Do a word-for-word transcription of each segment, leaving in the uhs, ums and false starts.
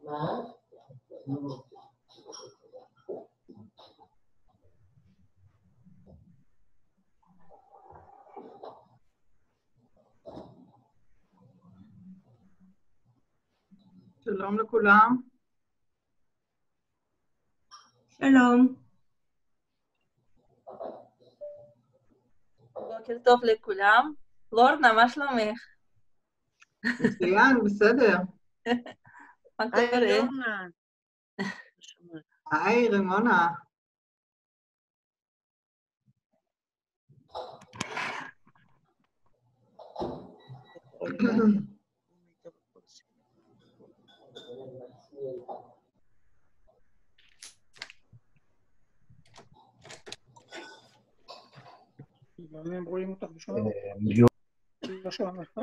שלום לכולם. שלום. בוקר טוב לכולם. לורנה, מה שלומך? מצוין, בסדר. מה קורה? היי לורנה. היי רמונה. הם רואים אותך בשביל לא שומעים לך.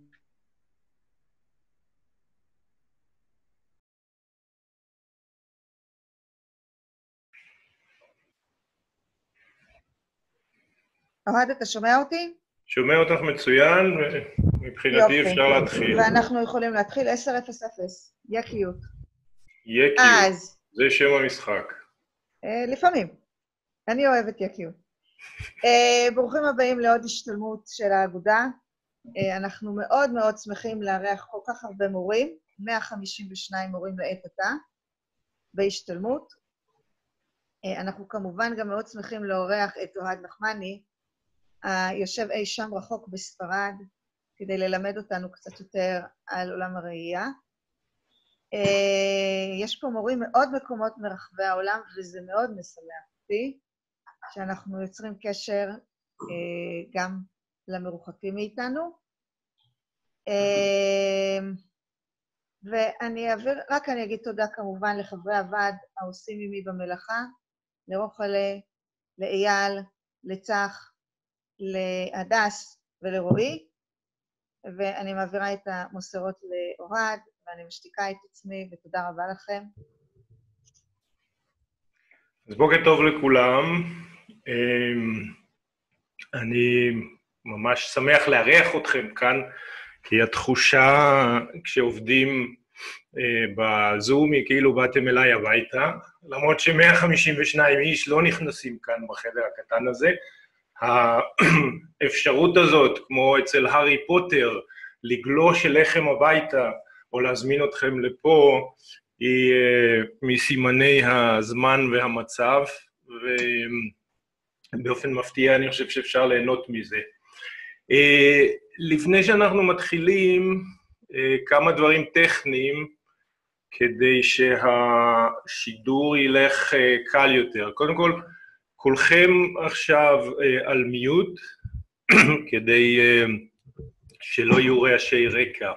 אוהד, אתה שומע אותי? שומע אותך מצוין, ומבחינתי אפשר להתחיל. ואנחנו יכולים להתחיל עשר אפס אפס, יקיות. יקיות, אז. זה שם המשחק. לפעמים. אני אוהבת יקיות. ברוכים הבאים לעוד השתלמות של האגודה. אנחנו מאוד מאוד שמחים לארח כל כך הרבה מורים, מאה חמישים ושניים מורים לעת עתה, בהשתלמות. אנחנו כמובן גם מאוד שמחים לארח את אוהד נחמני, היושב אי שם רחוק בספרד, כדי ללמד אותנו קצת יותר על עולם הראייה. יש פה מורים מאוד מקומות מרחבי העולם, וזה מאוד משמח אותי, שאנחנו יוצרים קשר גם למרוחקים מאיתנו. ואני אעביר, רק אני אגיד תודה כמובן לחברי הוועד העושים עימי במלאכה, לרוחלה, לאייל, לצח, להדס ולרועי, ואני מעבירה את המוסרות לאוהד, ואני משתיקה את עצמי, ותודה רבה לכם. אז בוקר טוב לכולם. אני ממש שמח לארח אתכם כאן, כי התחושה כשעובדים בזום היא כאילו באתם אליי הביתה, למרות ש-מאה חמישים ושניים איש לא נכנסים כאן בחדר הקטן הזה. האפשרות הזאת, כמו אצל הארי פוטר, לגלוש אליכם הביתה או להזמין אתכם לפה, היא מסימני הזמן והמצב, ובאופן מפתיע אני חושב שאפשר ליהנות מזה. לפני שאנחנו מתחילים, כמה דברים טכניים, כדי שהשידור ילך קל יותר. קודם כל, כולכם עכשיו על מיוט, כדי שלא יהיו רעשי רקע.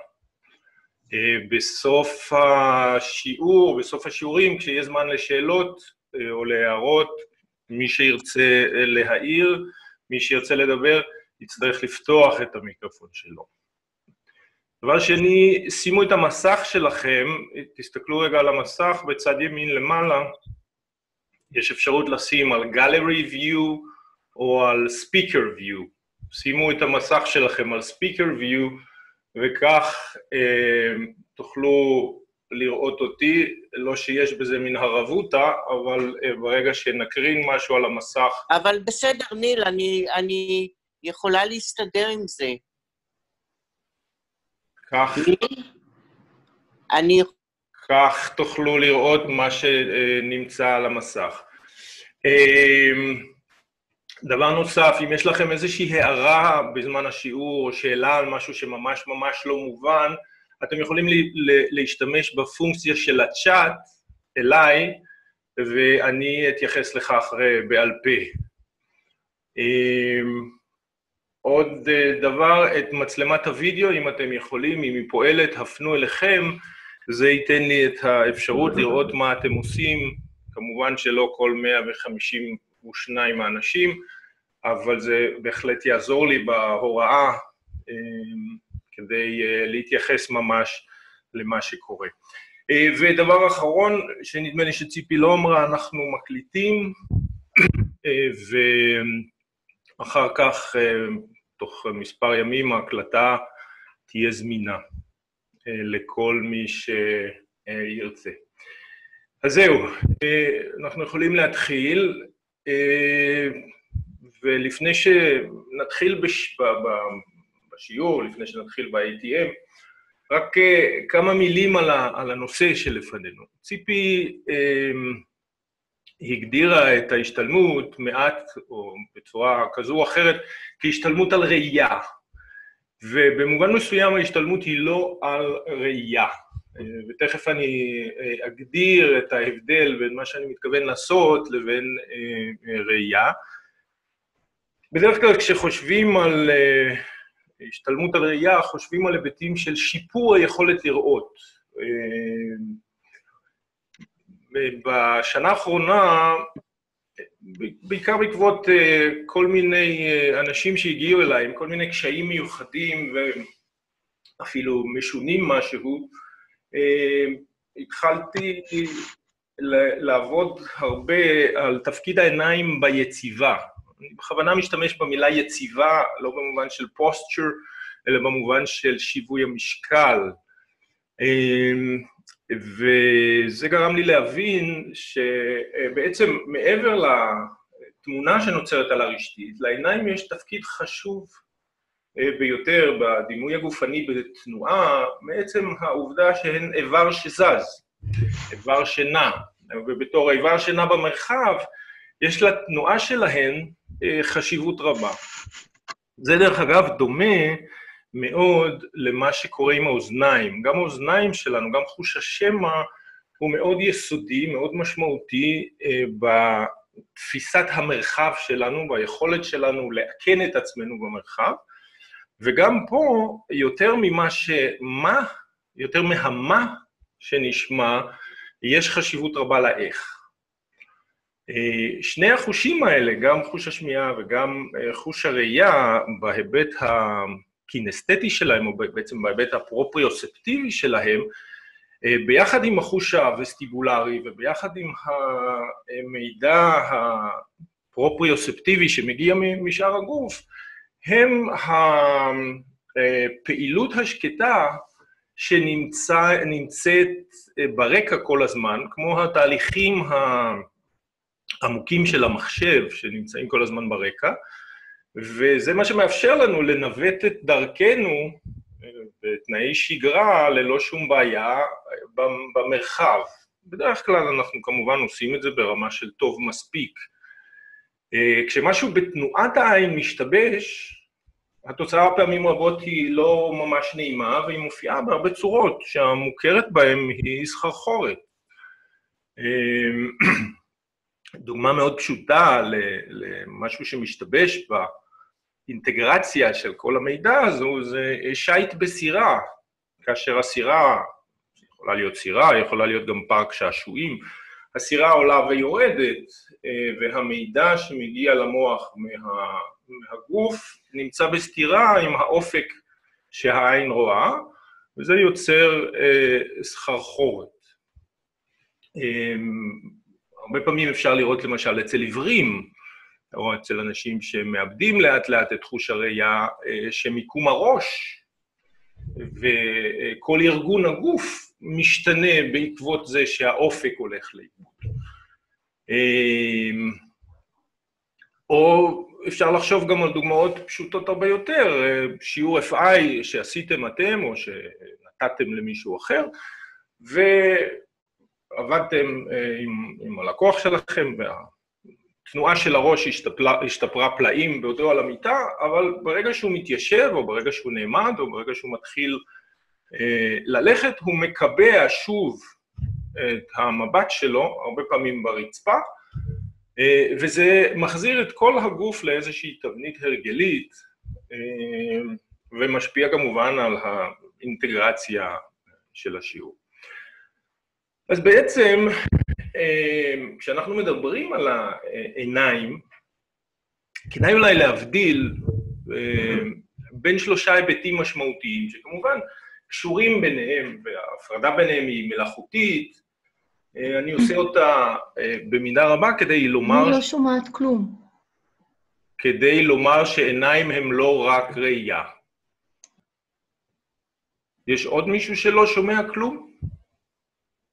בסוף השיעור, בסוף השיעורים, כשיהיה זמן לשאלות או להערות, מי שירצה להעיר, מי שירצה לדבר, יצטרך לפתוח את המיקרופון שלו. דבר שני, שימו את המסך שלכם, תסתכלו רגע על המסך, בצד ימין למעלה, יש אפשרות לשים על Gallery View או על Speaker View. שימו את המסך שלכם על Speaker View, וכך אה, תוכלו לראות אותי, לא שיש בזה מן הרבותה, אבל אה, ברגע שנקרין משהו על המסך... אבל בסדר, ניל, אני, אני יכולה להסתדר עם זה. כך... ניל? אני... כך תוכלו לראות מה שנמצא על המסך. דבר נוסף, אם יש לכם איזושהי הערה בזמן השיעור, או שאלה על משהו שממש ממש לא מובן, אתם יכולים להשתמש בפונקציה של הצ'אט אליי, ואני אתייחס לכך בעל פה. עוד דבר, את מצלמת הוידאו, אם אתם יכולים, אם היא פועלת, הפנו אליכם, זה ייתן לי את האפשרות לראות מה אתם עושים, כמובן שלא כל מאה וחמישים ושניים האנשים, אבל זה בהחלט יעזור לי בהוראה, כדי להתייחס ממש למה שקורה. ודבר אחרון, שנדמה לי שציפי לא אמרה, אנחנו מקליטים, ואחר כך, תוך מספר ימים, ההקלטה תהיה זמינה. לכל מי ירצה. אז זהו, אנחנו יכולים להתחיל, ולפני שנתחיל בש... בשיעור, לפני שנתחיל ב-איי טי אם, רק כמה מילים על, ה... על הנושא שלפנינו. ציפי הגדירה את ההשתלמות מעט, או בצורה כזו או אחרת, כהשתלמות על ראייה. ובמובן מסוים ההשתלמות היא לא על ראייה. ותכף אני אגדיר את ההבדל בין מה שאני מתכוון לעשות לבין ראייה. בדרך כלל כשחושבים על השתלמות על ראייה, חושבים על היבטים של שיפור היכולת לראות. בשנה האחרונה, בעיקר בעקבות כל מיני אנשים שהגיעו אליי, עם כל מיני קשיים מיוחדים ואפילו משונים משהו, התחלתי לעבוד הרבה על תפקיד העיניים ביציבה. אני בכוונה משתמש במילה יציבה, לא במובן של posture, אלא במובן של שיווי המשקל. וזה גרם לי להבין שבעצם מעבר לתמונה שנוצרת על הרשתית, לעיניים יש תפקיד חשוב ביותר בדימוי הגופני בתנועה, בעצם העובדה שהן איבר שזז, איבר שנע, ובתור איבר שנע במרחב, יש לתנועה שלהן חשיבות רבה. זה דרך אגב דומה מאוד למה שקורה עם האוזניים. גם האוזניים שלנו, גם חוש השמע, הוא מאוד יסודי, מאוד משמעותי בתפיסת המרחב שלנו, ביכולת שלנו לעקן את עצמנו במרחב, וגם פה, יותר ממה שמה, יותר מהמה שנשמע, יש חשיבות רבה לאיך. שני החושים האלה, גם חוש השמיעה וגם חוש הראייה, בהיבט הקינסתטי שלהם, או בעצם בהיבט הפרופריוספטיבי שלהם, ביחד עם החוש הווסטיבולרי וביחד עם המידע הפרופריוספטיבי שמגיע משאר הגוף, הם הפעילות השקטה שנמצאת ברקע כל הזמן, כמו התהליכים העמוקים של המחשב שנמצאים כל הזמן ברקע, וזה מה שמאפשר לנו לנווט את דרכנו בתנאי שגרה ללא שום בעיה במרחב. בדרך כלל אנחנו כמובן עושים את זה ברמה של טוב מספיק. כשמשהו בתנועת העין משתבש, התוצאה פעמים רבות היא לא ממש נעימה, והיא מופיעה בהרבה צורות שהמוכרת בהן היא סחרחורת. דוגמה מאוד פשוטה למשהו שמשתבש באינטגרציה של כל המידע הזו, זה שייט בסירה, כאשר הסירה, יכולה להיות סירה, יכולה להיות גם פארק שעשועים, הסירה עולה ויורדת, והמידע שמגיע למוח מה, מהגוף נמצא בסתירה עם האופק שהעין רואה, וזה יוצר אה, סחרחורת. אה, הרבה פעמים אפשר לראות למשל אצל עיוורים, או אצל אנשים שמאבדים לאט לאט את חוש הראייה, אה, שמיקום הראש וכל ארגון הגוף משתנה בעקבות זה שהאופק הולך לאיבוד. או אפשר לחשוב גם על דוגמאות פשוטות הרבה יותר, שיעור אף איי שעשיתם אתם או שנתתם למישהו אחר, ועבדתם עם, עם הלקוח שלכם, והתנועה של הראש השתפרה, השתפרה פלאים בעודו על המיטה, אבל ברגע שהוא מתיישב, או ברגע שהוא נעמד, או ברגע שהוא מתחיל ללכת, הוא מקבע שוב את המבט שלו, הרבה פעמים ברצפה, וזה מחזיר את כל הגוף לאיזושהי תבנית הרגלית, ומשפיע כמובן על האינטגרציה של השיעור. אז בעצם, כשאנחנו מדברים על העיניים, כדאי אולי להבדיל בין שלושה היבטים משמעותיים, שכמובן קשורים ביניהם, וההפרדה ביניהם היא מלאכותית. אני עושה אותה במידה רבה כדי לומר... אני לא שומעת כלום. כדי לומר שעיניים הם לא רק ראייה. יש עוד מישהו שלא שומע כלום?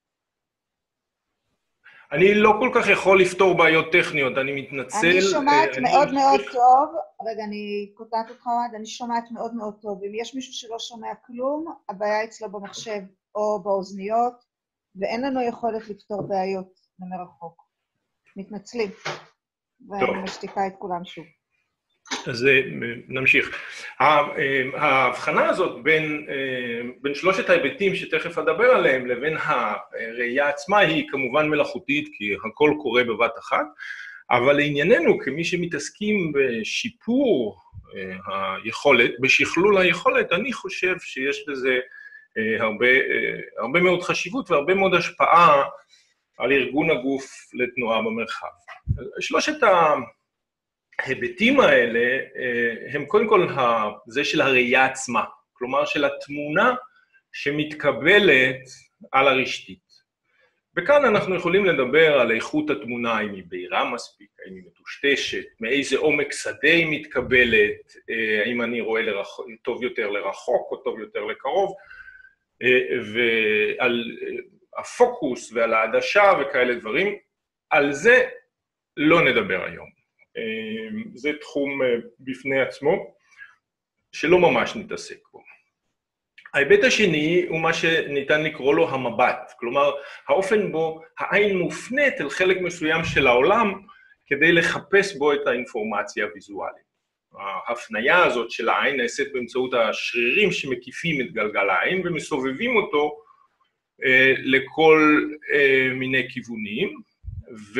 אני לא כל כך יכול לפתור בעיות טכניות, אני מתנצל. אני שומעת אני מאוד ממשיך. מאוד טוב. רגע, אני קוטעת אותך עוד, אני שומעת מאוד מאוד טוב. אם יש מישהו שלא שומע כלום, הבעיה אצלו במחשב או באוזניות, ואין לנו יכולת לפתור בעיות מרחוק. מתנצלים. ואני משתיקה את כולם שוב. אז נמשיך. ההבחנה הזאת בין, בין שלושת ההיבטים שתכף אדבר עליהם לבין הראייה עצמה היא כמובן מלאכותית, כי הכל קורה בבת אחת, אבל לענייננו, כמי שמתעסקים בשיפור היכולת, בשכלול היכולת, אני חושב שיש לזה הרבה, הרבה מאוד חשיבות והרבה מאוד השפעה על ארגון הגוף לתנועה במרחב. שלושת ההיבטים האלה הם קודם כל זה של הראייה עצמה, כלומר של התמונה שמתקבלת על הרשתית. וכאן אנחנו יכולים לדבר על איכות התמונה, האם היא בהירה מספיק, האם היא מטושטשת, מאיזה עומק שדה היא מתקבלת, האם אני רואה לרחוק, טוב יותר לרחוק או טוב יותר לקרוב, ועל הפוקוס ועל העדשה וכאלה דברים. על זה לא נדבר היום. זה תחום בפני עצמו, שלא ממש נתעסק בו. ההיבט השני הוא מה שניתן לקרוא לו המבט, כלומר, האופן בו העין מופנית אל חלק מסוים של העולם, כדי לחפש בו את האינפורמציה הוויזואלית. ההפניה הזאת של העין נעשית באמצעות השרירים שמקיפים את גלגל העין, ומסובבים אותו אה, לכל אה, מיני כיוונים, ו...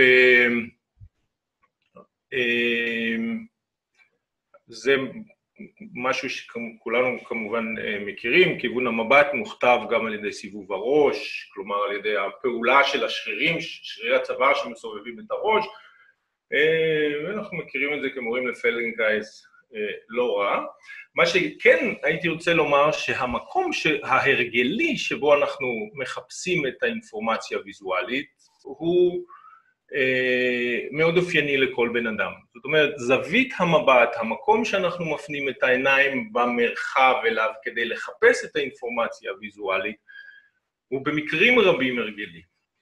זה משהו שכולנו כמובן מכירים, כיוון המבט מוכתב גם על ידי סיבוב הראש, כלומר על ידי הפעולה של השרירים, שרירי הצוואר שמסובבים את הראש, ואנחנו מכירים את זה כמורים לפלדנקרייז לא רע. מה שכן הייתי רוצה לומר שהמקום ההרגלי שבו אנחנו מחפשים את האינפורמציה הוויזואלית הוא מאוד אופייני לכל בן אדם. זאת אומרת, זווית המבט, המקום שאנחנו מפנים את העיניים במרחב אליו כדי לחפש את האינפורמציה הוויזואלית, הוא במקרים רבים הרגלי.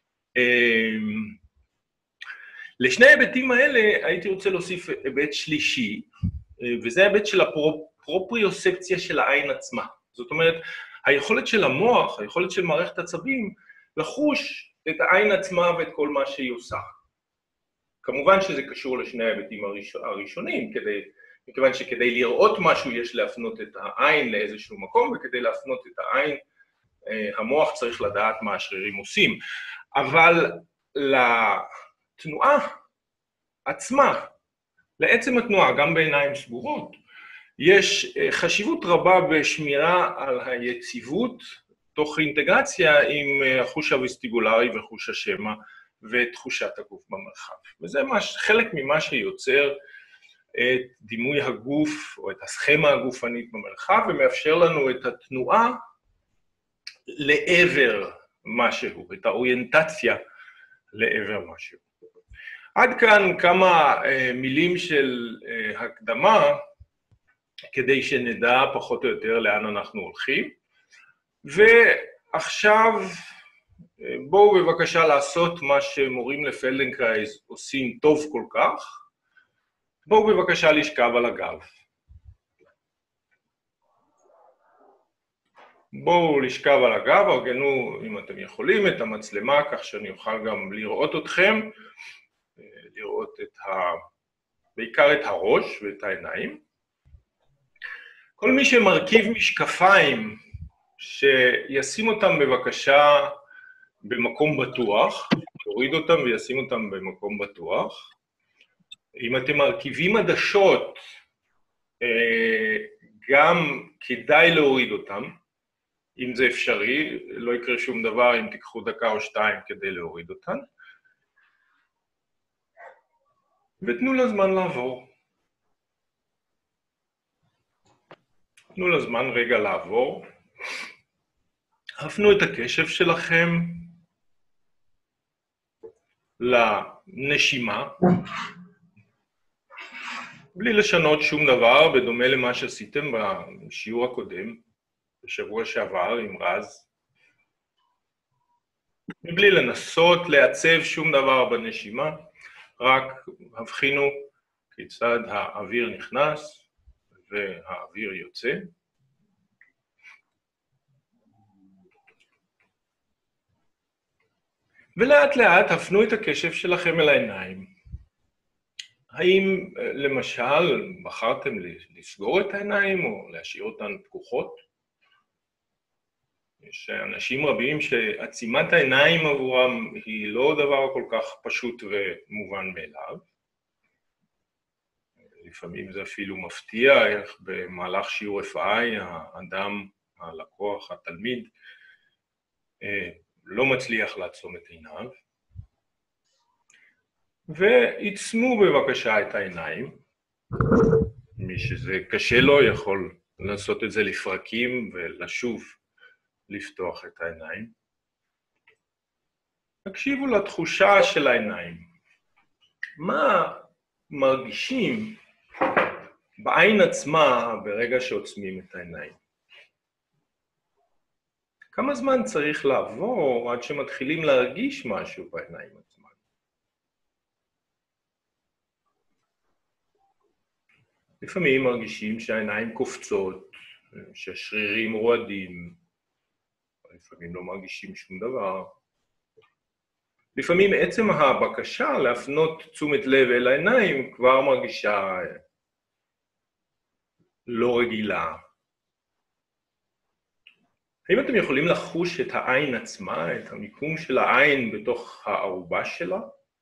לשני ההיבטים האלה הייתי רוצה להוסיף היבט שלישי, וזה ההיבט של הפרופריוספציה של העין עצמה. זאת אומרת, היכולת של המוח, היכולת של מערכת עצבים, לחוש את העין עצמה ואת כל מה שהיא עושה. כמובן שזה קשור לשני ההיבטים הראשונים, כדי, מכיוון שכדי לראות משהו יש להפנות את העין לאיזשהו מקום, וכדי להפנות את העין, המוח צריך לדעת מה השרירים עושים. אבל לתנועה עצמה, לעצם התנועה, גם בעיניים סגורות, יש חשיבות רבה בשמירה על היציבות, תוך אינטגרציה עם החוש הווסטיבולרי וחוש השמע ותחושת הגוף במרחב. וזה מש, חלק ממה שיוצר את דימוי הגוף או את הסכמה הגופנית במרחב, ומאפשר לנו את התנועה לעבר משהו, את האוריינטציה לעבר משהו. עד כאן כמה מילים של הקדמה, כדי שנדע פחות או יותר לאן אנחנו הולכים. ועכשיו בואו בבקשה לעשות מה שמורים לפלדנקרייז עושים טוב כל כך. בואו בבקשה לשכב על הגב. בואו לשכב על הגב, ארגנו אם אתם יכולים את המצלמה, כך שאני אוכל גם לראות אתכם, לראות את ה... בעיקר את הראש ואת העיניים. כל מי שמרכיב משקפיים, שישים אותם בבקשה במקום בטוח, תוריד אותם וישים אותם במקום בטוח. אם אתם מרכיבים עדשות, גם כדאי להוריד אותם, אם זה אפשרי, לא יקרה שום דבר אם תיקחו דקה או שתיים כדי להוריד אותן. ותנו לזמן לעבור. תנו לזמן רגע לעבור. הפנו את הקשב שלכם לנשימה, בלי לשנות שום דבר, בדומה למה שעשיתם בשיעור הקודם, בשבוע שעבר עם רז. מבלי לנסות לעצב שום דבר בנשימה, רק הבחינו כיצד האוויר נכנס והאוויר יוצא. ולאט לאט הפנו את הקשב שלכם אל העיניים. האם למשל בחרתם לסגור את העיניים או להשאיר אותן פקוחות? יש אנשים רבים שעצימת העיניים עבורם היא לא דבר כל כך פשוט ומובן מאליו. לפעמים זה אפילו מפתיע איך במהלך שיעור אף איי האדם, הלקוח, התלמיד, לא מצליח לעצום את עיניו. ועצמו בבקשה את העיניים. מי שזה קשה לו יכול לעשות את זה לפרקים ולשוב לפתוח את העיניים. תקשיבו לתחושה של העיניים. מה מרגישים בעין עצמה ברגע שעוצמים את העיניים? כמה זמן צריך לעבור עד שמתחילים להרגיש משהו בעיניים עצמן? לפעמים מרגישים שהעיניים קופצות, שהשרירים רועדים, לפעמים לא מרגישים שום דבר. לפעמים עצם הבקשה להפנות תשומת לב אל העיניים כבר מרגישה לא רגילה. האם אתם יכולים לחוש את העין עצמה, את המיקום של העין בתוך הערובה שלה?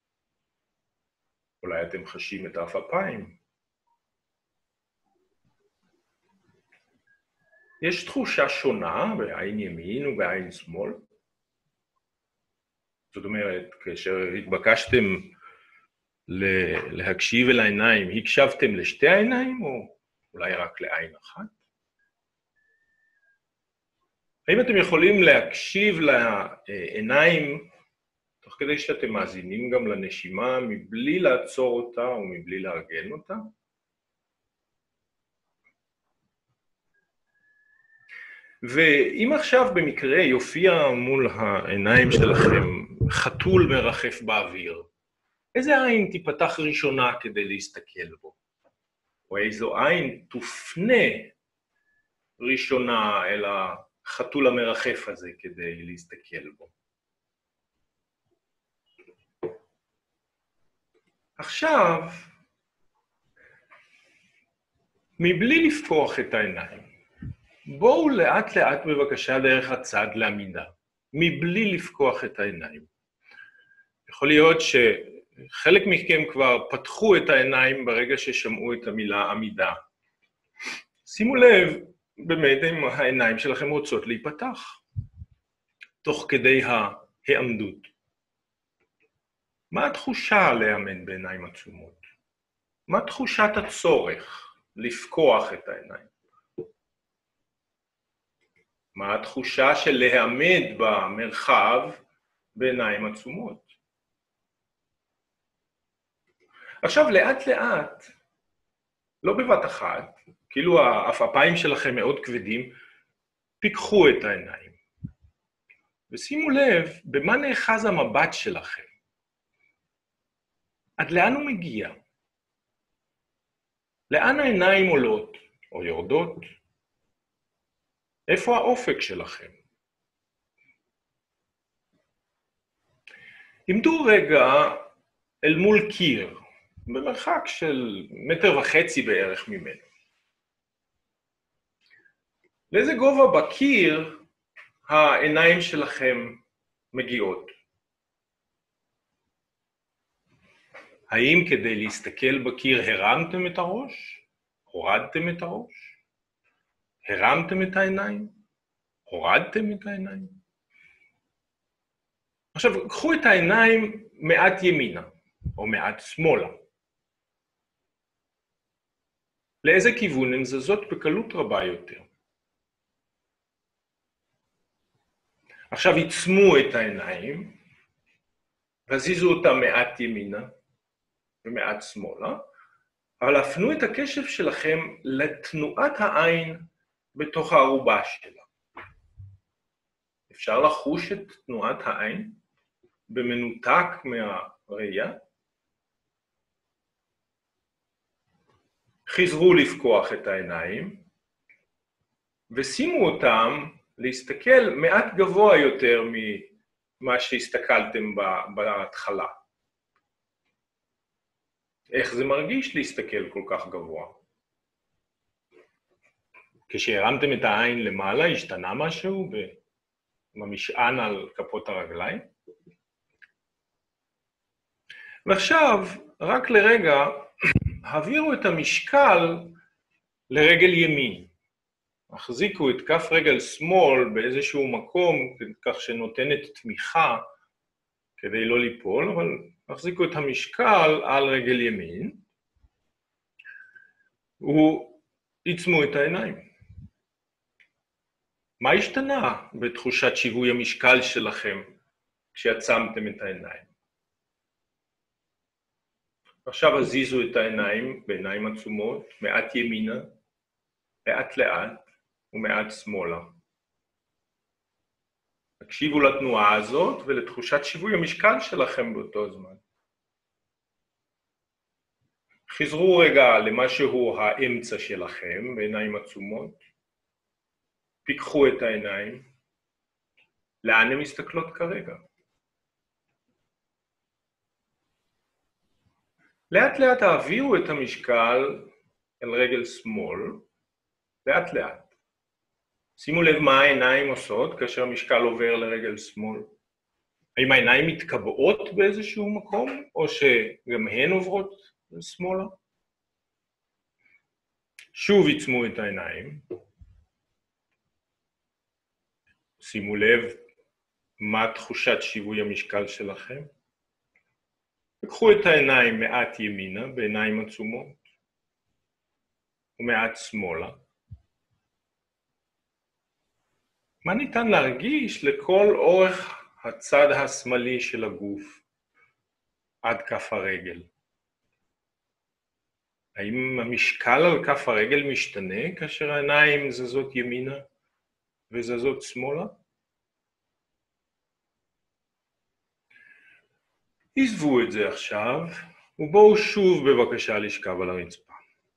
אולי אתם חשים את האפיים. יש תחושה שונה בעין ימין ובעין שמאל. זאת אומרת, כאשר התבקשתם להקשיב אל העיניים, הקשבתם לשתי העיניים או אולי רק לעין אחת? האם אתם יכולים להקשיב לעיניים תוך כדי שאתם מאזינים גם לנשימה מבלי לעצור אותה או מבלי לארגן אותה? ואם עכשיו במקרה יופיע מול העיניים שלכם חתול מרחף באוויר, איזה עין תיפתח ראשונה כדי להסתכל בו? או איזו עין תופנה ראשונה אל החתול המרחף הזה כדי להסתכל בו? עכשיו, מבלי לפקוח את העיניים, בואו לאט לאט בבקשה דרך הצד לעמידה, מבלי לפקוח את העיניים. יכול להיות שחלק מכם כבר פתחו את העיניים ברגע ששמעו את המילה עמידה. שימו לב, באמת אם העיניים שלכם רוצות להיפתח, תוך כדי העמדות. מה התחושה להיעמד בעיניים עצומות? מה תחושת הצורך לפקוח את העיניים? מה התחושה של להיעמד במרחב בעיניים עצומות? עכשיו, לאט לאט, לא בבת אחת, כאילו האפיים שלכם מאוד כבדים, פיקחו את העיניים. ושימו לב, במה נאחז המבט שלכם? עד לאן הוא מגיע? לאן העיניים עולות או יורדות? איפה האופק שלכם? עמדו רגע אל מול קיר, במרחק של מטר וחצי בערך ממנו. לאיזה גובה בקיר העיניים שלכם מגיעות? האם כדי להסתכל בקיר הרמתם את הראש? הורדתם את הראש? הרמתם את העיניים? הורדתם את העיניים? עכשיו, קחו את העיניים מעט ימינה, או מעט שמאלה. לאיזה כיוון הן זזות בקלות רבה יותר? עכשיו עצמו את העיניים, והזיזו אותם מעט ימינה ומעט שמאלה, אבל הפנו את הקשב שלכם לתנועת העין בתוך הערובה שלה. אפשר לחוש את תנועת העין? במנותק מהראייה. חזרו לפקוח את העיניים, ושימו אותם להסתכל מעט גבוה יותר ממה שהסתכלתם בהתחלה. איך זה מרגיש להסתכל כל כך גבוה? כשהרמתם את העין למעלה, השתנה משהו במשען על כפות הרגליים? ועכשיו, רק לרגע, העבירו את המשקל לרגל ימין. החזיקו את כף רגל שמאל באיזשהו מקום, כך שנותנת תמיכה כדי לא ליפול, אבל החזיקו את המשקל על רגל ימין, ועיצמו את העיניים. מה השתנה בתחושת שיווי המשקל שלכם כשעצמתם את העיניים? עכשיו הזיזו את העיניים בעיניים עצומות, מעט ימינה, מעט לאט ומעט שמאלה. תקשיבו לתנועה הזאת ולתחושת שיווי המשקל שלכם באותו זמן. חזרו רגע למשהו האמצע שלכם בעיניים עצומות. פיקחו את העיניים. לאן הן מסתכלות כרגע? לאט לאט תעבירו את המשקל אל רגל שמאל, לאט לאט. שימו לב מה העיניים עושות כאשר המשקל עובר לרגל שמאל. האם העיניים מתקבעות באיזשהו מקום, או שגם הן עוברות לשמאלה? שוב יצמו את העיניים. שימו לב מה תחושת שיווי המשקל שלכם. קחו את העיניים מעט ימינה, בעיניים עצומות, ומעט שמאלה. מה ניתן להרגיש לכל אורך הצד השמאלי של הגוף, עד כף הרגל? האם המשקל על כף הרגל משתנה כאשר העיניים זזות ימינה וזזות שמאלה? עזבו את זה עכשיו, ובואו שוב בבקשה לשכב על הרצפה.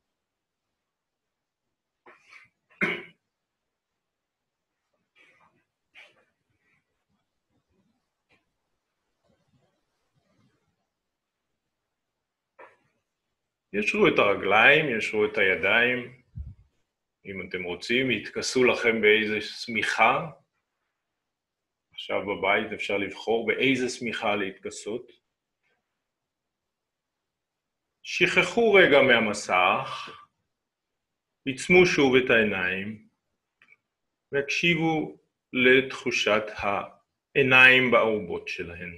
ישרו את הרגליים, ישרו את הידיים. אם אתם רוצים, יתכסו לכם באיזה סמיכה. עכשיו בבית אפשר לבחור באיזה סמיכה להתכסות. שכחו רגע מהמסך, יצמו שוב את העיניים, והקשיבו לתחושת העיניים בארובות שלהן.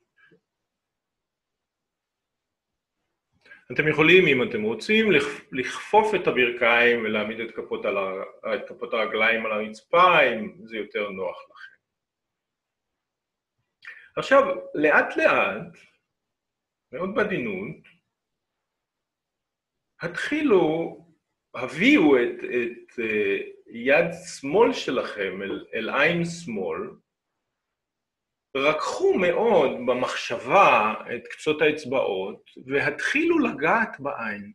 אתם יכולים, אם אתם רוצים, לכפוף את הברכיים ולהעמיד את כפות, על הר... את כפות הרגליים על הרצפה, אם זה יותר נוח לכם. עכשיו, לאט לאט, מאוד בעדינות, התחילו, הביאו את, את יד שמאל שלכם אל, אל עין שמאל, רקחו מאוד במחשבה את קצות האצבעות, והתחילו לגעת בעין.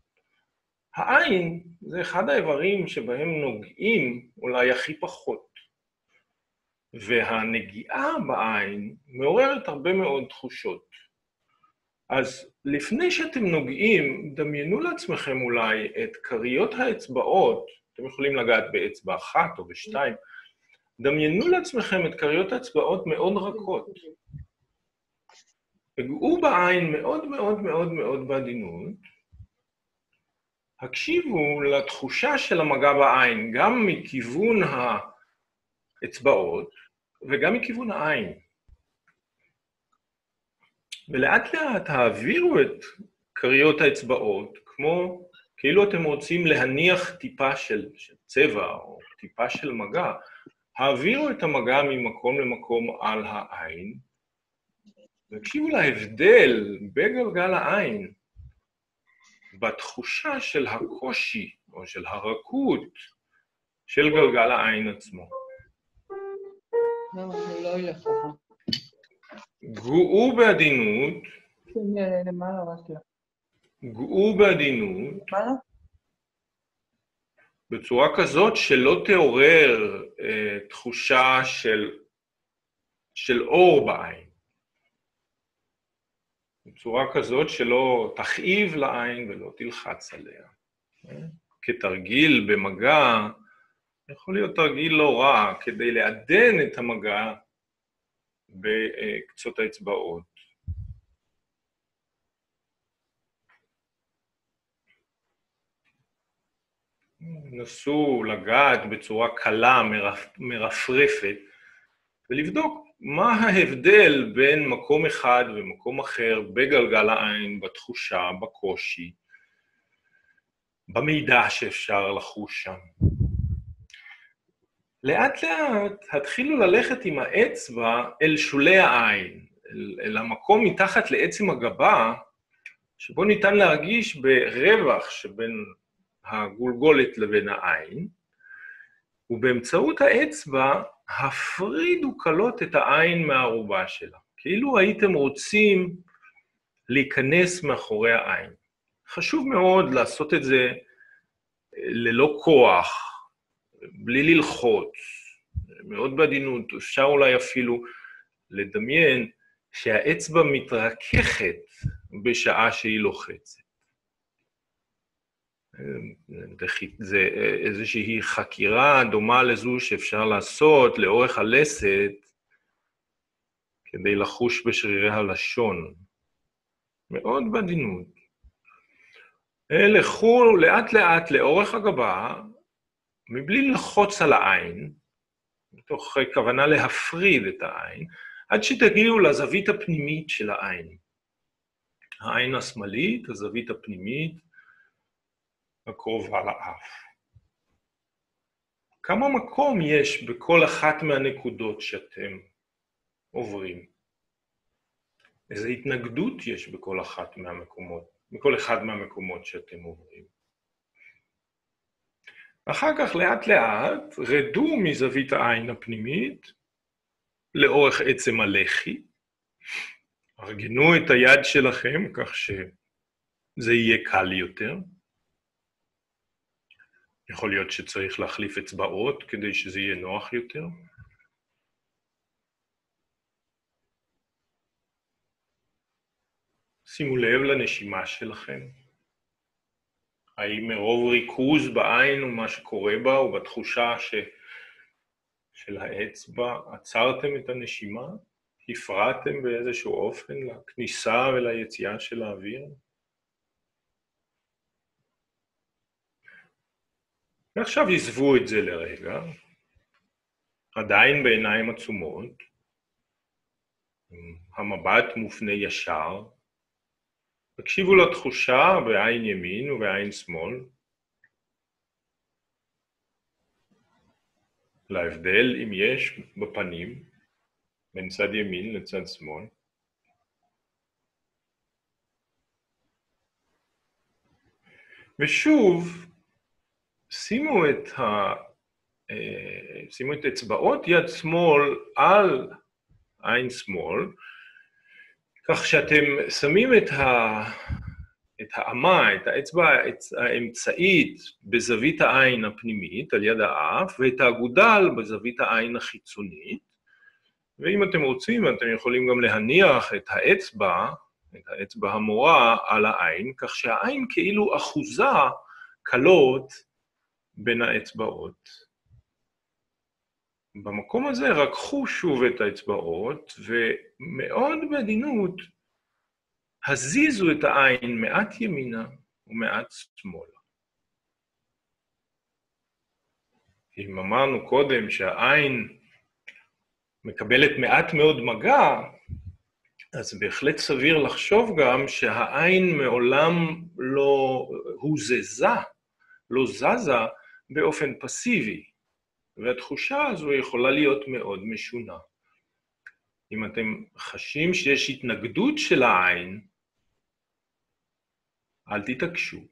העין זה אחד האיברים שבהם נוגעים אולי הכי פחות. והנגיעה בעין מעוררת הרבה מאוד תחושות. אז לפני שאתם נוגעים, דמיינו לעצמכם אולי את קריות האצבעות, אתם יכולים לגעת באצבע אחת או בשתיים, דמיינו לעצמכם את קריות האצבעות מאוד רכות. הגעו בעין מאוד מאוד מאוד מאוד בעדינות, הקשיבו לתחושה של המגע בעין, גם מכיוון האצבעות וגם מכיוון העין. ולאט לאט העבירו את קריות האצבעות, כמו כאילו אתם רוצים להניח טיפה של, של צבע או טיפה של מגע, העבירו את המגע ממקום למקום על העין, והקשיבו להבדל בגלגל העין, בתחושה של הקושי או של הרכות של גלגל העין עצמו. געו בעדינות, למעלה רק לא. געו בעדינות, מה לא? בצורה כזאת שלא תעורר אה, תחושה של, של אור בעין. בצורה כזאת שלא תכאיב לעין ולא תלחץ עליה. כתרגיל במגע, יכול להיות תרגיל לא רע, כדי לעדן את המגע בקצות האצבעות. נסו לגעת בצורה קלה, מרפ, מרפרפת, ולבדוק מה ההבדל בין מקום אחד ומקום אחר בגלגל העין, בתחושה, בקושי, במידע שאפשר לחוש שם. לאט לאט התחילו ללכת עם האצבע אל שולי העין, אל, אל המקום מתחת לעצם הגבה, שבו ניתן להרגיש ברווח שבין הגולגולת לבין העין, ובאמצעות האצבע הפרידו קלות את העין מהערובה שלה, כאילו הייתם רוצים להיכנס מאחורי העין. חשוב מאוד לעשות את זה ללא כוח, בלי ללחוץ, מאוד בעדינות. אפשר אולי אפילו לדמיין שהאצבע מתרככת בשעה שהיא לוחצת. זה איזושהי חקירה דומה לזו שאפשר לעשות לאורך הלסת כדי לחוש בשרירי הלשון. מאוד בעדינות. לכו לאט לאט לאורך הגבה, מבלי ללחוץ על העין, מתוך כוונה להפריד את העין, עד שתגיעו לזווית הפנימית של העין. העין השמאלית, הזווית הפנימית, הקרובה לאף. כמה מקום יש בכל אחת מהנקודות שאתם עוברים? איזו התנגדות יש בכל אחת מהמקומות, בכל אחד מהמקומות שאתם עוברים? אחר כך לאט לאט רדו מזווית העין הפנימית לאורך עצם הלחי, ארגנו את היד שלכם כך שזה יהיה קל יותר. יכול להיות שצריך להחליף אצבעות כדי שזה יהיה נוח יותר. שימו לב לנשימה שלכם. האם מרוב ריכוז בעין ומה שקורה בה ובתחושה ש... של האצבע עצרתם את הנשימה? הפרעתם באיזשהו אופן לכניסה וליציאה של האוויר? ועכשיו עזבו את זה לרגע, עדיין בעיניים עצומות, המבט מופנה ישר, תקשיבו לתחושה בעין ימין ובעין שמאל, להבדל אם יש בפנים, בין צד ימין לצד שמאל. ושוב, שימו את, ה... שימו את אצבעות יד שמאל על עין שמאל, כך שאתם שמים את, ה... את האמה, את האצבע האמצעית בזווית העין הפנימית על יד האף, ואת האגודל בזווית העין החיצונית. ואם אתם רוצים, אתם יכולים גם להניח את האצבע, את האצבע המורה על העין, כך שהעין כאילו אחוזה קלות בין האצבעות. במקום הזה רקחו שוב את האצבעות, ומאוד בעדינות הזיזו את העין מעט ימינה ומעט שמאלה. אם אמרנו קודם שהעין מקבלת מעט מאוד מגע, אז בהחלט סביר לחשוב גם שהעין מעולם לא הוזזה, לא זזה באופן פסיבי, והתחושה הזו יכולה להיות מאוד משונה. אם אתם חשים שיש התנגדות של העין, אל תתעקשו.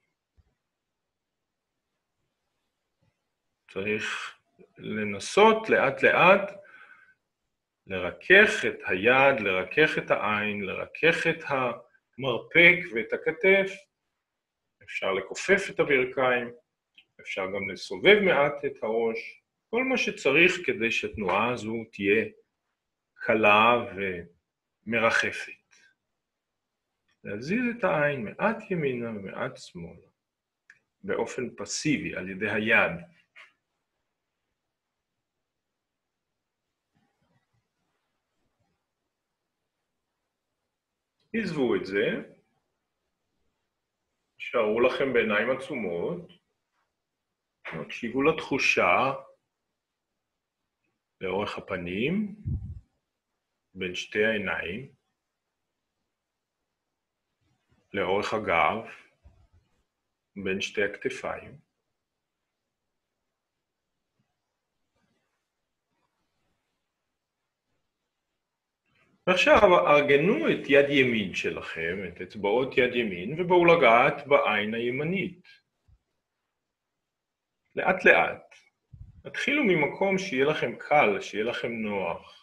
צריך לנסות לאט לאט לרכך את היד, לרכך את העין, לרכך את המרפק ואת הכתף. אפשר לכופף את הברכיים, אפשר גם לסובב מעט את הראש. כל מה שצריך כדי שהתנועה הזו תהיה קלה ומרחפת. להזיז את העין מעט ימינה ומעט שמאלה, באופן פסיבי, על ידי היד. עזבו את זה, שערו לכם בעיניים עצומות, תקשיבו לתחושה לאורך הפנים, בין שתי העיניים, לאורך הגב, בין שתי הכתפיים. ועכשיו ארגנו את יד ימין שלכם, את אצבעות יד ימין, ובואו לגעת בעין הימנית. לאט לאט. התחילו ממקום שיהיה לכם קל, שיהיה לכם נוח.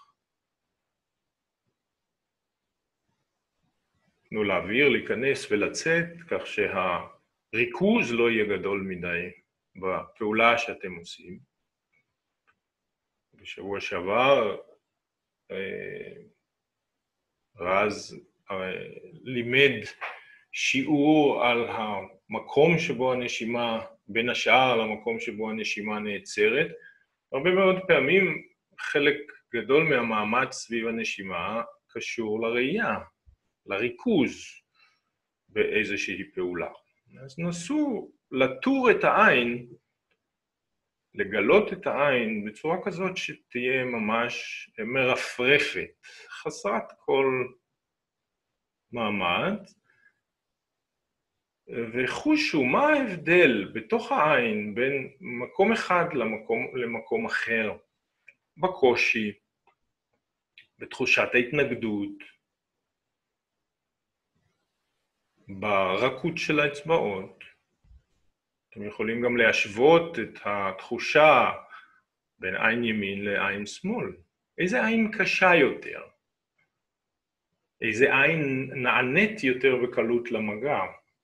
תנו לאוויר להיכנס ולצאת, כך שהריכוז לא יהיה גדול מדי בפעולה שאתם עושים. בשבוע שעבר, רז לימד שיעור על המקום שבו הנשימה, בין השאר על המקום שבו הנשימה נעצרת. הרבה מאוד פעמים חלק גדול מהמאמץ סביב הנשימה קשור לראייה, לריכוז באיזושהי פעולה. אז נסו לטור את העין, לגלות את העין בצורה כזאת שתהיה ממש מרפרפת, חסרת כל מעמד, וחושו מה ההבדל בתוך העין בין מקום אחד למקום, למקום אחר, בקושי, בתחושת ההתנגדות, ברכות של האצבעות. אתם יכולים גם להשוות את התחושה בין עין ימין לעין שמאל. איזה עין קשה יותר? איזה עין נענית יותר בקלות למגע?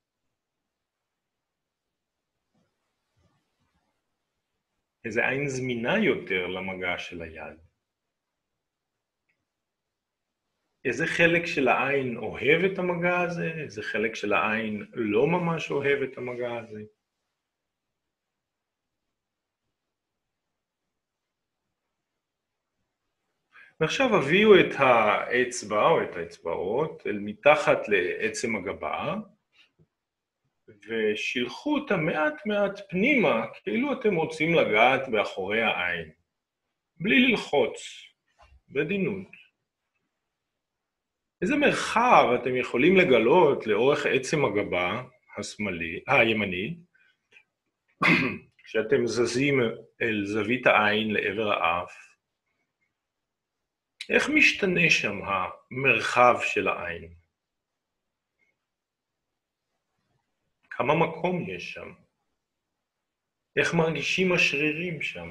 איזה עין זמינה יותר למגע של היד? איזה חלק של העין אוהב את המגע הזה? איזה חלק של העין לא ממש אוהב את המגע הזה? ועכשיו הביאו את האצבע או את האצבעות אל מתחת לעצם הגבה, ושילחו אותה מעט מעט פנימה, כאילו אתם רוצים לגעת באחורי העין, בלי ללחוץ, בדינות. איזה מרחב אתם יכולים לגלות לאורך עצם הגבה השמאלי, הימני, כשאתם זזים אל זווית העין לעבר האף? איך משתנה שם המרחב של העין? כמה מקום יש שם? איך מרגישים השרירים שם?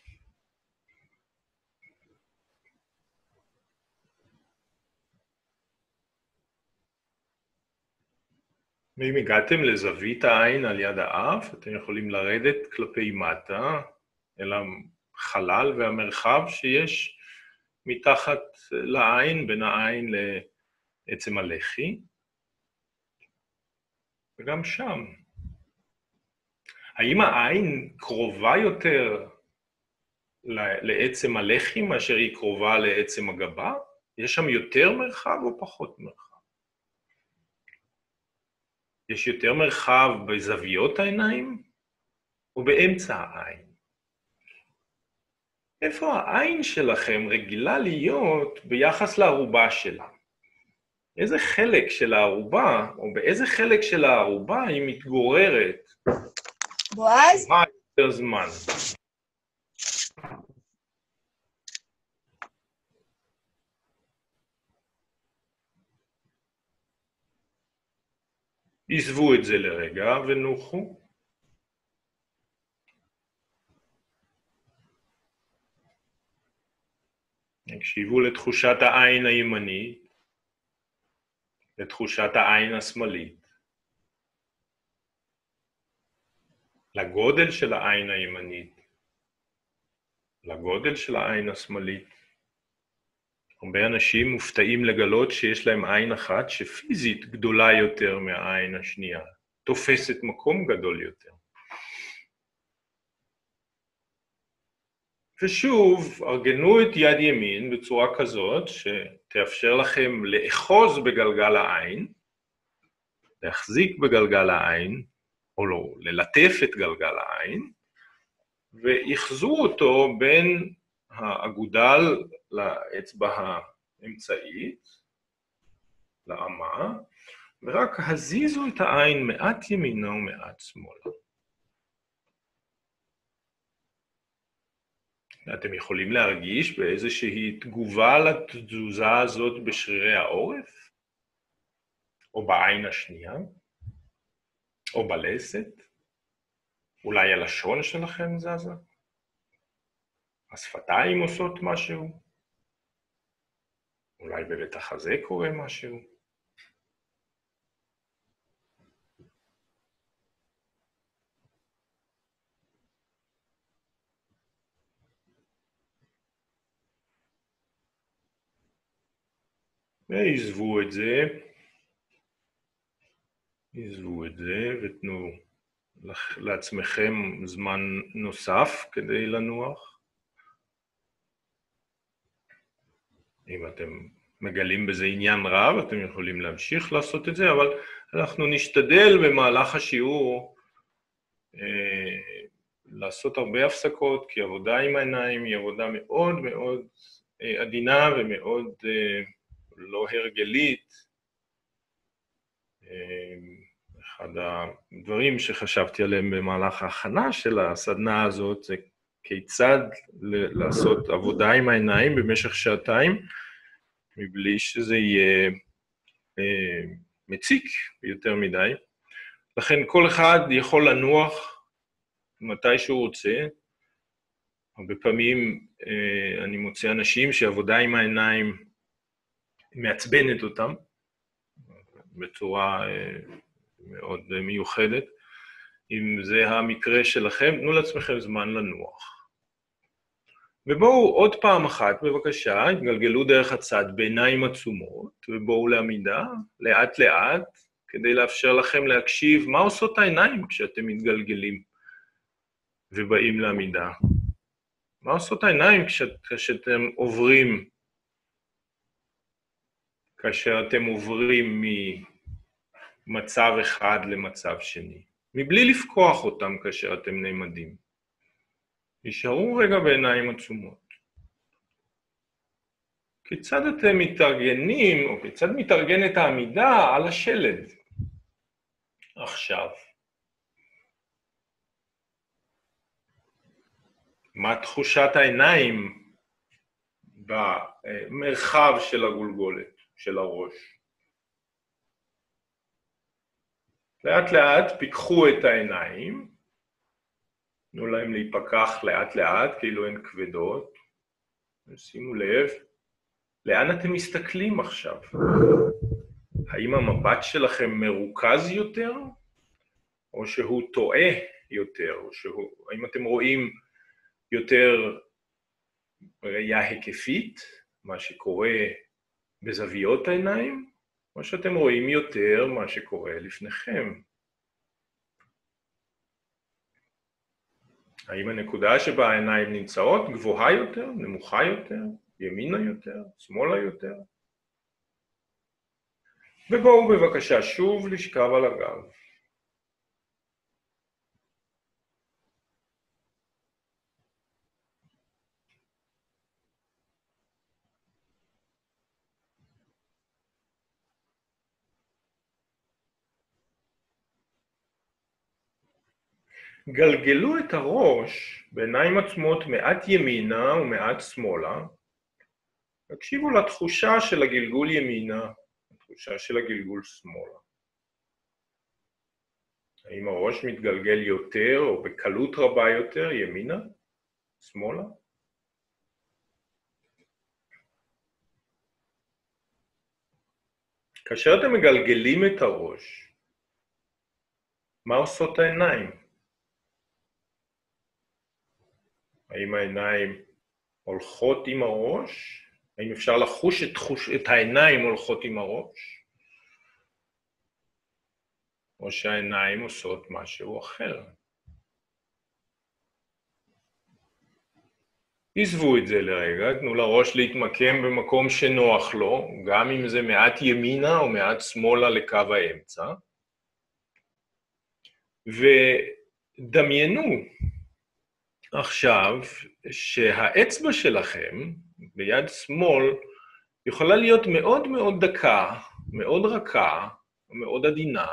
ואם הגעתם לזווית העין על יד האף, אתם יכולים לרדת כלפי מטה, אל החלל והמרחב שיש מתחת לעין, בין העין לעצם הלחי. וגם שם. האם העין קרובה יותר לעצם הלחי מאשר היא קרובה לעצם הגבה? יש שם יותר מרחב או פחות מרחב? יש יותר מרחב בזוויות העיניים או באמצע העין? איפה העין שלכם רגילה להיות ביחס לערובה שלה? איזה חלק של הערובה, או באיזה חלק של הערובה היא מתגוררת? בועז? מה יותר זמן? עזבו את זה לרגע ונוחו. הקשיבו לתחושת העין הימנית, לתחושת העין השמאלית, לגודל של העין הימנית, לגודל של העין השמאלית. הרבה אנשים מופתעים לגלות שיש להם עין אחת שפיזית גדולה יותר מהעין השנייה, תופסת מקום גדול יותר. ושוב, ארגנו את יד ימין בצורה כזאת שתאפשר לכם לאחוז בגלגל העין, להחזיק בגלגל העין, או לא, ללטף את גלגל העין, ויחזו אותו בין האגודל לאצבע האמצעית, לאמה, ורק הזיזו את העין מעט ימינה ומעט שמאלה. אתם יכולים להרגיש באיזושהי תגובה לתזוזה הזאת בשרירי העורף, או בעין השנייה, או בלסת, אולי הלשון שלכם זזה, השפתיים עושות משהו, אולי בבית החזה קורה משהו. ועזבו את זה, עזבו את זה ותנו לעצמכם זמן נוסף כדי לנוח. אם אתם מגלים בזה עניין רב, אתם יכולים להמשיך לעשות את זה, אבל אנחנו נשתדל במהלך השיעור אה, לעשות הרבה הפסקות, כי עבודה עם העיניים היא עבודה מאוד מאוד אה, עדינה ומאוד אה, לא הרגלית. אחד הדברים שחשבתי עליהם במהלך ההכנה של הסדנה הזאת, זה כיצד לעשות עבודה עם העיניים במשך שעתיים, מבלי שזה יהיה מציק יותר מדי. לכן כל אחד יכול לנוח מתי שהוא רוצה. הרבה פעמים אני מוצא אנשים שעבודה עם העיניים מעצבנת אותם, בצורה מאוד מיוחדת. אם זה המקרה שלכם, תנו לעצמכם זמן לנוח. ובואו עוד פעם אחת, בבקשה, התגלגלו דרך הצד בעיניים עצומות, ובואו לעמידה, לאט לאט, כדי לאפשר לכם להקשיב מה עושות העיניים כשאתם מתגלגלים ובאים לעמידה. מה עושות העיניים כשאתם עוברים, כאשר אתם עוברים ממצב אחד למצב שני, מבלי לפקוח אותם כאשר אתם נעמדים. נשארו רגע בעיניים עצומות. כיצד אתם מתארגנים, או כיצד מתארגנת העמידה על השלד עכשיו? מה תחושת העיניים במרחב של הגולגולת, של הראש? לאט לאט פיקחו את העיניים, תנו להם להיפקח לאט לאט, כאילו הן כבדות. שימו לב, לאן אתם מסתכלים עכשיו? האם המבט שלכם מרוכז יותר, או שהוא טועה יותר, או שהוא, האם אתם רואים יותר ראייה היקפית, מה שקורה בזוויות העיניים, או שאתם רואים יותר מה שקורה לפניכם? האם הנקודה שבה העיניים נמצאות גבוהה יותר, נמוכה יותר, ימינה יותר, שמאלה יותר? ובואו בבקשה שוב לשכב על הגב. גלגלו את הראש בעיניים עצומות מעט ימינה ומעט שמאלה. תקשיבו לתחושה של הגלגול ימינה, התחושה של הגלגול שמאלה. האם הראש מתגלגל יותר או בקלות רבה יותר ימינה, שמאלה? כאשר אתם מגלגלים את הראש, מה עושות העיניים? האם העיניים הולכות עם הראש? האם אפשר לחוש את, חוש, את העיניים הולכות עם הראש? או שהעיניים עושות משהו אחר? עזבו את זה לרגע, תנו לראש להתמקם במקום שנוח לו, גם אם זה מעט ימינה או מעט שמאלה לקו האמצע. ודמיינו עכשיו שהאצבע שלכם ביד שמאל יכולה להיות מאוד מאוד דקה, מאוד רכה, מאוד עדינה,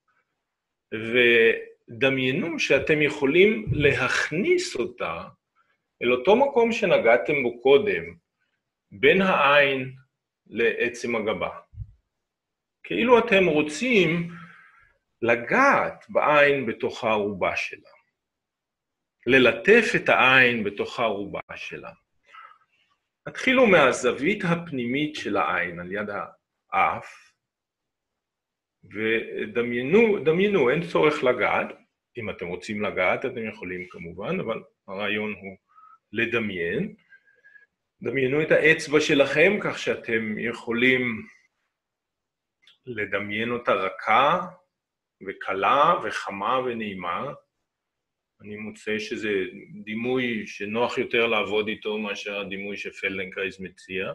ודמיינו שאתם יכולים להכניס אותה אל אותו מקום שנגעתם בו קודם, בין העין לעצם הגבה. כאילו אתם רוצים לגעת בעין בתוך הערובה שלה. ללטף את העין בתוך הערובה שלה. התחילו מהזווית הפנימית של העין על יד האף, ודמיינו, דמיינו, אין צורך לגעת, אם אתם רוצים לגעת אתם יכולים כמובן, אבל הרעיון הוא לדמיין. דמיינו את האצבע שלכם כך שאתם יכולים לדמיין אותה רכה וקלה וחמה ונעימה. אני מוצא שזה דימוי שנוח יותר לעבוד איתו מאשר הדימוי שפלדנקרייז מציע.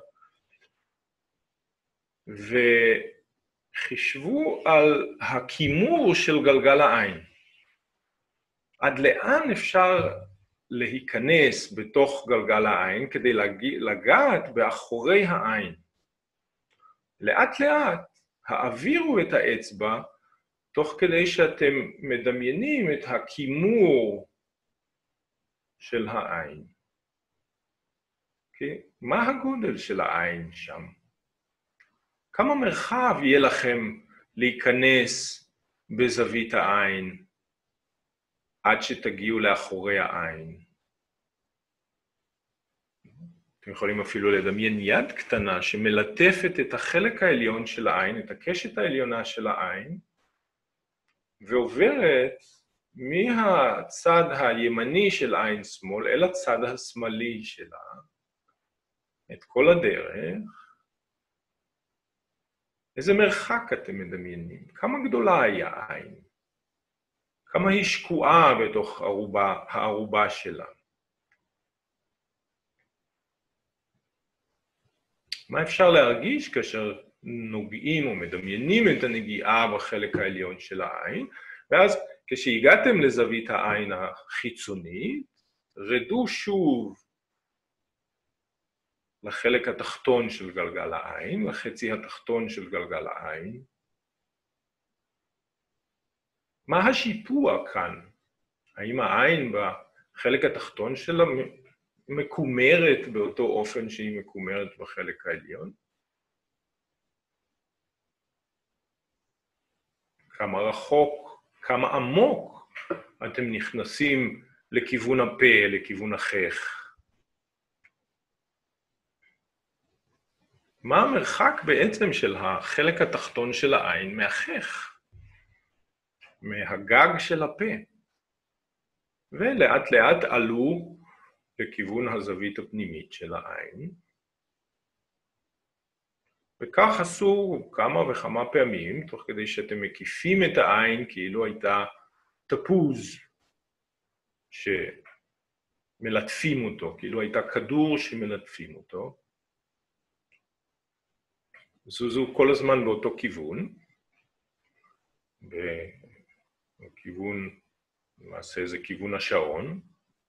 וחישבו על הכימור של גלגל העין. עד לאן אפשר להיכנס בתוך גלגל העין כדי לגעת באחורי העין. לאט לאט העבירו את האצבע תוך כדי שאתם מדמיינים את הכימור של העין. Okay? מה הגודל של העין שם? כמה מרחב יהיה לכם להיכנס בזווית העין עד שתגיעו לאחורי העין? אתם יכולים אפילו לדמיין יד קטנה שמלטפת את החלק העליון של העין, את הקשת העליונה של העין, ועוברת מהצד הימני של עין שמאל אל הצד השמאלי שלה, את כל הדרך. איזה מרחק אתם מדמיינים? כמה גדולה היה העין? כמה היא שקועה בתוך הערובה, הערובה שלה? מה אפשר להרגיש כאשר נוגעים או מדמיינים את הנגיעה בחלק העליון של העין? ואז כשהגעתם לזווית העין החיצונית, רדו שוב לחלק התחתון של גלגל העין, לחצי התחתון של גלגל העין. מה השיפוע כאן? האם העין בחלק התחתון שלה מקומרת באותו אופן שהיא מקומרת בחלק העליון? כמה רחוק, כמה עמוק אתם נכנסים לכיוון הפה, לכיוון החך? מה המרחק בעצם של החלק התחתון של העין מהחך? מהגג של הפה? ולאט לאט עלו לכיוון הזווית הפנימית של העין. וכך עשו כמה וכמה פעמים, תוך כדי שאתם מקיפים את העין כאילו הייתה תפוז שמלטפים אותו, כאילו הייתה כדור שמלטפים אותו. זוזו כל הזמן באותו כיוון, בכיוון, למעשה זה כיוון השעון.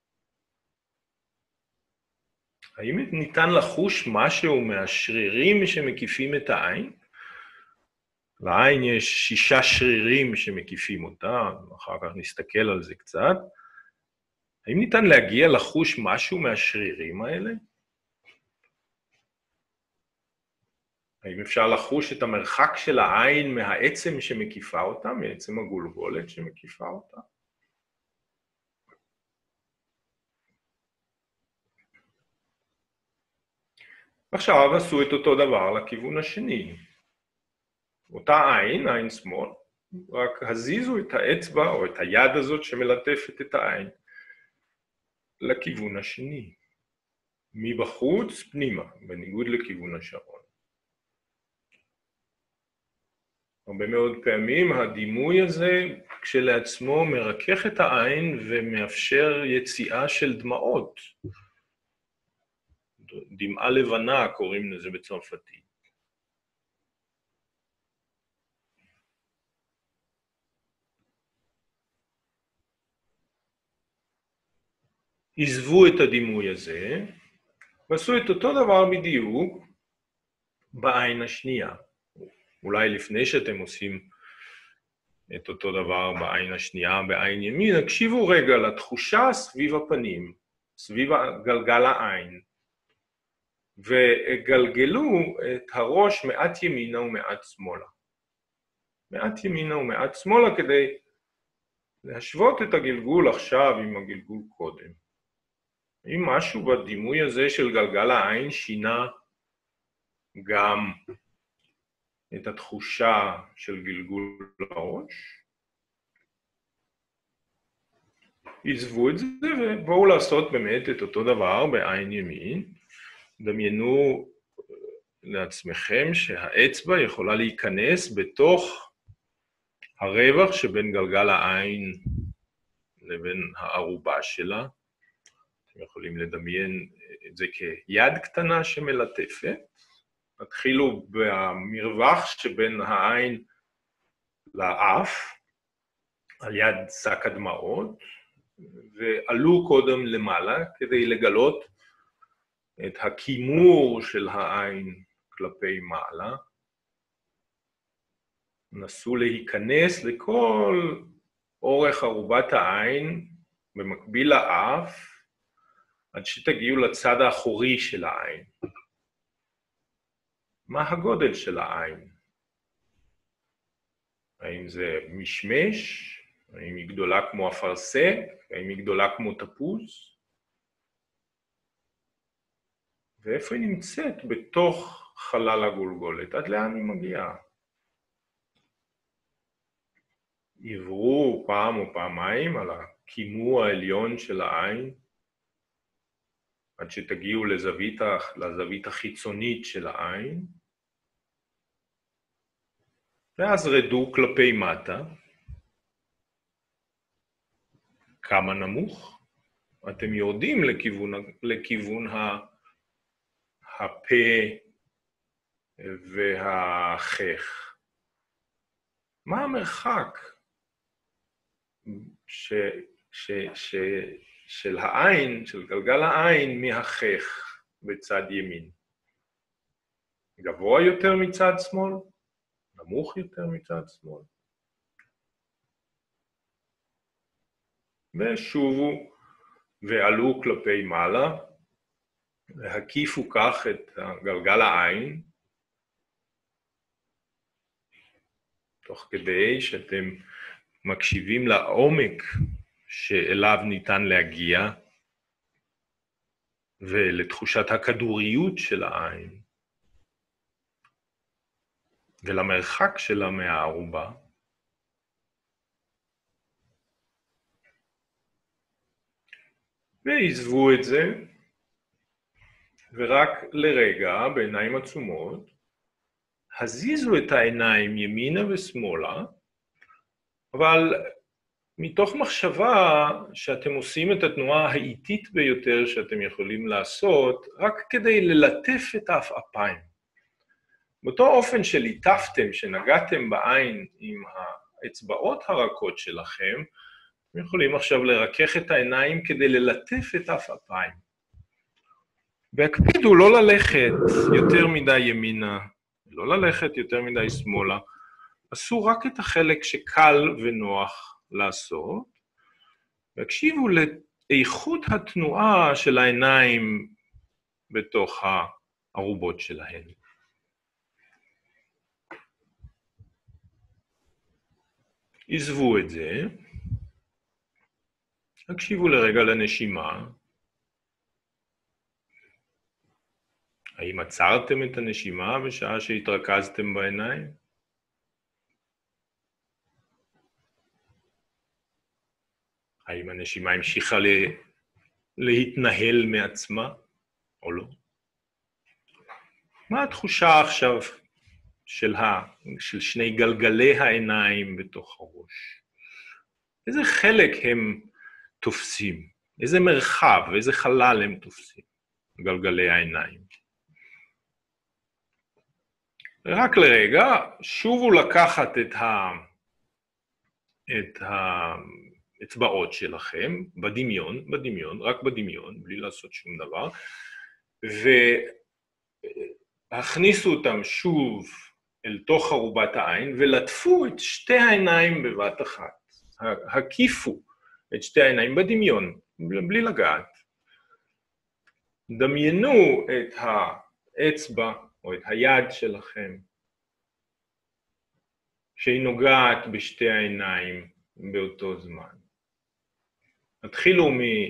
האם ניתן לחוש משהו מהשרירים שמקיפים את העין? לעין יש שישה שרירים שמקיפים אותה, אחר כך נסתכל על זה קצת. האם ניתן להגיע לחוש משהו מהשרירים האלה? האם אפשר לחוש את המרחק של העין מהעצם שמקיפה אותה, מעצם הגולגולת שמקיפה אותה? עכשיו עשו את אותו דבר לכיוון השני. אותה עין, עין שמאל, רק הזיזו את האצבע או את היד הזאת שמלטפת את העין לכיוון השני. מבחוץ פנימה, בניגוד לכיוון השעון. הרבה מאוד פעמים הדימוי הזה כשלעצמו מרכך את העין ומאפשר יציאה של דמעות. דמעה לבנה קוראים לזה בצרפתית. עזבו את הדימוי הזה, ועשו את אותו דבר בדיוק בעין השנייה. אולי לפני שאתם עושים את אותו דבר בעין השנייה, בעין ימין, הקשיבו רגע לתחושה סביב הפנים, סביב גלגל העין, וגלגלו את הראש מעט ימינה ומעט שמאלה. מעט ימינה ומעט שמאלה כדי להשוות את הגלגול עכשיו עם הגלגול קודם. אם משהו בדימוי הזה של גלגל העין שינה גם את התחושה של גלגול הראש, עזבו את זה ובואו לעשות באמת את אותו דבר בעין ימין. דמיינו לעצמכם שהאצבע יכולה להיכנס בתוך הרווח שבין גלגל העין לבין הערובה שלה. אתם יכולים לדמיין את זה כיד קטנה שמלטפת. התחילו במרווח שבין העין לאף, על יד שק הדמעות, ועלו קודם למעלה כדי לגלות את הכימור של העין כלפי מעלה. נסו להיכנס לכל אורך ערובת העין במקביל לאף, עד שתגיעו לצד האחורי של העין. מה הגודל של העין? האם זה משמש? האם היא גדולה כמו אפרסק? האם היא גדולה כמו תפוז? ואיפה היא נמצאת בתוך חלל הגולגולת? עד לאן היא מגיעה? עברו פעם או פעמיים על הכימור העליון של העין, עד שתגיעו לזווית, לזווית החיצונית של העין, ואז רדו כלפי מטה. כמה נמוך? אתם יורדים לכיוון, לכיוון הפה והחך. מה המרחק ש, ש, ש, של העין, של גלגל העין מהחך בצד ימין? גבוה יותר מצד שמאל? נמוך יותר מצד שמאל? ושובו ועלו כלפי מעלה, והקיפו כך את גלגל העין, תוך כדי שאתם מקשיבים לעומק שאליו ניתן להגיע, ולתחושת הכדוריות של העין, ולמרחק שלה מהערובה. ועזבו את זה, ורק לרגע, בעיניים עצומות, הזיזו את העיניים ימינה ושמאלה, אבל מתוך מחשבה שאתם עושים את התנועה האיטית ביותר שאתם יכולים לעשות, רק כדי ללטף את העפעפיים. באותו אופן שליטפתם, שנגעתם בעין עם האצבעות הרכות שלכם, אתם יכולים עכשיו לרכך את העיניים כדי ללטף את העפעפיים. והקפידו לא ללכת יותר מדי ימינה, לא ללכת יותר מדי שמאלה, עשו רק את החלק שקל ונוח לעשות, והקשיבו לאיכות התנועה של העיניים בתוך הערובות שלהן. עזבו את זה, הקשיבו לרגע לנשימה. האם עצרתם את הנשימה בשעה שהתרכזתם בעיניים? האם הנשימה המשיכה לה, להתנהל מעצמה או לא? מה התחושה עכשיו של, ה, של שני גלגלי העיניים בתוך הראש? איזה חלק הם תופסים? איזה מרחב, איזה חלל הם תופסים? גלגלי העיניים. רק לרגע, שובו לקחת את, ה, את האצבעות שלכם, בדמיון, בדמיון, רק בדמיון, בלי לעשות שום דבר, והכניסו אותם שוב אל תוך ערובת העין, ולטפו את שתי העיניים בבת אחת. הקיפו את שתי העיניים בדמיון, בלי לגעת. דמיינו את האצבע או את היד שלכם, שהיא נוגעת בשתי העיניים באותו זמן. התחילו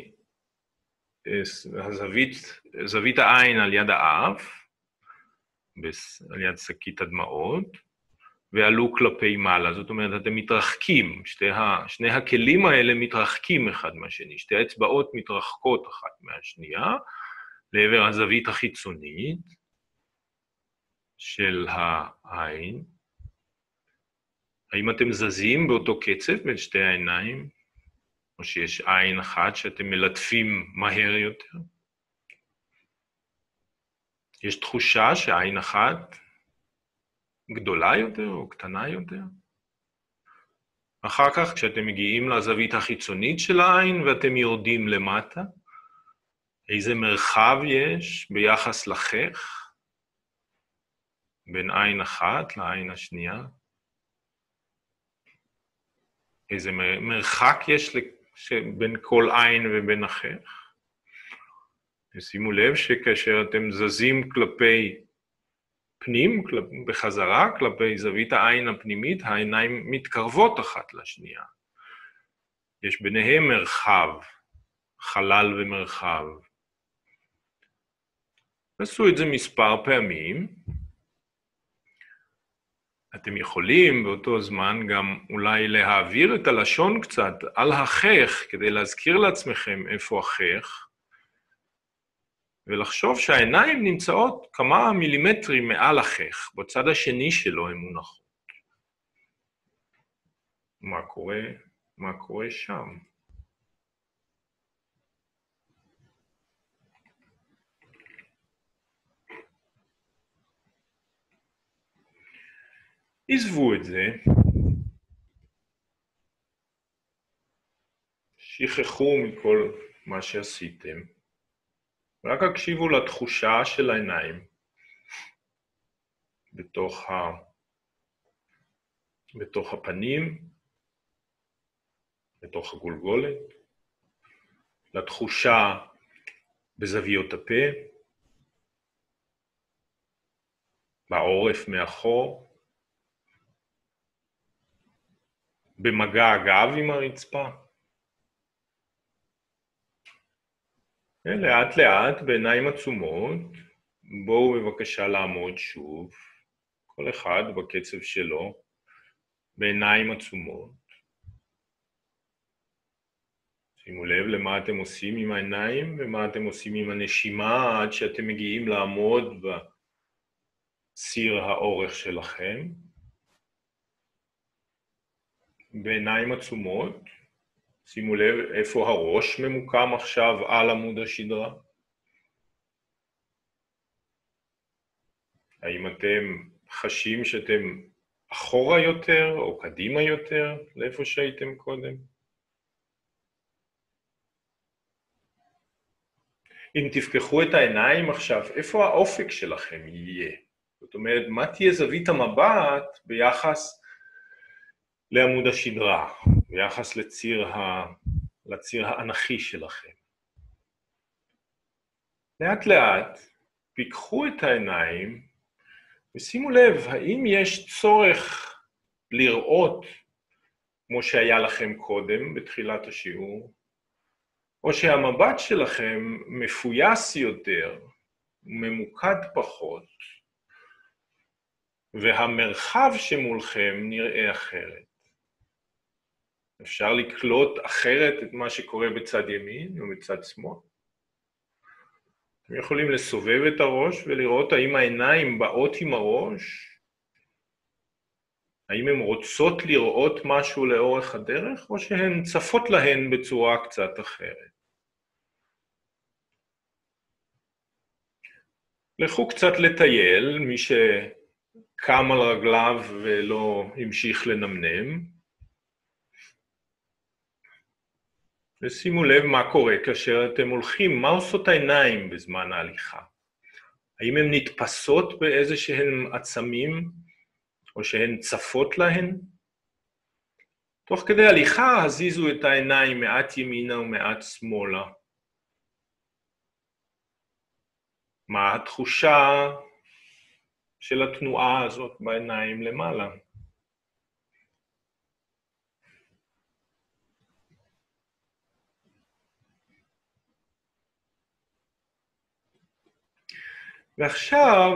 מהזווית, זווית העין על יד האף, על יד שקית הדמעות, ועלו כלפי מעלה. זאת אומרת, אתם מתרחקים, שתי ה, שני הכלים האלה מתרחקים אחד מהשני, שתי האצבעות מתרחקות אחת מהשנייה, לעבר הזווית החיצונית של העין. האם אתם זזים באותו קצב בין שתי העיניים, או שיש עין אחת שאתם מלטפים מהר יותר? יש תחושה שעין אחת גדולה יותר או קטנה יותר? אחר כך, כשאתם מגיעים לזווית החיצונית של העין ואתם יורדים למטה, איזה מרחב יש ביחס לחך בין עין אחת לעין השנייה? איזה מרחק יש בין כל עין ובין החך? שימו לב שכאשר אתם זזים כלפי פנים, בחזרה, כלפי זווית העין הפנימית, העיניים מתקרבות אחת לשנייה. יש ביניהם מרחב, חלל ומרחב. עשו את זה מספר פעמים. אתם יכולים באותו זמן גם אולי להעביר את הלשון קצת על החך, כדי להזכיר לעצמכם איפה החך, ולחשוב שהעיניים נמצאות כמה מילימטרים מעל החך, בצד השני שלו הן מונחות. מה קורה? מה קורה שם? עזבו את זה, שכחו מכל מה שעשיתם, רק הקשיבו לתחושה של העיניים בתוך, ה... בתוך הפנים, בתוך הגולגולת, לתחושה בזוויות הפה, בעורף מאחור, במגע הגב עם הרצפה. לאט לאט בעיניים עצומות, בואו בבקשה לעמוד שוב, כל אחד בקצב שלו, בעיניים עצומות. שימו לב למה אתם עושים עם העיניים ומה אתם עושים עם הנשימה עד שאתם מגיעים לעמוד בציר האורך שלכם. בעיניים עצומות, שימו לב איפה הראש ממוקם עכשיו על עמוד השדרה. האם אתם חשים שאתם אחורה יותר או קדימה יותר לאיפה שהייתם קודם? אם תפקחו את העיניים עכשיו, איפה האופק שלכם יהיה? זאת אומרת, מה תהיה זווית המבט ביחס לעמוד השדרה, ביחס לציר, ה... לציר האנכי שלכם. לאט לאט פיקחו את העיניים ושימו לב, האם יש צורך לראות כמו שהיה לכם קודם בתחילת השיעור, או שהמבט שלכם מפויס יותר, ממוקד פחות, והמרחב שמולכם נראה אחרת. אפשר לקלוט אחרת את מה שקורה בצד ימין ובצד שמאל. אתם יכולים לסובב את הראש ולראות האם העיניים באות עם הראש, האם הן רוצות לראות משהו לאורך הדרך, או שהן צפות להן בצורה קצת אחרת. לכו קצת לטייל, מי שקם על רגליו ולא המשיך לנמנם. ושימו לב מה קורה כאשר אתם הולכים, מה עושות העיניים בזמן ההליכה? האם הן נתפסות באיזה שהן עצמים, או שהן צפות להן? תוך כדי הליכה הזיזו את העיניים מעט ימינה ומעט שמאלה. מה התחושה של התנועה הזאת בעיניים למעלה? ועכשיו,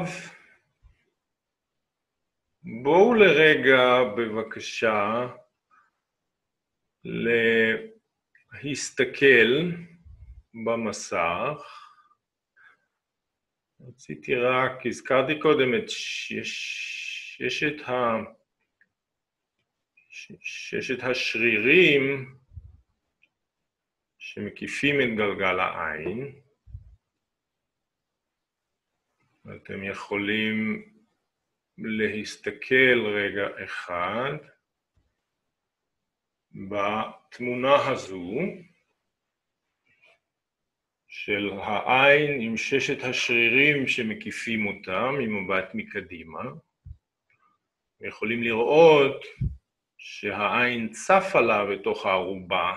בואו לרגע בבקשה להסתכל במסך. רציתי רק, הזכרתי קודם את ששת, ה... ששת השרירים שמקיפים את גלגל העין. אתם יכולים להסתכל רגע אחד בתמונה הזו של העין עם ששת השרירים שמקיפים אותם ממבט מקדימה. יכולים לראות שהעין צפה לה בתוך הערובה.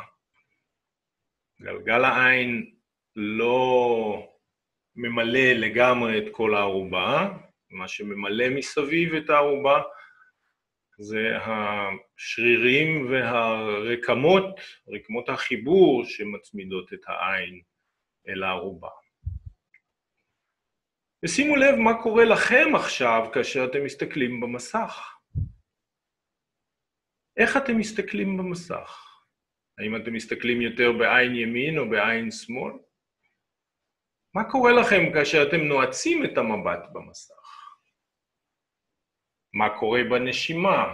גלגל העין לא ממלא לגמרי את כל הערובה, מה שממלא מסביב את הערובה זה השרירים והרקמות, רקמות החיבור שמצמידות את העין אל הערובה. ושימו לב מה קורה לכם עכשיו כאשר אתם מסתכלים במסך. איך אתם מסתכלים במסך? האם אתם מסתכלים יותר בעין ימין או בעין שמאל? מה קורה לכם כאשר אתם נועצים את המבט במסך? מה קורה בנשימה?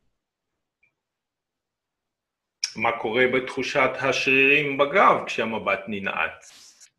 מה קורה בתחושת השרירים בגב כשהמבט ננעץ?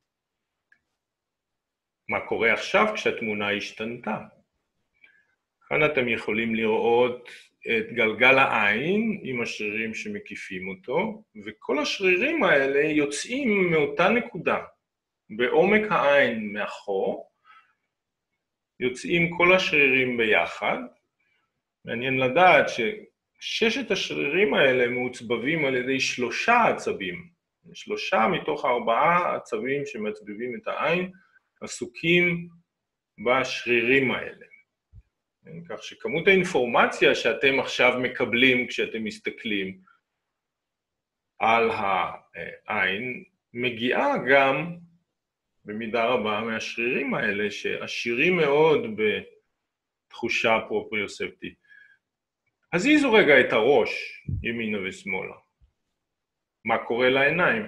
מה קורה עכשיו כשהתמונה השתנתה? כאן אתם יכולים לראות את גלגל העין עם השרירים שמקיפים אותו, וכל השרירים האלה יוצאים מאותה נקודה. בעומק העין מאחור, יוצאים כל השרירים ביחד. מעניין לדעת שששת השרירים האלה מעוצבבים על ידי שלושה עצבים. שלושה מתוך ארבעה עצבים שמעצבבים את העין, עסוקים בשרירים האלה. כך שכמות האינפורמציה שאתם עכשיו מקבלים כשאתם מסתכלים על העין, מגיעה גם במידה רבה מהשרירים האלה, שעשירים מאוד בתחושה פרופריוספטית. הזיזו רגע את הראש, ימינה ושמאלה. מה קורה לעיניים?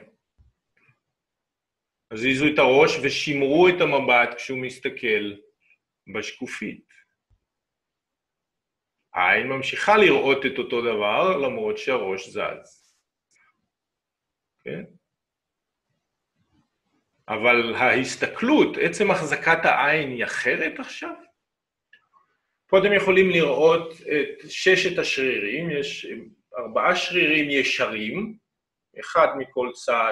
הזיזו את הראש ושימרו את המבט כשהוא מסתכל בשקופית. העין ממשיכה לראות את אותו דבר, למרות שהראש זז. כן? אבל ההסתכלות, עצם החזקת העין היא אחרת עכשיו. פה אתם יכולים לראות את ששת השרירים, יש ארבעה שרירים ישרים, אחד מכל צד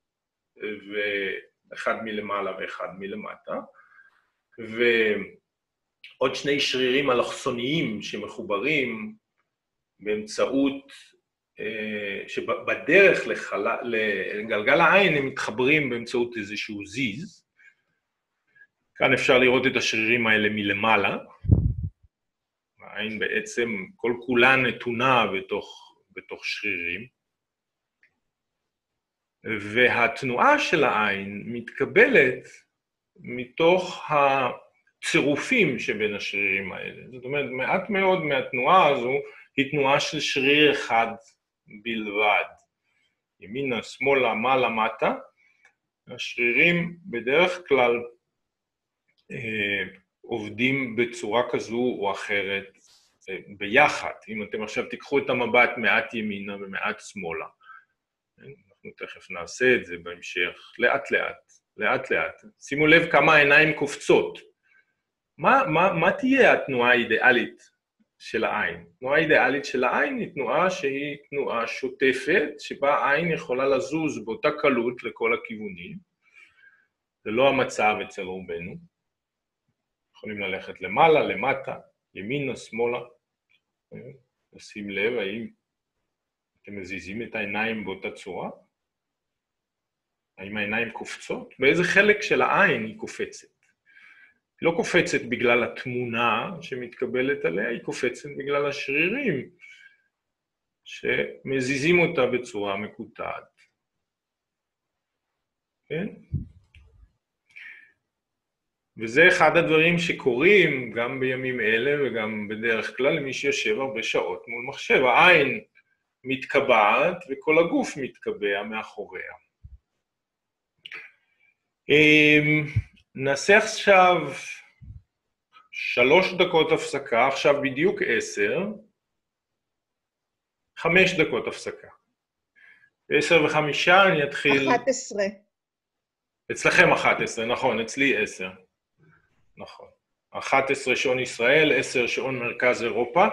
ואחד מלמעלה ואחד מלמטה, ועוד שני שרירים אלכסוניים שמחוברים באמצעות, שבדרך לחלה, לגלגל העין הם מתחברים באמצעות איזשהו זיז. כאן אפשר לראות את השרירים האלה מלמעלה. העין בעצם כל כולה נתונה בתוך, בתוך שרירים. והתנועה של העין מתקבלת מתוך הצירופים שבין השרירים האלה. זאת אומרת, מעט מאוד מהתנועה הזו היא תנועה של שריר אחד בלבד. ימינה, שמאלה, מעלה, מטה. השרירים בדרך כלל אה, עובדים בצורה כזו או אחרת אה, ביחד. אם אתם עכשיו תיקחו את המבט מעט ימינה ומעט שמאלה, אנחנו תכף נעשה את זה בהמשך, לאט לאט, לאט לאט. שימו לב כמה העיניים קופצות. מה, מה, מה תהיה התנועה האידיאלית של העין? התנועה האידיאלית של העין היא תנועה שהיא תנועה שוטפת, שבה העין יכולה לזוז באותה קלות לכל הכיוונים. זה לא המצב אצל רובנו. יכולים ללכת למעלה, למטה, ימינה, שמאלה. לשים לב, האם אתם מזיזים את העיניים באותה צורה? האם העיניים קופצות? באיזה חלק של העין היא קופצת? היא לא קופצת בגלל התמונה שמתקבלת עליה, היא קופצת בגלל השרירים שמזיזים אותה בצורה מקוטעת. כן? וזה אחד הדברים שקורים גם בימים אלה וגם בדרך כלל למי שיושב הרבה שעות מול מחשב. העין מתקבעת וכל הגוף מתקבע מאחוריה. נעשה עכשיו שלוש דקות הפסקה, עכשיו בדיוק עשר, חמש דקות הפסקה. עשר וחמישה אני אתחיל... אחת עשרה. אצלכם אחת עשרה, נכון, אצלי עשר. נכון. אחת עשרה שעון ישראל, עשר שעון מרכז אירופה.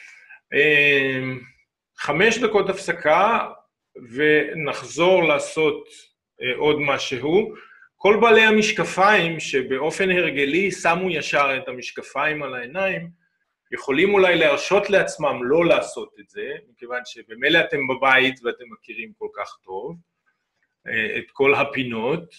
חמש דקות הפסקה, ונחזור לעשות עוד משהו. כל בעלי המשקפיים שבאופן הרגלי שמו ישר את המשקפיים על העיניים, יכולים אולי להרשות לעצמם לא לעשות את זה, מכיוון שבמילא אתם בבית ואתם מכירים כל כך טוב את כל הפינות.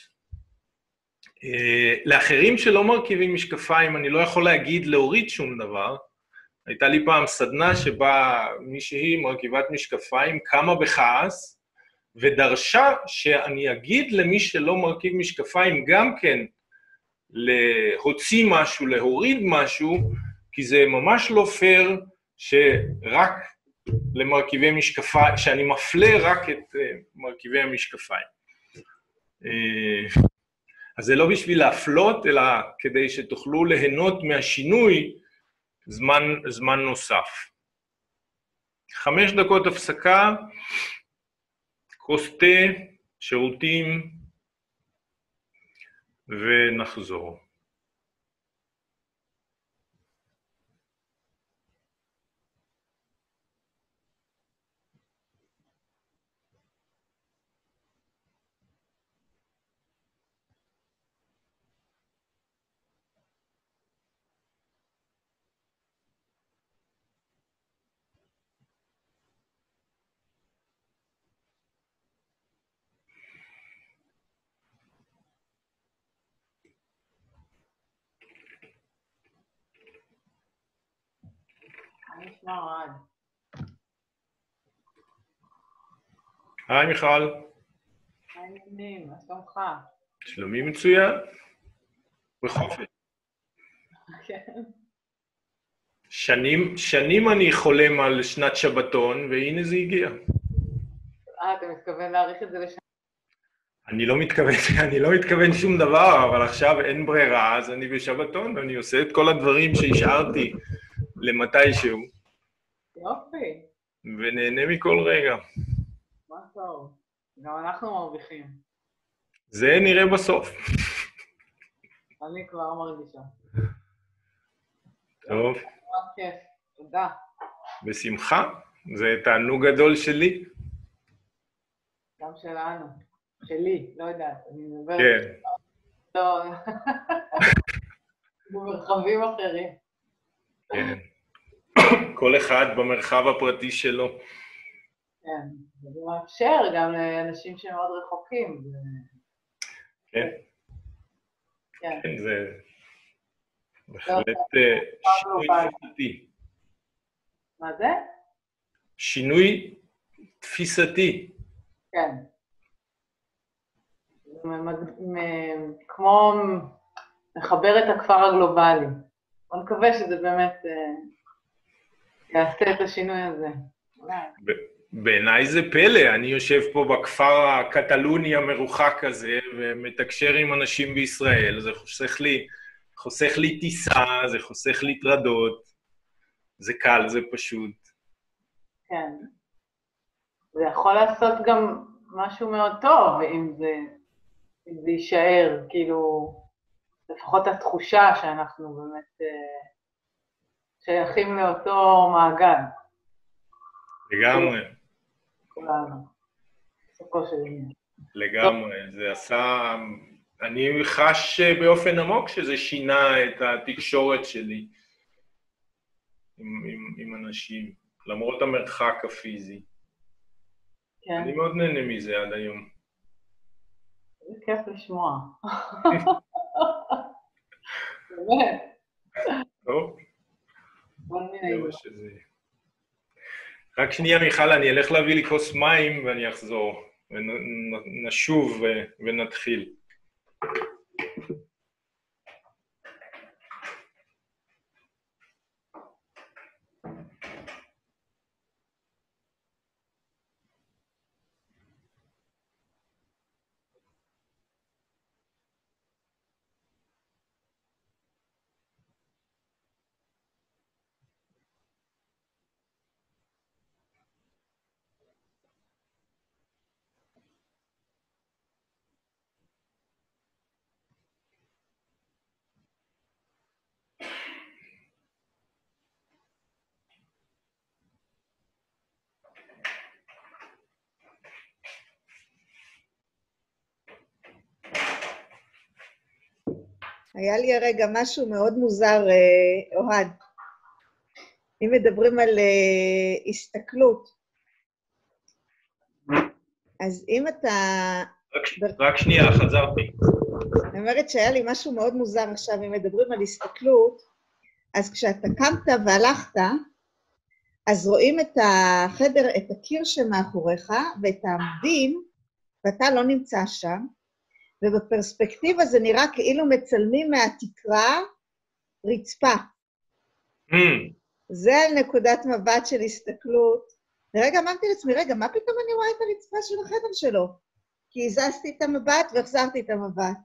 לאחרים שלא מרכיבים משקפיים, אני לא יכול להגיד להוריד שום דבר. הייתה לי פעם סדנה שבה מישהי מרכיבת משקפיים קמה בכעס, ודרשה שאני אגיד למי שלא מרכיב משקפיים גם כן להוציא משהו, להוריד משהו, כי זה ממש לא פייר שרק למרכיבי משקפיים, שאני מפלה רק את מרכיבי המשקפיים. אז זה לא בשביל להפלות, אלא כדי שתוכלו ליהנות מהשינוי זמן, זמן נוסף. חמש דקות הפסקה, כוס תה, שירותים, ונחזור. נשמע רעד. היי מיכל. היי נעים, מה שלומך? שלומי מצוין. בחופש. כן. שנים, שנים אני חולם על שנת שבתון, והנה זה הגיע. אה, אתה מתכוון להאריך את זה לשנה? אני לא מתכוון, אני לא מתכוון שום דבר, אבל עכשיו אין ברירה, אז אני בשבתון, ואני עושה את כל הדברים שהשארתי למתישהו. יופי. ונהנה מכל רגע. מה טוב. גם אנחנו מרוויחים. זה נראה בסוף. אני כבר מרגישה. טוב. מאוד כיף. תודה. בשמחה. זה תענוג גדול שלי. גם שלנו. שלי, לא יודעת. אני מדברת. כן. לא. במרחבים אחרים. כן. כל אחד במרחב הפרטי שלו. כן. זה מאפשר גם לאנשים שמאוד רחוקים. כן. כן. כן, זה בהחלט שינוי תפיסתי. מה זה? שינוי תפיסתי. כן. כמו לחבר את הכפר הגלובלי. אני מקווה שזה באמת יעשה את השינוי הזה. בעיניי זה פלא, אני יושב פה בכפר הקטלוני המרוחק הזה, ומתקשר עם אנשים בישראל, זה חוסך לי, חוסך לי טיסה, זה חוסך לי טרדות, זה קל, זה פשוט. כן. זה יכול לעשות גם משהו מאוד טוב, אם זה, אם זה יישאר, כאילו, לפחות התחושה שאנחנו באמת אה, שייכים לאותו מעגל. לגמרי. כולנו. בסופו של עניין. לגמרי, זה עשה... אני חש באופן עמוק שזה שינה את התקשורת שלי עם, עם, עם אנשים, למרות המרחק הפיזי. כן. אני מאוד נהנה מזה עד היום. זה כיף לשמוע. באמת. טוב. בוא זה נראה. מה שזה. רק שנייה, מיכל, אני אלך להביא לי כוס מים ואני אחזור. ונשוב ונתחיל. היה לי הרגע משהו מאוד מוזר, אה, אוהד. אם מדברים על אה, הסתכלות, אז אם אתה... רק, רק שנייה, חזרתי. אני אומרת שהיה לי משהו מאוד מוזר עכשיו, אם מדברים על הסתכלות, אז כשאתה קמת והלכת, אז רואים את החדר, את הקיר שמאחוריך, ואת העמדים, ואתה לא נמצא שם, ובפרספקטיבה זה נראה כאילו מצלמים מהתקרה רצפה. Mm. זה על נקודת מבט של הסתכלות. ורגע אמרתי לעצמי, רגע, מה פתאום אני רואה את הרצפה של החדר שלו? כי הזזתי את המבט והחזרתי את המבט.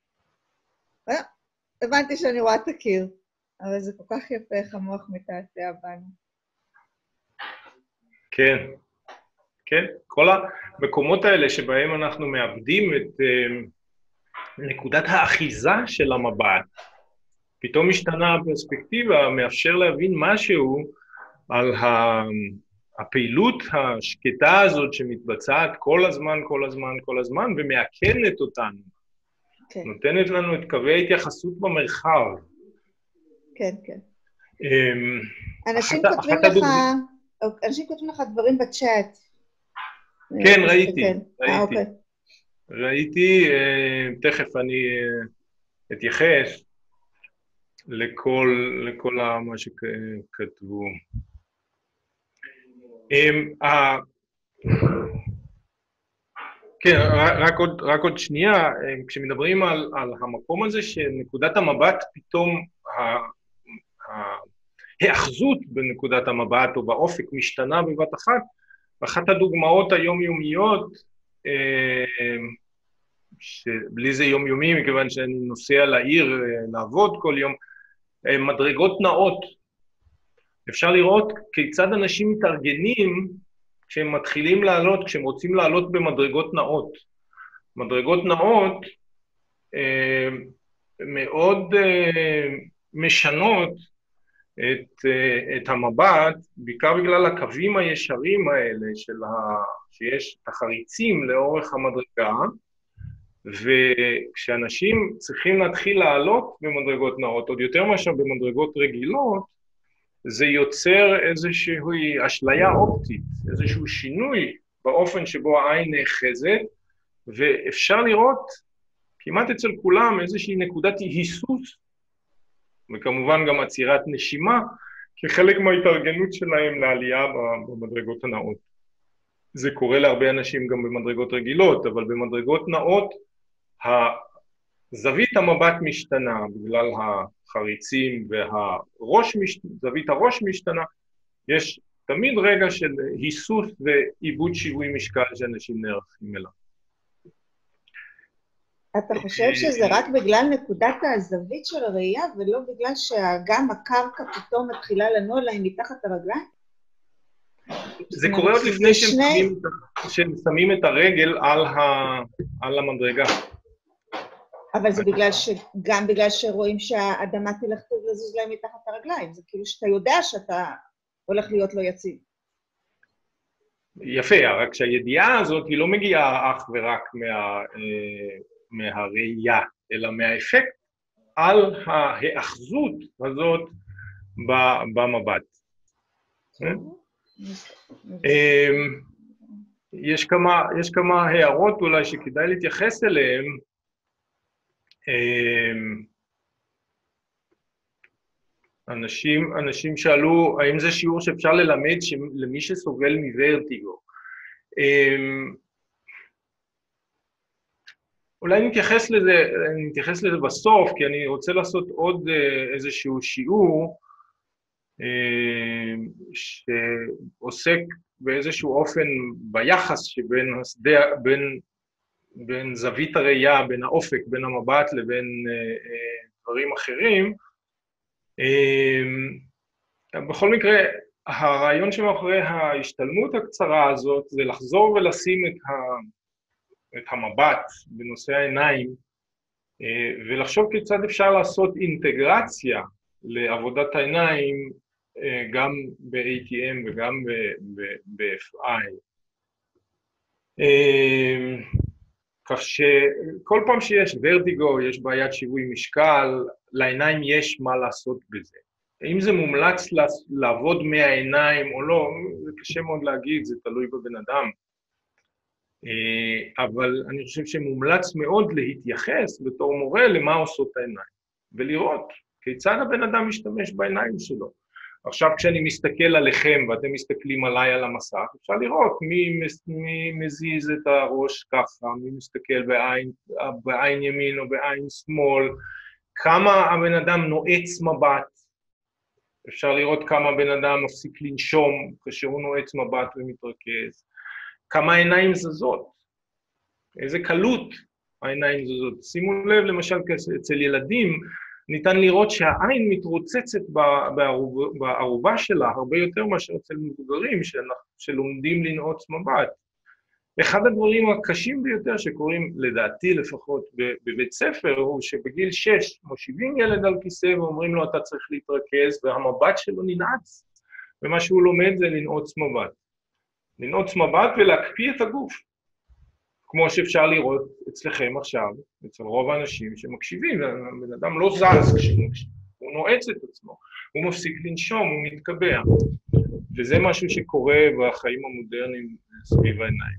הבנתי שאני רואה את הקיר, אבל זה כל כך יפה איך המוח מתעתע בנו. כן, כן. כל המקומות האלה שבהם אנחנו מאבדים את uh, נקודת האחיזה של המבט, פתאום משתנה הפרספקטיבה, מאפשר להבין משהו על ה... הפעילות השקטה הזאת שמתבצעת כל הזמן, כל הזמן, כל הזמן, ומאכנת אותנו. כן. נותנת לנו את קווי ההתייחסות במרחב. כן, כן. Um, אנשים אחת, כותבים אחת לך, הדוגמא... אנשים כותבים לך דברים בצ'אט. כן, ראיתי, כן. ראיתי. 아, אוקיי. ראיתי, uh, תכף אני uh, אתייחס לכל, לכל מה שכתבו. Um, uh, כן, רק עוד, רק עוד שנייה, כשמדברים על, על המקום הזה שנקודת המבט פתאום, ההאחזות בנקודת המבט או באופק משתנה בבת אחת, אחת הדוגמאות היומיומיות, שבלי זה יומיומי, מכיוון שאני נוסע לעיר לעבוד כל יום, מדרגות נאות. אפשר לראות כיצד אנשים מתארגנים כשהם מתחילים לעלות, כשהם רוצים לעלות במדרגות נאות. מדרגות נאות אה, מאוד אה, משנות את, אה, את המבט, בעיקר בגלל הקווים הישרים האלה, של ה, שיש את החריצים לאורך המדרגה, וכשאנשים צריכים להתחיל לעלות במדרגות נאות, עוד יותר מאשר במדרגות רגילות, זה יוצר איזושהי אשליה אופטית, איזשהו שינוי באופן שבו העין נאחזת, ואפשר לראות כמעט אצל כולם איזושהי נקודת היסוס, וכמובן גם עצירת נשימה, כחלק מההתארגנות שלהם לעלייה במדרגות הנאות. זה קורה להרבה אנשים גם במדרגות רגילות, אבל במדרגות נאות, זווית המבט משתנה בגלל החריצים והראש, זווית הראש משתנה, יש תמיד רגע של היסוס ועיבוד שיווי משקל שאנשים נערכים אליו. אתה חושב שזה רק בגלל נקודת הזווית של הראייה, ולא בגלל שגם הקרקע פתאום מתחילה לנוע להם מתחת הרגליים? זה קורה עוד לפני שהם שמים, שהם שמים את הרגל על, ה, על המדרגה. אבל זה בגלל ש... גם בגלל שרואים שהאדמה תלך לזוז להם מתחת הרגליים. זה כאילו שאתה יודע שאתה הולך להיות לא יציב. יפה, רק שהידיעה הזאת היא לא מגיעה אך ורק מה, מהראייה, אלא מהאפקט על ההאחזות הזאת במבט. יש כמה, יש כמה הערות אולי שכדאי להתייחס אליהן. אנשים, אנשים שאלו, האם זה שיעור שאפשר ללמד למי שסובל מוורטיגו? אולי נתייחס לזה, נתייחס לזה בסוף, כי אני רוצה לעשות עוד איזשהו שיעור שעוסק באיזשהו אופן ביחס שבין השדה, בין, בין זווית הראייה, בין האופק, בין המבט לבין דברים אחרים. בכל מקרה, הרעיון שמאחורי ההשתלמות הקצרה הזאת זה לחזור ולשים את, ה, את המבט בנושא העיניים, ולחשוב כיצד אפשר לעשות אינטגרציה לעבודת העיניים גם ב-איי טי אם וגם ב-אף איי. כך שכל פעם שיש ורטיגו, יש בעיית שיווי משקל, לעיניים יש מה לעשות בזה. אם זה מומלץ לעבוד מהעיניים או לא, זה קשה מאוד להגיד, זה תלוי בבן אדם. אבל אני חושב שמומלץ מאוד להתייחס בתור מורה למה עושות העיניים, ולראות כיצד הבן אדם משתמש בעיניים שלו. עכשיו כשאני מסתכל עליכם ואתם מסתכלים עליי על המסך, אפשר לראות מי, מי מזיז את הראש ככה, מי מסתכל בעין, בעין ימין או בעין שמאל, כמה הבן אדם נועץ מבט, אפשר לראות כמה הבן אדם מפסיק לנשום כאשר הוא נועץ מבט ומתרכז, כמה העיניים זזות, איזה קלות העיניים זזות. שימו לב למשל אצל ילדים, ניתן לראות שהעין מתרוצצת בערובה שלה הרבה יותר מאשר אצל מבוגרים שלומדים לנעוץ מבט. אחד הדברים הקשים ביותר שקורים, לדעתי לפחות, בבית ספר, הוא שבגיל שש מושיבים ילד על כיסא ואומרים לו, אתה צריך להתרכז, והמבט שלו ננעץ, ומה שהוא לומד זה לנעוץ מבט. לנעוץ מבט ולהקפיא את הגוף. כמו שאפשר לראות אצלכם עכשיו, אצל רוב האנשים שמקשיבים, הבן אדם לא זז כשהוא מקשיב, הוא נועץ את עצמו, הוא מפסיק לנשום, הוא מתקבע. וזה משהו שקורה בחיים המודרניים סביב העיניים.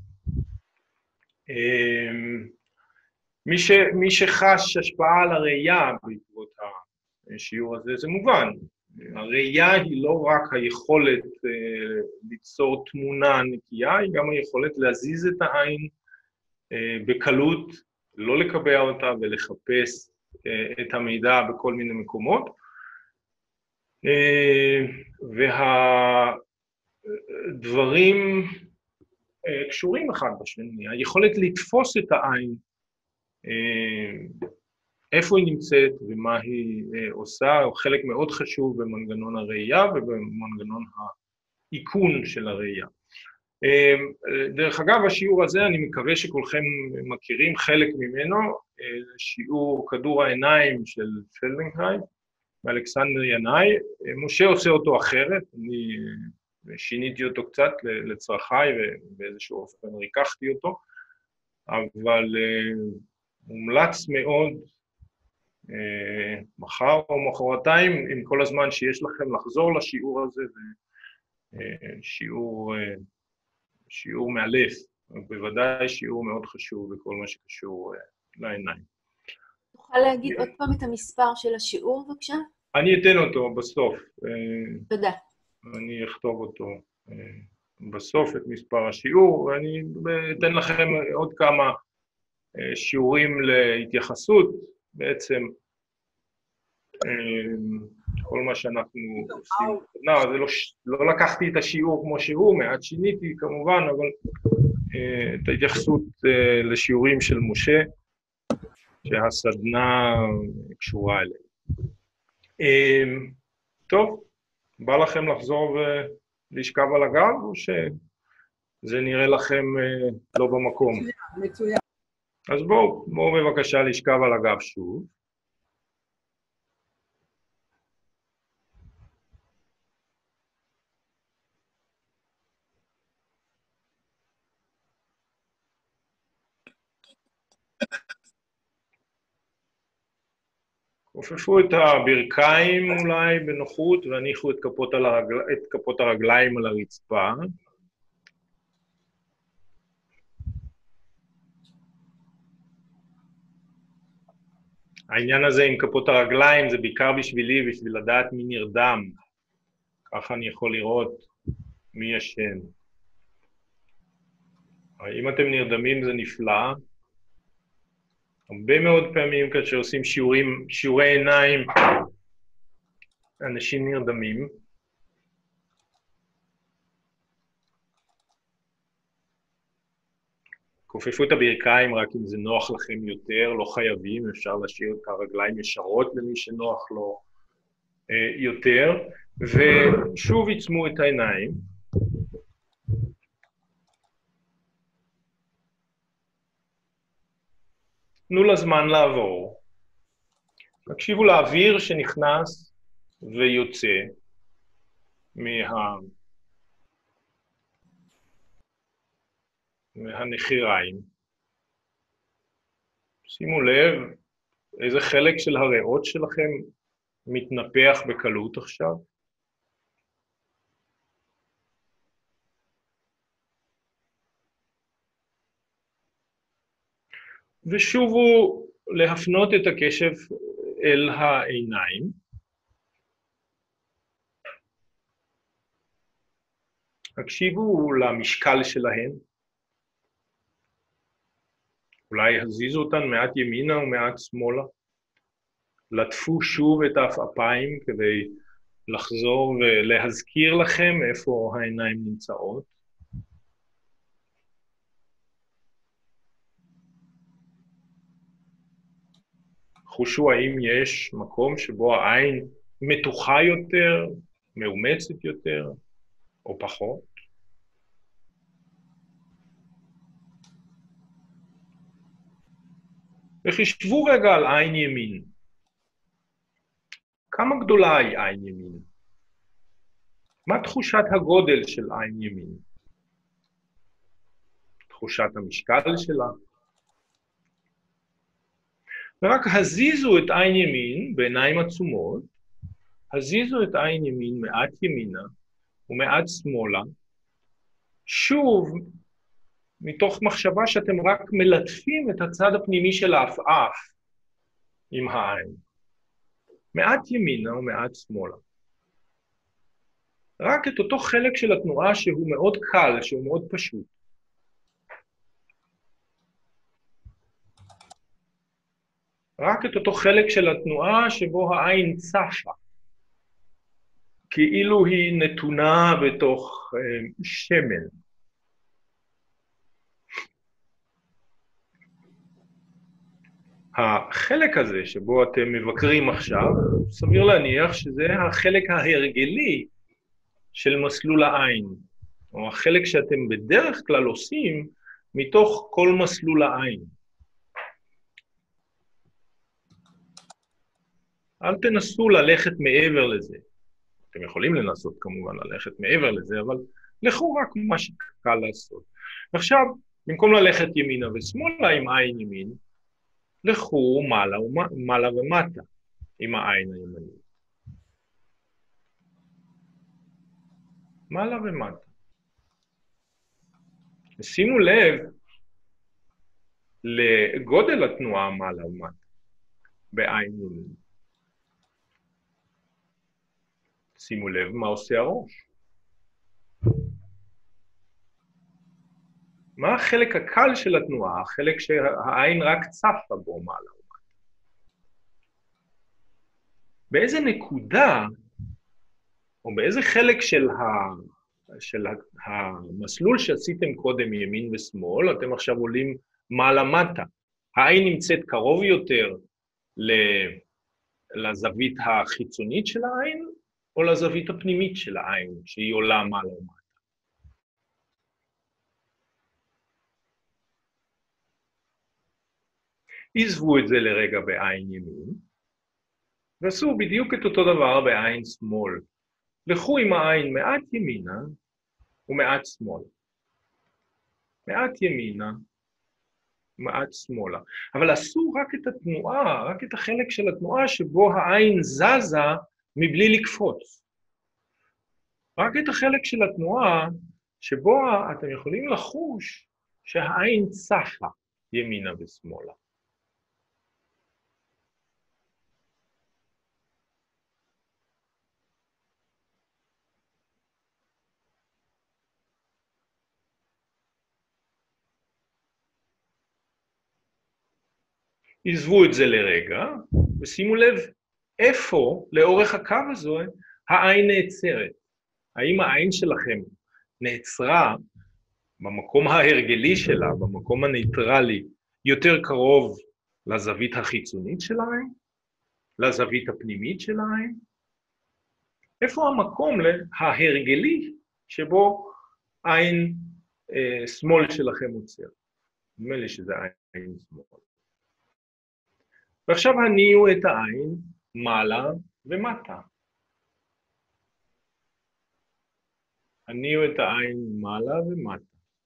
מי, ש, מי שחש השפעה על הראייה בעקבות השיעור הזה, זה מובן. הראייה היא לא רק היכולת ליצור תמונה נקייה, היא גם היכולת להזיז את העין, בקלות, לא לקבע אותה ולחפש את המידע בכל מיני מקומות. והדברים קשורים אחד בשני. היכולת לתפוס את העין, איפה היא נמצאת ומה היא עושה, הוא חלק מאוד חשוב במנגנון הראייה ובמנגנון האיכון של הראייה. דרך אגב, השיעור הזה, אני מקווה שכולכם מכירים חלק ממנו, שיעור כדור העיניים של פלדנקרייט, מאלכסנדר ינאי. משה עושה אותו אחרת, אני שיניתי אותו קצת לצרכיי ובאיזשהו אופן ריקחתי אותו, אבל מומלץ מאוד מחר או מחרתיים, עם כל הזמן שיש לכם לחזור לשיעור הזה, שיעור... שיעור מאלף, בוודאי שיעור מאוד חשוב בכל מה שקשור לעיניים. תוכל להגיד עוד פעם את המספר של השיעור, בבקשה? אני אתן אותו בסוף. תודה. אני אכתוב אותו בסוף, את מספר השיעור, ואני אתן לכם עוד כמה שיעורים להתייחסות, בעצם כל מה שאנחנו עושים. לא, זה לא, לא לקחתי את השיעור כמו שהוא, מעט שיניתי כמובן, אבל אה, את ההתייחסות אה, לשיעורים של משה, שהסדנה קשורה אליהם. אה, טוב, בא לכם לחזור ולשכב על הגב, או שזה נראה לכם אה, לא במקום? מצוין. אז בואו, בואו בבקשה לשכב על הגב שוב. כופפו את הברכיים אולי בנוחות, והניחו את כפות, הרגל... את כפות הרגליים על הרצפה. העניין הזה עם כפות הרגליים זה בעיקר בשבילי, בשביל לדעת מי נרדם. ככה אני יכול לראות מי ישן. אם אתם נרדמים זה נפלא. הרבה מאוד פעמים כאשר עושים שיעורים, שיעורי עיניים, אנשים נרדמים. כופפו את הברכיים רק אם זה נוח לכם יותר, לא חייבים, אפשר להשאיר את הרגליים ישרות למי שנוח לו אה, יותר, ושוב יצמו את העיניים. תנו לזמן לעבור. תקשיבו לאוויר שנכנס ויוצא מה... מהנחיריים. שימו לב איזה חלק של הריאות שלכם מתנפח בקלות עכשיו. ושובו להפנות את הקשב אל העיניים. הקשיבו למשקל שלהן. אולי הזיזו אותן מעט ימינה ומעט שמאלה. לטפו שוב את האפיים כדי לחזור ולהזכיר לכם איפה העיניים נמצאות. חושו האם יש מקום שבו העין מתוחה יותר, מאומצת יותר, או פחות. וחישבו רגע על עין ימין. כמה גדולה היא עין ימין? מה תחושת הגודל של עין ימין? תחושת המשקל שלה? ורק הזיזו את עין ימין בעיניים עצומות, הזיזו את עין ימין מעט ימינה ומעט שמאלה, שוב, מתוך מחשבה שאתם רק מלטפים את הצד הפנימי של האף-אף עם העין. מעט ימינה ומעט שמאלה. רק את אותו חלק של התנועה שהוא מאוד קל, שהוא מאוד פשוט. רק את אותו חלק של התנועה שבו העין צפה, כאילו היא נתונה בתוך אה, שמן. החלק הזה שבו אתם מבקרים עכשיו, סביר להניח שזה החלק ההרגלי של מסלול העין, או החלק שאתם בדרך כלל עושים מתוך כל מסלול העין. אל תנסו ללכת מעבר לזה. אתם יכולים לנסות כמובן ללכת מעבר לזה, אבל לכו רק מה שקל לעשות. עכשיו, במקום ללכת ימינה ושמאלה עם עין ימין, לכו מעלה, מעלה ומטה עם העין הימנית. מעלה ומטה. שימו לב לגודל התנועה מעלה ומטה בעין ימין. שימו לב מה עושה הראש. מה החלק הקל של התנועה, החלק שהעין רק צפה בו מעלה ומטה. באיזה נקודה, או באיזה חלק של, ה, של ה, המסלול שעשיתם קודם ימין ושמאל, אתם עכשיו עולים מעלה-מטה. העין נמצאת קרוב יותר לזווית החיצונית של העין, או לזווית הפנימית של העין, שהיא עולה מעלה-מטה. עזבו את זה לרגע בעין ימין, ועשו בדיוק את אותו דבר בעין שמאל. לכו עם העין מעט ימינה ומעט שמאלה. מעט ימינה ומעט שמאלה. אבל עשו רק את התנועה, רק את החלק של התנועה שבו העין זזה מבלי לקפוץ. רק את החלק של התנועה שבו אתם יכולים לחוש שהעין צפה ימינה ושמאלה. עזבו את זה לרגע, ושימו לב איפה לאורך הקו הזה העין נעצרת. האם העין שלכם נעצרה במקום ההרגלי שלה, במקום הניטרלי, יותר קרוב לזווית החיצונית של העין? לזווית הפנימית של העין? איפה המקום ההרגלי שבו עין אה, שמאל שלכם עוצר? נדמה לי שזה עין שמאל. ועכשיו הניעו את העין מעלה ומטה. הניעו את העין מעלה ומטה.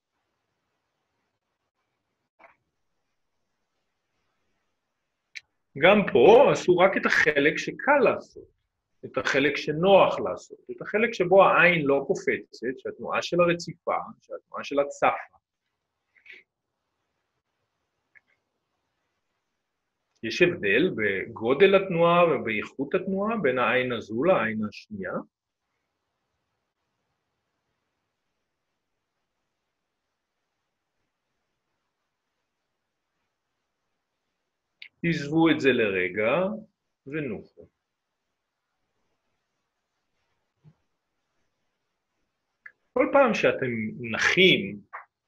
גם פה עשו רק את החלק שקל לעשות, את החלק שנוח לעשות, את החלק שבו העין לא קופצת, שהתנועה שלה רציפה, שהתנועה שלה צפה. יש הבדל בגודל התנועה ובאיכות התנועה בין העין הזו לעין השנייה. עזבו את זה לרגע ונוחו. כל פעם שאתם נחים,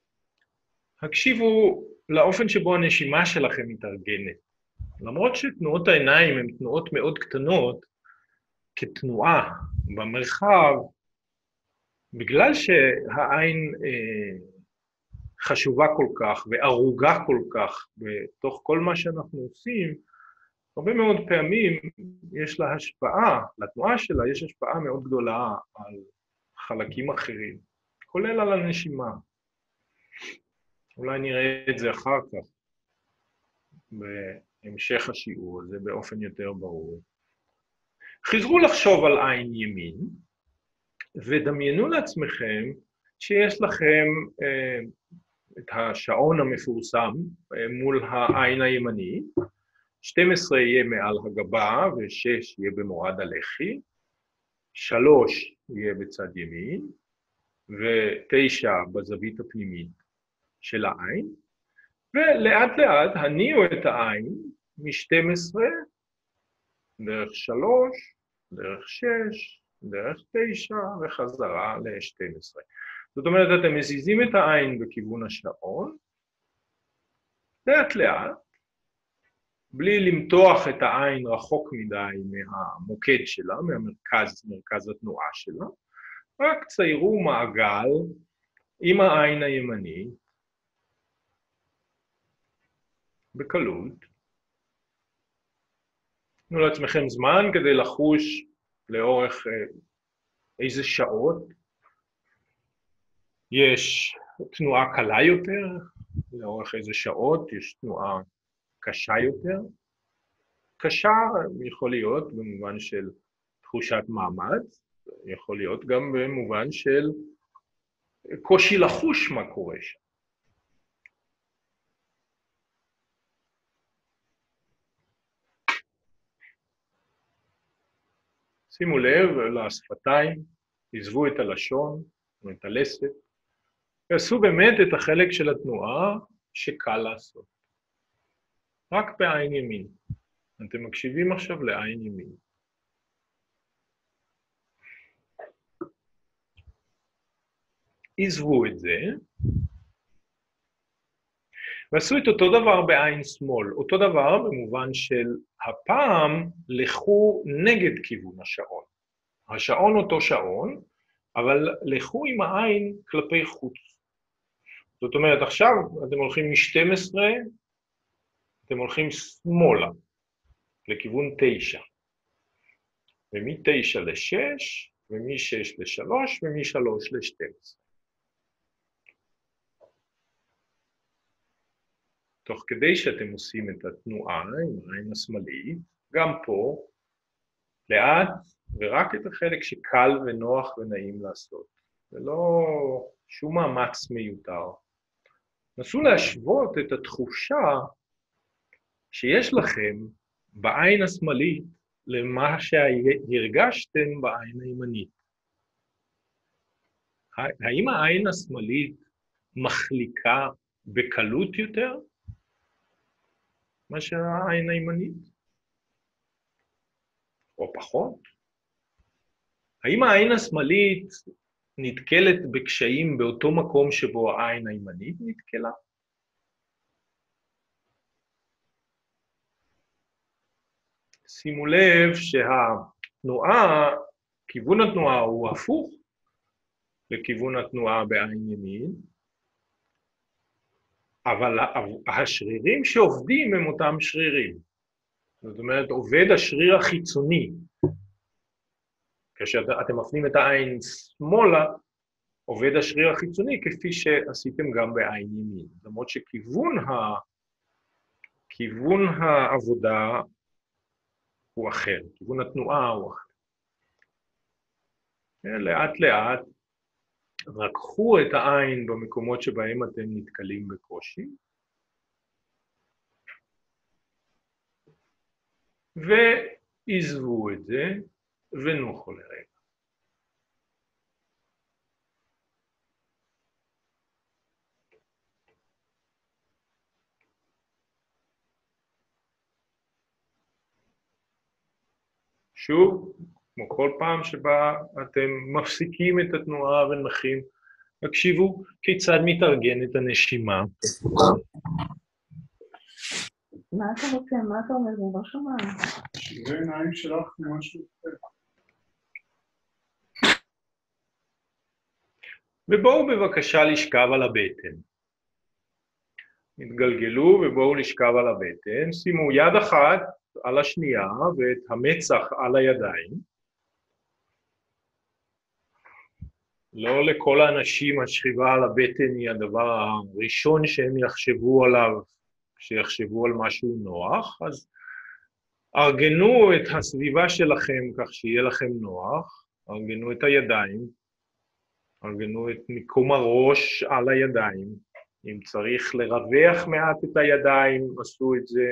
הקשיבו לאופן שבו הנשימה שלכם מתארגנת. למרות שתנועות העיניים הן תנועות מאוד קטנות, כתנועה במרחב, בגלל שהעין אה, חשובה כל כך וערוגה כל כך בתוך כל מה שאנחנו עושים, הרבה מאוד פעמים יש לה השפעה, לתנועה שלה יש השפעה מאוד גדולה על חלקים אחרים, כולל על הנשימה. אולי נראה את זה אחר כך, בהמשך השיעור הזה באופן יותר ברור. חזרו לחשוב על עין ימין, ודמיינו לעצמכם שיש לכם אה, את השעון המפורסם אה, מול העין הימני, שתים עשרה יהיה מעל הגבה ו-שש יהיה במורד הלחי, שלוש יהיה בצד ימין, ו-תשע בזווית הפנימית של העין, ולאט לאט הניעו את העין מ-שתים עשרה, דרך שלוש, דרך שש, דרך תשע, וחזרה ל-שתים עשרה. זאת אומרת, אתם מזיזים את העין בכיוון השעון, לאט לאט, בלי למתוח את העין רחוק מדי מהמוקד שלה, מהמרכז, מרכז התנועה שלה, רק ציירו מעגל עם העין הימנית, בקלות. תנו לעצמכם זמן כדי לחוש לאורך איזה שעות. יש תנועה קלה יותר, לאורך איזה שעות יש תנועה קשה יותר. קשה יכול להיות במובן של תחושת מאמץ, יכול להיות גם במובן של קושי לחוש מה קורה שם. שימו לב לשפתיים, עזבו את הלשון, את הלסת, ועשו באמת את החלק של התנועה שקל לעשות. רק בעין ימין. אתם מקשיבים עכשיו לעין ימין. עזבו את זה, ועשו את אותו דבר בעין שמאל, אותו דבר במובן של הפעם לכו נגד כיוון השעון. השעון אותו שעון, אבל לכו עם העין כלפי חוץ. זאת אומרת, עכשיו אתם הולכים מ-שתים עשרה, אתם הולכים שמאלה, לכיוון תשע. ומ-תשע ל-שש, ומ-שש ל-שלוש, ומ-שלוש ל-שתים עשרה. תוך כדי שאתם עושים את התנועה עם העין השמאלית, גם פה, לאט, ורק את החלק שקל ונוח ונעים לעשות. ולא שום מאמץ מיותר. נסו להשוות את התחושה שיש לכם בעין השמאלית למה שהרגשתם בעין הימנית. האם העין השמאלית מחליקה בקלות יותר מאשר העין הימנית? או פחות? האם העין השמאלית נתקלת בקשיים באותו מקום שבו העין הימנית נתקלה? שימו לב שהתנועה, כיוון התנועה הוא הפוך לכיוון התנועה בעין ימין, אבל השרירים שעובדים הם אותם שרירים. זאת אומרת, עובד השריר החיצוני. כשאתם מפנים את העין שמאלה, עובד השריר החיצוני כפי שעשיתם גם בעין ימין. למרות שכיוון ה... כיוון העבודה הוא אחר, כיוון התנועה הוא אחר. לאט לאט, רקחו את העין במקומות שבהם אתם נתקלים בקושי, ועזבו את זה, ונוחו לרגע. שוב, כמו כל פעם שבה אתם מפסיקים את התנועה ונחים, תקשיבו כיצד מתארגנת הנשימה. מה אתה רוצה? מה אתה אומר? אני לא שומעת. שזה עיניים שלך משהו אחר. ובואו בבקשה לשכב על הבטן. התגלגלו ובואו לשכב על הבטן. שימו יד אחת על השנייה ואת המצח על הידיים. לא לכל האנשים השכיבה על הבטן היא הדבר הראשון שהם יחשבו עליו, כשיחשבו על משהו נוח, אז ארגנו את הסביבה שלכם כך שיהיה לכם נוח, ארגנו את הידיים, ארגנו את מיקום הראש על הידיים, אם צריך לרווח מעט את הידיים, עשו את זה,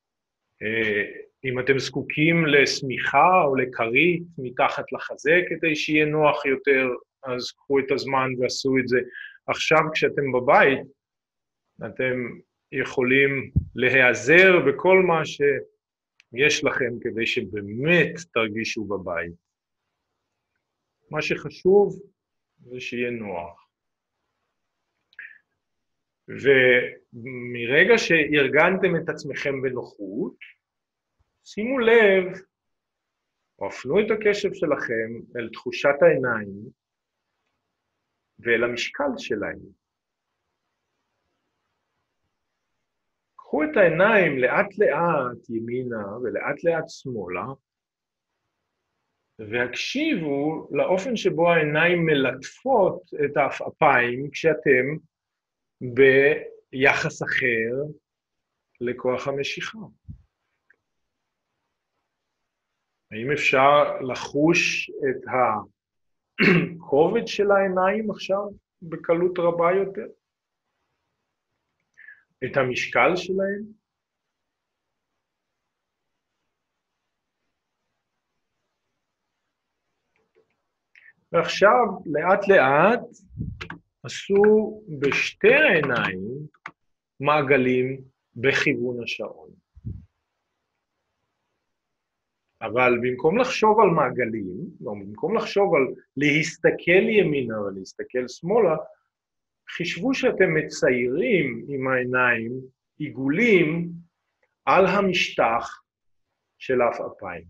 אם אתם זקוקים לסמיכה או לקרית מתחת לחזה כדי שיהיה נוח יותר, אז קחו את הזמן ועשו את זה. עכשיו כשאתם בבית, אתם יכולים להיעזר בכל מה שיש לכם כדי שבאמת תרגישו בבית. מה שחשוב זה שיהיה נוח. ומרגע שארגנתם את עצמכם בנוחות, שימו לב, או הפנו את הקשב שלכם אל תחושת העיניים ואל המשקל שלהם. קחו את העיניים לאט לאט ימינה ולאט לאט שמאלה, והקשיבו לאופן שבו העיניים מלטפות את האפיים כשאתם ביחס אחר לכוח המשיכה. האם אפשר לחוש את הכובד של העיניים עכשיו בקלות רבה יותר? את המשקל שלהם? ועכשיו, לאט לאט, עשו בשתי העיניים מעגלים בכיוון השעון. אבל במקום לחשוב על מעגלים, או במקום לחשוב על להסתכל ימינה ולהסתכל שמאלה, חישבו שאתם מציירים עם העיניים עיגולים על המשטח של העפעפיים.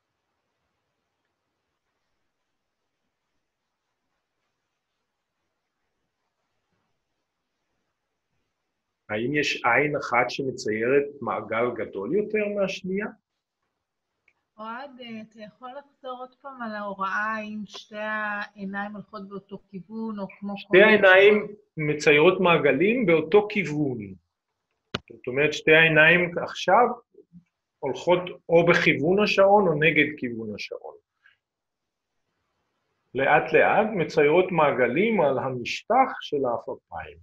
האם יש עין אחת שמציירת מעגל גדול יותר מהשנייה? אוהד, אתה יכול לחזור עוד פעם על ההוראה אם שתי העיניים הולכות באותו כיוון, או כמו... שתי העיניים מציירות מעגלים באותו כיוון. זאת אומרת, שתי העיניים עכשיו הולכות או בכיוון השעון או נגד כיוון השעון. לאט לאט מציירות מעגלים על המשטח של העפעפיים.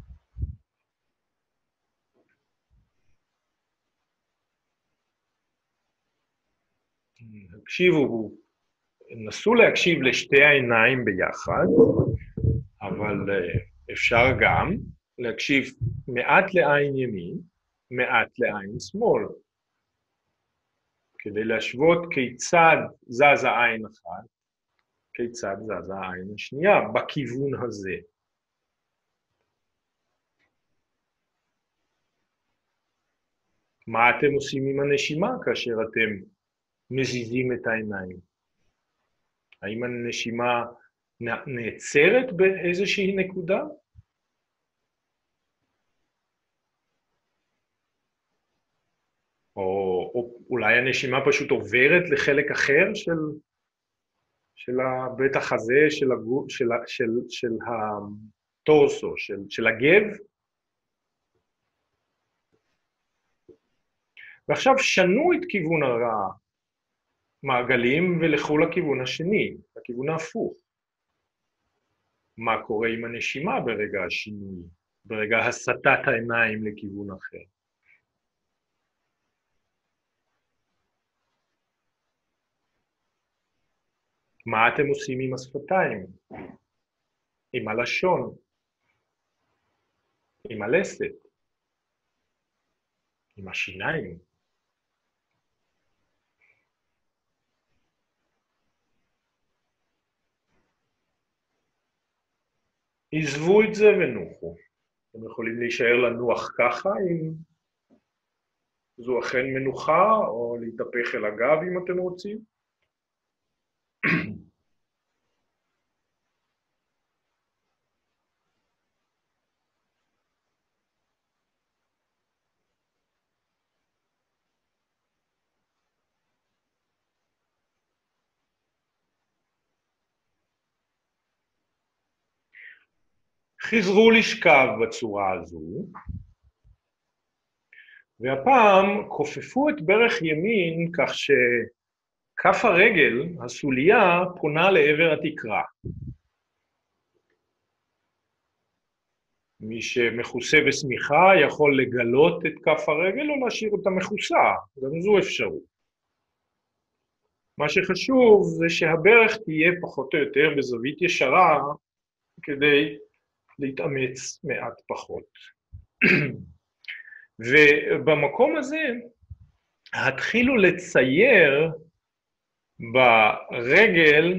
הקשיבו, נסו להקשיב לשתי העיניים ביחד, אבל אפשר גם להקשיב מעט לעין ימין, מעט לעין שמאל, כדי להשוות כיצד זזה עין אחת, כיצד זזה העין השנייה, בכיוון הזה. מה אתם עושים עם הנשימה כאשר אתם מזיזים את העיניים? האם הנשימה נעצרת באיזושהי נקודה? או, או אולי הנשימה פשוט עוברת לחלק אחר של, של בית החזה, של, הגו, של, של, של הטורסו, של, של הגב? ועכשיו שנו את כיוון המעגלים ולכו לכיוון השני, לכיוון ההפוך. מה קורה עם הנשימה ברגע השינוי, ברגע הסטת העיניים לכיוון אחר? מה אתם עושים עם השפתיים? עם הלשון? עם הלסת? עם השיניים? עזבו את זה ונוחו. אתם יכולים להישאר לנוח ככה, אם זו אכן מנוחה, או להתהפך אל הגב אם אתם רוצים. חזרו לשכב בצורה הזו, והפעם כופפו את ברך ימין כך שכף הרגל, הסוליה, פונה לעבר התקרה. מי שמכוסה בשמיכה יכול לגלות את כף הרגל או להשאיר אותה מכוסה, גם זו אפשרות. מה שחשוב זה שהברך תהיה פחות או יותר בזווית ישרה כדי להתאמץ מעט פחות. ובמקום הזה התחילו לצייר ברגל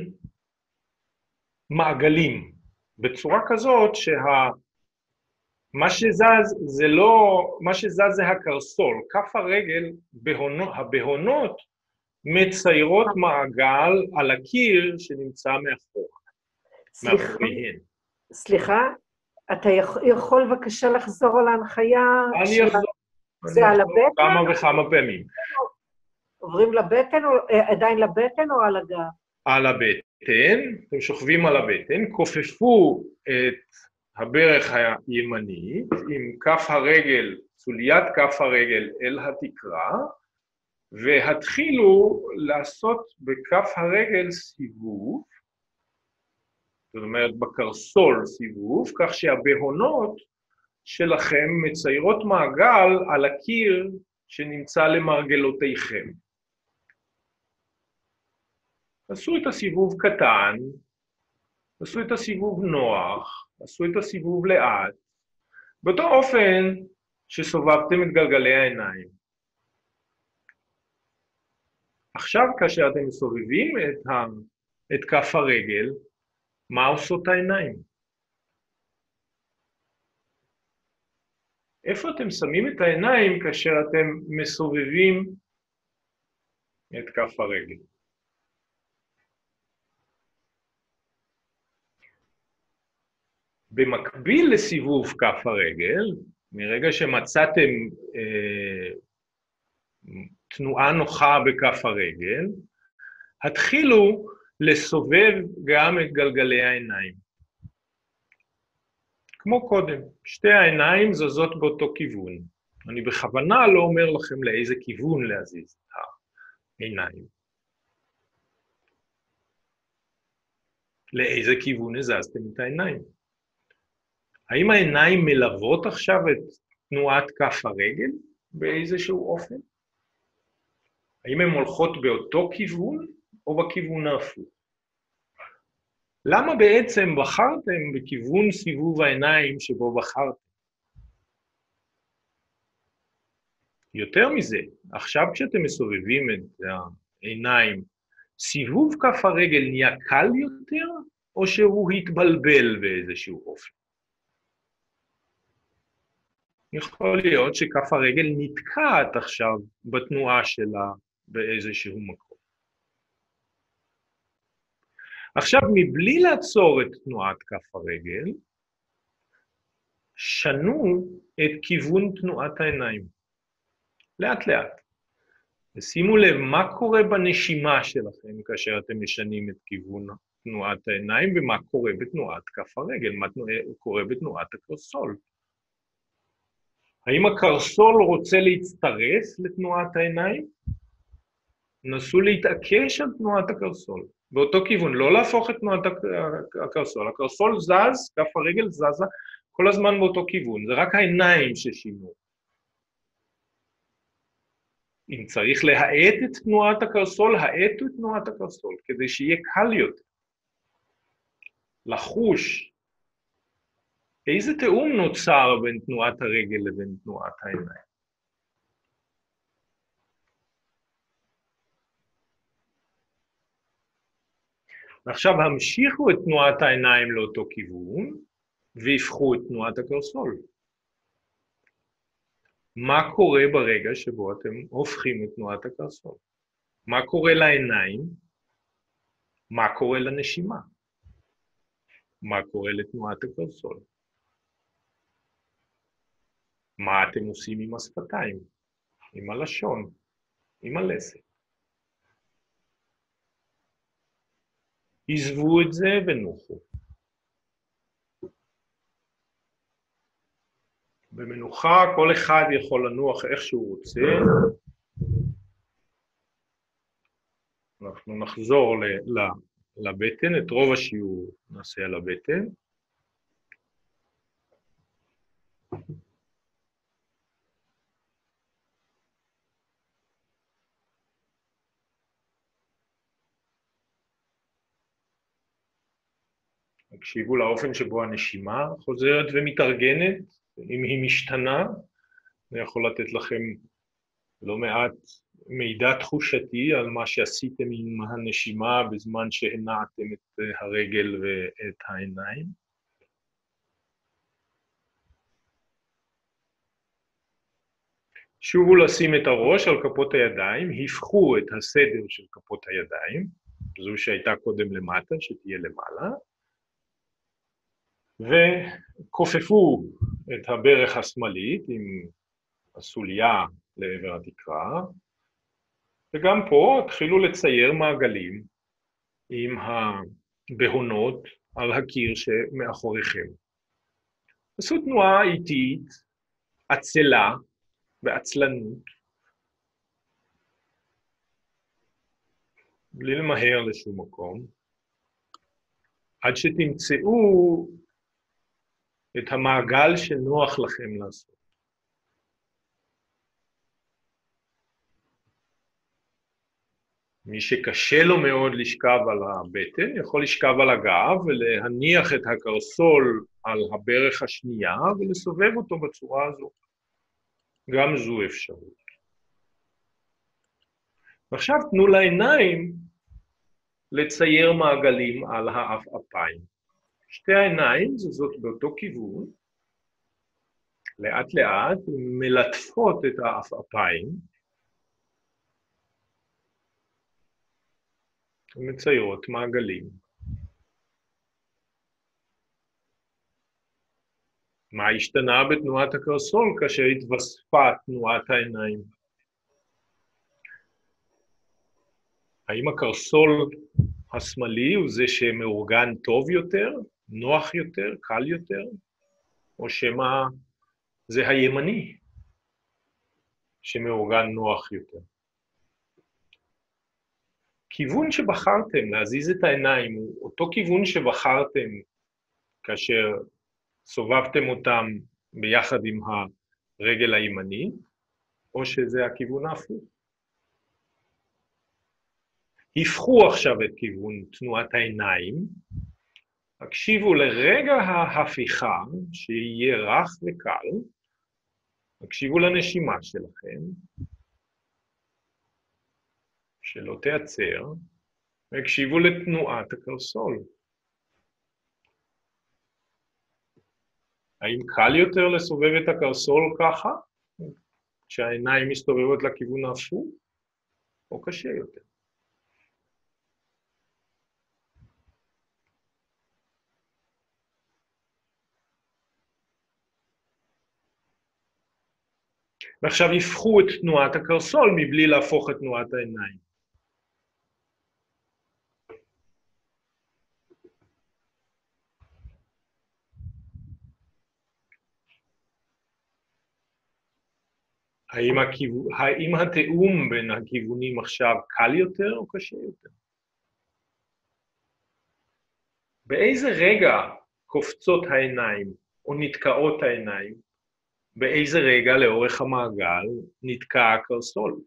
מעגלים, בצורה כזאת שה... מה שזז זה לא... מה שזז זה הקרסול, כף הרגל, בהונות, הבהונות מציירות מעגל על הקיר שנמצא מאחור. סליחה, סליחה, אתה יכול בבקשה לחזור על ההנחיה? אני אחזור. זה על הבטן? כמה וכמה פעמים. עוברים לבטן, או עדיין לבטן או על הגב? על הבטן, אתם שוכבים על הבטן, כופפו את הברך הימנית עם כף הרגל, סוליית כף הרגל אל התקרה, והתחילו לעשות בכף הרגל סיבוב, זאת אומרת בקרסול סיבוב, כך שהבהונות שלכם מציירות מעגל על הקיר שנמצא למרגלותיכם. עשו את הסיבוב קטן, עשו את הסיבוב נוח, עשו את הסיבוב לאט, באותו אופן שסובבתם את גלגלי העיניים. עכשיו, כאשר אתם מסובבים את, ה, את כף הרגל, מה עושות העיניים? איפה אתם שמים את העיניים כאשר אתם מסובבים את כף הרגל? במקביל לסיבוב כף הרגל, מרגע שמצאתם אה, תנועה נוחה בכף הרגל, התחילו לסובב גם את גלגלי העיניים. כמו קודם, שתי העיניים זזות באותו כיוון. אני בכוונה לא אומר לכם לאיזה כיוון להזיז את העיניים. לאיזה כיוון הזזתם את העיניים? האם העיניים מלוות עכשיו את תנועת כף הרגל באיזשהו אופן? האם הן הולכות באותו כיוון או בכיוון ההפוך? למה בעצם בחרתם בכיוון סיבוב העיניים שבו בחרתם? יותר מזה, עכשיו כשאתם מסובבים את העיניים, סיבוב כף הרגל נהיה קל יותר, או שהוא התבלבל באיזשהו אופן? יכול להיות שכף הרגל נתקעת עכשיו בתנועה שלה באיזשהו מקום. עכשיו, מבלי לעצור את תנועת כף הרגל, שנו את כיוון תנועת העיניים. לאט לאט. ושימו לב מה קורה בנשימה שלכם כאשר אתם משנים את כיוון תנועת העיניים, ומה קורה בתנועת כף הרגל, מה קורה בתנועת הקרסול. האם הקרסול רוצה להצטרף לתנועת העיניים? נסו להתעקש על תנועת הקרסול. באותו כיוון, לא להפוך את תנועת הקרסול. הקרסול זז, כף הרגל זזה, כל הזמן באותו כיוון. זה רק העיניים ששינו. אם צריך להאט את תנועת הקרסול, האטו את תנועת הקרסול, כדי שיהיה קל יותר. לחוש. איזה תאום נוצר בין תנועת הרגל לבין תנועת העיניים? ועכשיו המשיכו את תנועת העיניים לאותו כיוון, והפכו את תנועת הקרסול. מה קורה ברגע שבו אתם הופכים את תנועת הקרסול? מה קורה לעיניים? מה קורה לנשימה? מה קורה לתנועת הקרסול? מה אתם עושים עם השפתיים? עם הלשון? עם הלסת? עזבו את זה ונוחו. במנוחה כל אחד יכול לנוח איך שהוא רוצה. אנחנו נחזור לבטן, את רוב השיעור נעשה על הבטן. הקשיבו לאופן שבו הנשימה חוזרת ומתארגנת, אם היא משתנה, אני יכול לתת לכם לא מעט מידע תחושתי על מה שעשיתם עם הנשימה בזמן שהנעתם את הרגל ואת העיניים. שובו לשים את הראש על כפות הידיים, הפכו את הסדר של כפות הידיים, זו שהייתה קודם למטה, שתהיה למעלה, וכופפו את הברך השמאלית עם הסוליה לעבר התקרה, וגם פה התחילו לצייר מעגלים עם הבהונות על הקיר שמאחוריכם. עשו תנועה איטית, עצלה ועצלנות, בלי למהר לשום מקום, עד שתמצאו את המעגל שנוח לכם לעשות. מי שקשה לו מאוד לשכב על הבטן, יכול לשכב על הגב ולהניח את הקרסול על הברך השנייה ולסובב אותו בצורה הזו. גם זו אפשרות. ועכשיו תנו לעיניים לצייר מעגלים על האף-אפיים. שתי העיניים זזות באותו כיוון, לאט לאט מלטפות את האף-אפיים, ומציירות מעגלים. מה השתנה בתנועת הקרסול כאשר התווספה תנועת העיניים? האם הקרסול השמאלי הוא זה שמאורגן טוב יותר, נוח יותר, קל יותר, או שמה זה הימני שמאורגן נוח יותר? כיוון שבחרתם להזיז את העיניים הוא אותו כיוון שבחרתם כאשר סובבתם אותם ביחד עם הרגל הימני, או שזה הכיוון ההפוך? הפכו עכשיו את כיוון תנועת העיניים, הקשיבו לרגע ההפיכה, שיהיה רך וקל, הקשיבו לנשימה שלכם, שלא תיעצר, והקשיבו לתנועת הקרסול. האם קל יותר לסובב את הקרסול ככה, כשהעיניים מסתובבות לכיוון ההפוך, או קשה יותר? ועכשיו יפחו את תנועת הקרסול מבלי להפוך את תנועת העיניים. האם, הכיו... האם התאום בין הכיוונים עכשיו קל יותר או קשה יותר? באיזה רגע קופצות העיניים או נתקעות העיניים? באיזה רגע לאורך המעגל נתקע הקרסול?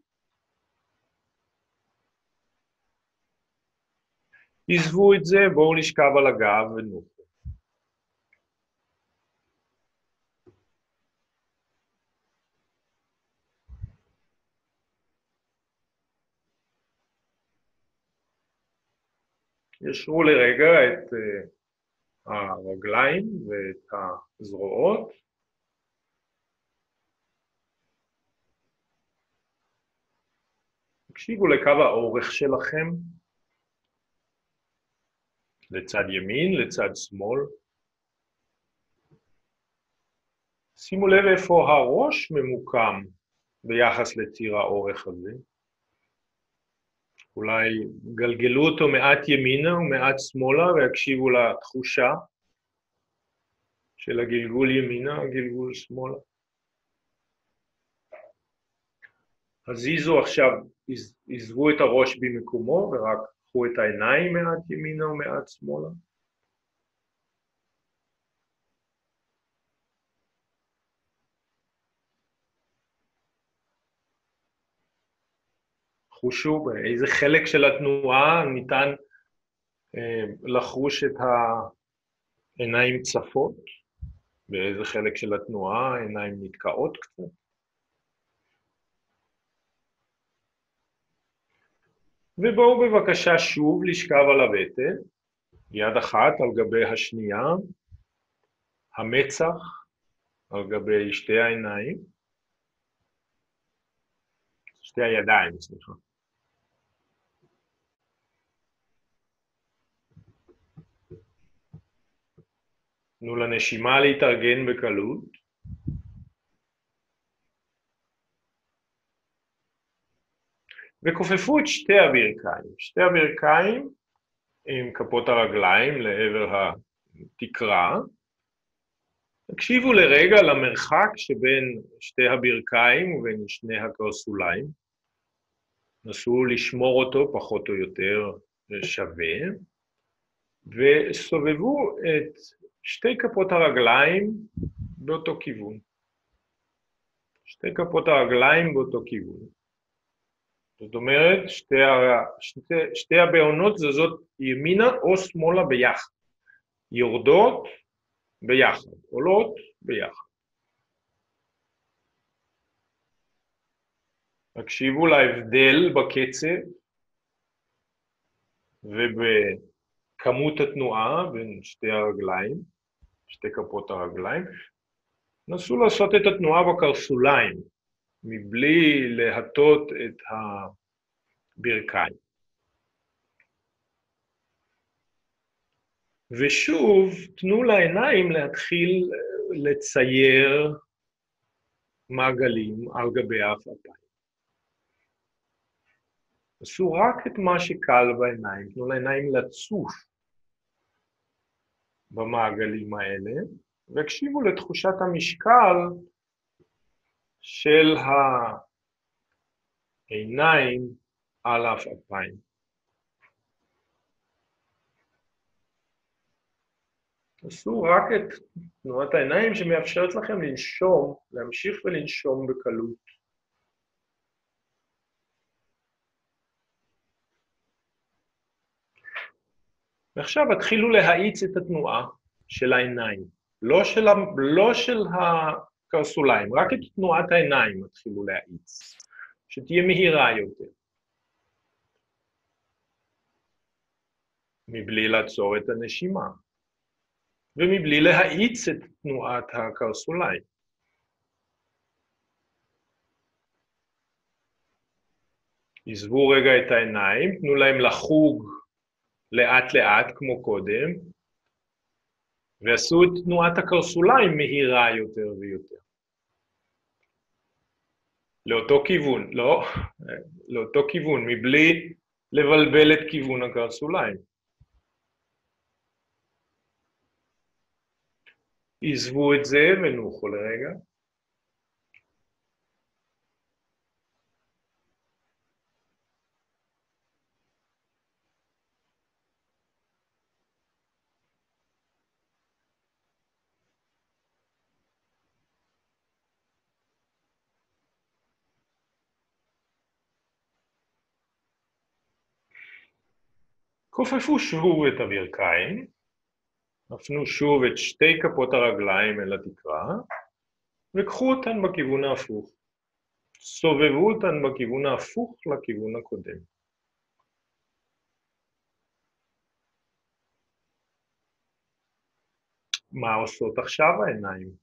עזבו את זה, בואו נשכב על הגב ונוחו. ישרו לרגע את uh, הרגליים ואת הזרועות. תקשיבו לקו האורך שלכם, לצד ימין, לצד שמאל. שימו לב איפה הראש ממוקם ביחס לציר האורך הזה. אולי גלגלו אותו מעט ימינה ומעט שמאלה, והקשיבו לתחושה של הגלגול ימינה, הגלגול שמאלה. הזיזו עכשיו, עזבו את הראש במקומו, ורק קחו את העיניים מעט ימינה ומעט שמאלה. חושו באיזה חלק של התנועה ניתן אה, לחוש את העיניים צפות, באיזה חלק של התנועה העיניים נתקעות קצת. ובואו בבקשה שוב לשכב על הבטן, יד אחת על גבי השנייה, המצח על גבי שתי העיניים, שתי הידיים, סליחה. תנו לנשימה להתארגן בקלות. וכופפו את שתי הברכיים. שתי הברכיים עם כפות הרגליים לעבר התקרה. תקשיבו לרגע למרחק שבין שתי הברכיים ובין שני הקרסוליים. נסו לשמור אותו פחות או יותר שווה. וסובבו את שתי כפות הרגליים באותו כיוון. שתי כפות הרגליים באותו כיוון. זאת אומרת, שתי, שתי, שתי הבעונות זזות ימינה או שמאלה ביחד. יורדות ביחד, עולות ביחד. תקשיבו להבדל בקצב ובכמות התנועה בין שתי הרגליים, שתי כפות הרגליים. נסו לעשות את התנועה בקרסוליים, מבלי להטות את הברכיים. ושוב, תנו לעיניים להתחיל לצייר מעגלים על גבי האפיים. עשו רק את מה שקל בעיניים, תנו לעיניים לצוף במעגלים האלה, והקשיבו לתחושת המשקל של העיניים על האפיים. עשו רק את תנועת העיניים שמאפשרת לכם לנשום, להמשיך ולנשום בקלות. ועכשיו התחילו להאיץ את התנועה של העיניים, לא של, לא של הקרסוליים, רק את תנועת העיניים התחילו להאיץ, שתהיה מהירה יותר. מבלי לעצור את הנשימה, ומבלי להאיץ את תנועת הקרסוליים. עזבו רגע את העיניים, תנו להם לחוג לאט לאט כמו קודם, ועשו את תנועת הקרסוליים מהירה יותר ויותר. לאותו כיוון, לא, לאותו כיוון, מבלי לבלבל את כיוון הקרסוליים. עזבו את זה ונוחו לרגע. כופפו שוב את הברכיים, הפנו שוב את שתי כפות הרגליים אל התקרה, וקחו אותן בכיוון ההפוך. סובבו אותן בכיוון ההפוך לכיוון הקודם. מה עושות עכשיו העיניים?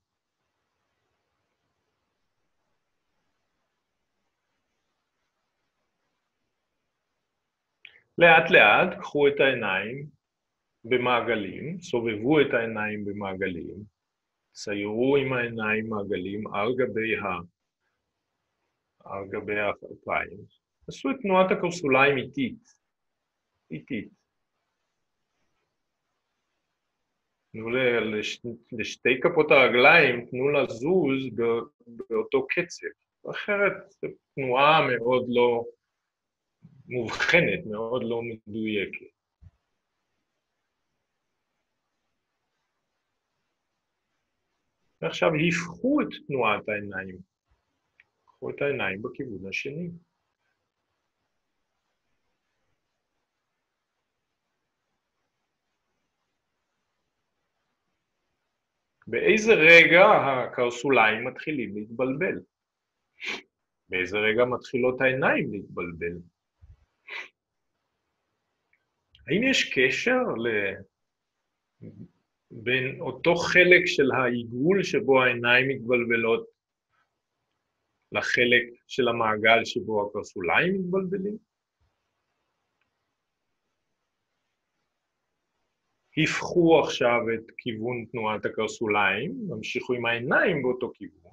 לאט לאט קחו את העיניים במעגלים, סובבו את העיניים במעגלים, ציירו עם העיניים מעגלים על גבי ה... על גבי האפיים. עשו את תנועת הקרסוליים איטית, איטית. תנו לש... לשתי כפות הרגליים, תנו לזוז באותו קצב. אחרת זו תנועה מאוד לא מובחנת, מאוד לא מדויקת. ועכשיו הפכו את תנועת העיניים. הפכו את העיניים בכיוון השני. באיזה רגע הקרסוליים מתחילים להתבלבל? באיזה רגע מתחילות העיניים להתבלבל? האם יש קשר ל... בין אותו חלק של העיגול שבו העיניים מתבלבלות לחלק של המעגל שבו הקרסוליים מתבלבלים? הפכו עכשיו את כיוון תנועת הקרסוליים, המשיכו עם העיניים באותו כיוון.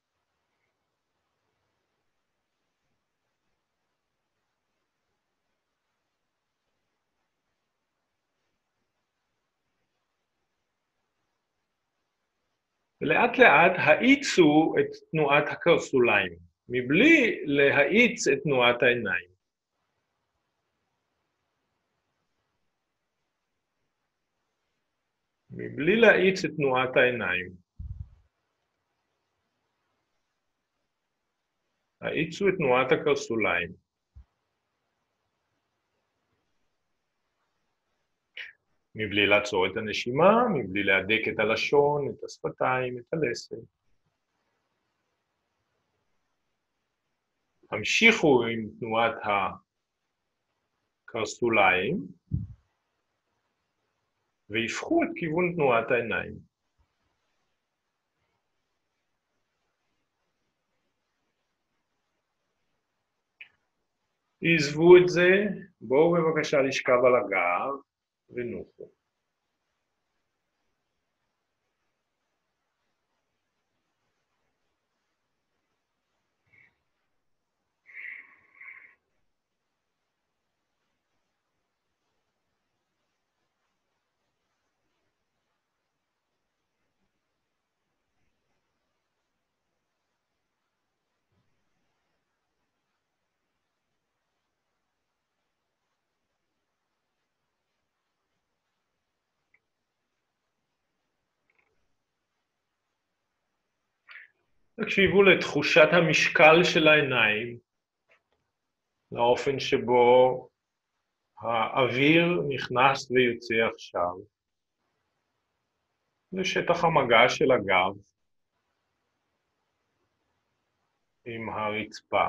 ולאט לאט האיצו את תנועת הקרסוליים, מבלי להאיץ את תנועת העיניים. מבלי להאיץ את תנועת העיניים. האיצו את תנועת הקרסוליים. מבלי לעצור את הנשימה, מבלי להדק את הלשון, את השפתיים, את הלסת. המשיכו עם תנועת הקרסוליים, והפכו את כיוון תנועת העיניים. עזבו את זה, בואו בבקשה לשכב על הגב ונוחו. תקשיבו לתחושת המשקל של העיניים, לאופן שבו האוויר נכנס ויוצא עכשיו, לשטח המגע של הגב עם הרצפה.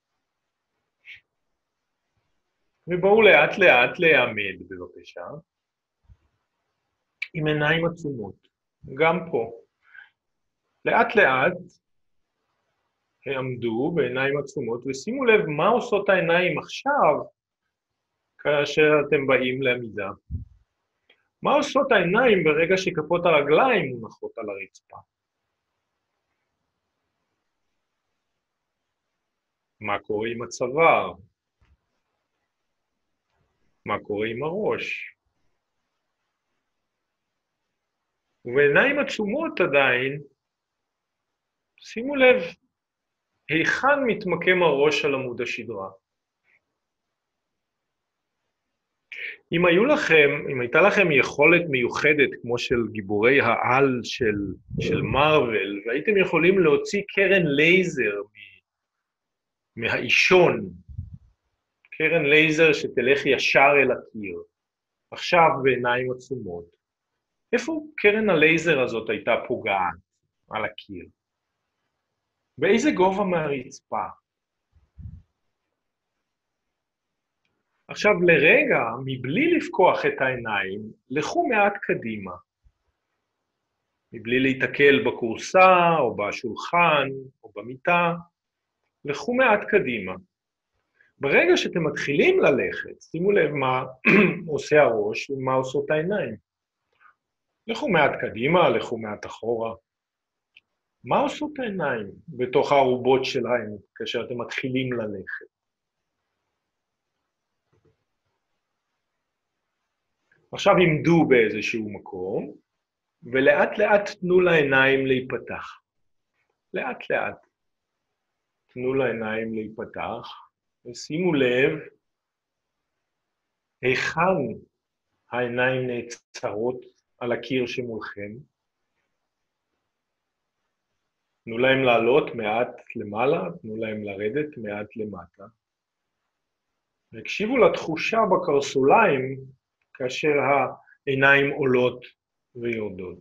ובואו לאט לאט להעמד בבקשה, עם עיניים עצומות, גם פה. לאט לאט העמדו בעיניים עצומות, ושימו לב מה עושות העיניים עכשיו, כאשר אתם באים לעמידה. מה עושות העיניים ברגע שכפות הרגליים מונחות על הרצפה? מה קורה עם הצוואר? מה קורה עם הראש? ובעיניים עצומות עדיין, שימו לב, היכן מתמקם הראש על עמוד השדרה? אם היו לכם, אם הייתה לכם יכולת מיוחדת כמו של גיבורי העל של, של מרוול, והייתם יכולים להוציא קרן לייזר מהאישון, קרן לייזר שתלך ישר אל הקיר, עכשיו בעיניים עצומות, איפה קרן הלייזר הזאת הייתה פוגעת על הקיר? באיזה גובה מהרצפה? עכשיו לרגע, מבלי לפקוח את העיניים, לכו מעט קדימה. מבלי להתקל בקורסה, או בשולחן, או במיטה, לכו מעט קדימה. ברגע שאתם מתחילים ללכת, שימו לב מה עושה הראש ומה עושות העיניים. לכו מעט קדימה, לכו מעט אחורה. מה עושות העיניים בתוך הערובות שלהם כאשר אתם מתחילים ללכת? עכשיו עמדו באיזשהו מקום, ולאט לאט תנו לעיניים להיפתח. לאט לאט תנו לעיניים להיפתח, ושימו לב היכן העיניים נעצרות על הקיר שמולכם. תנו להם לעלות מעט למעלה, תנו להם לרדת מעט למטה. והקשיבו לתחושה בקרסוליים כאשר העיניים עולות ויורדות.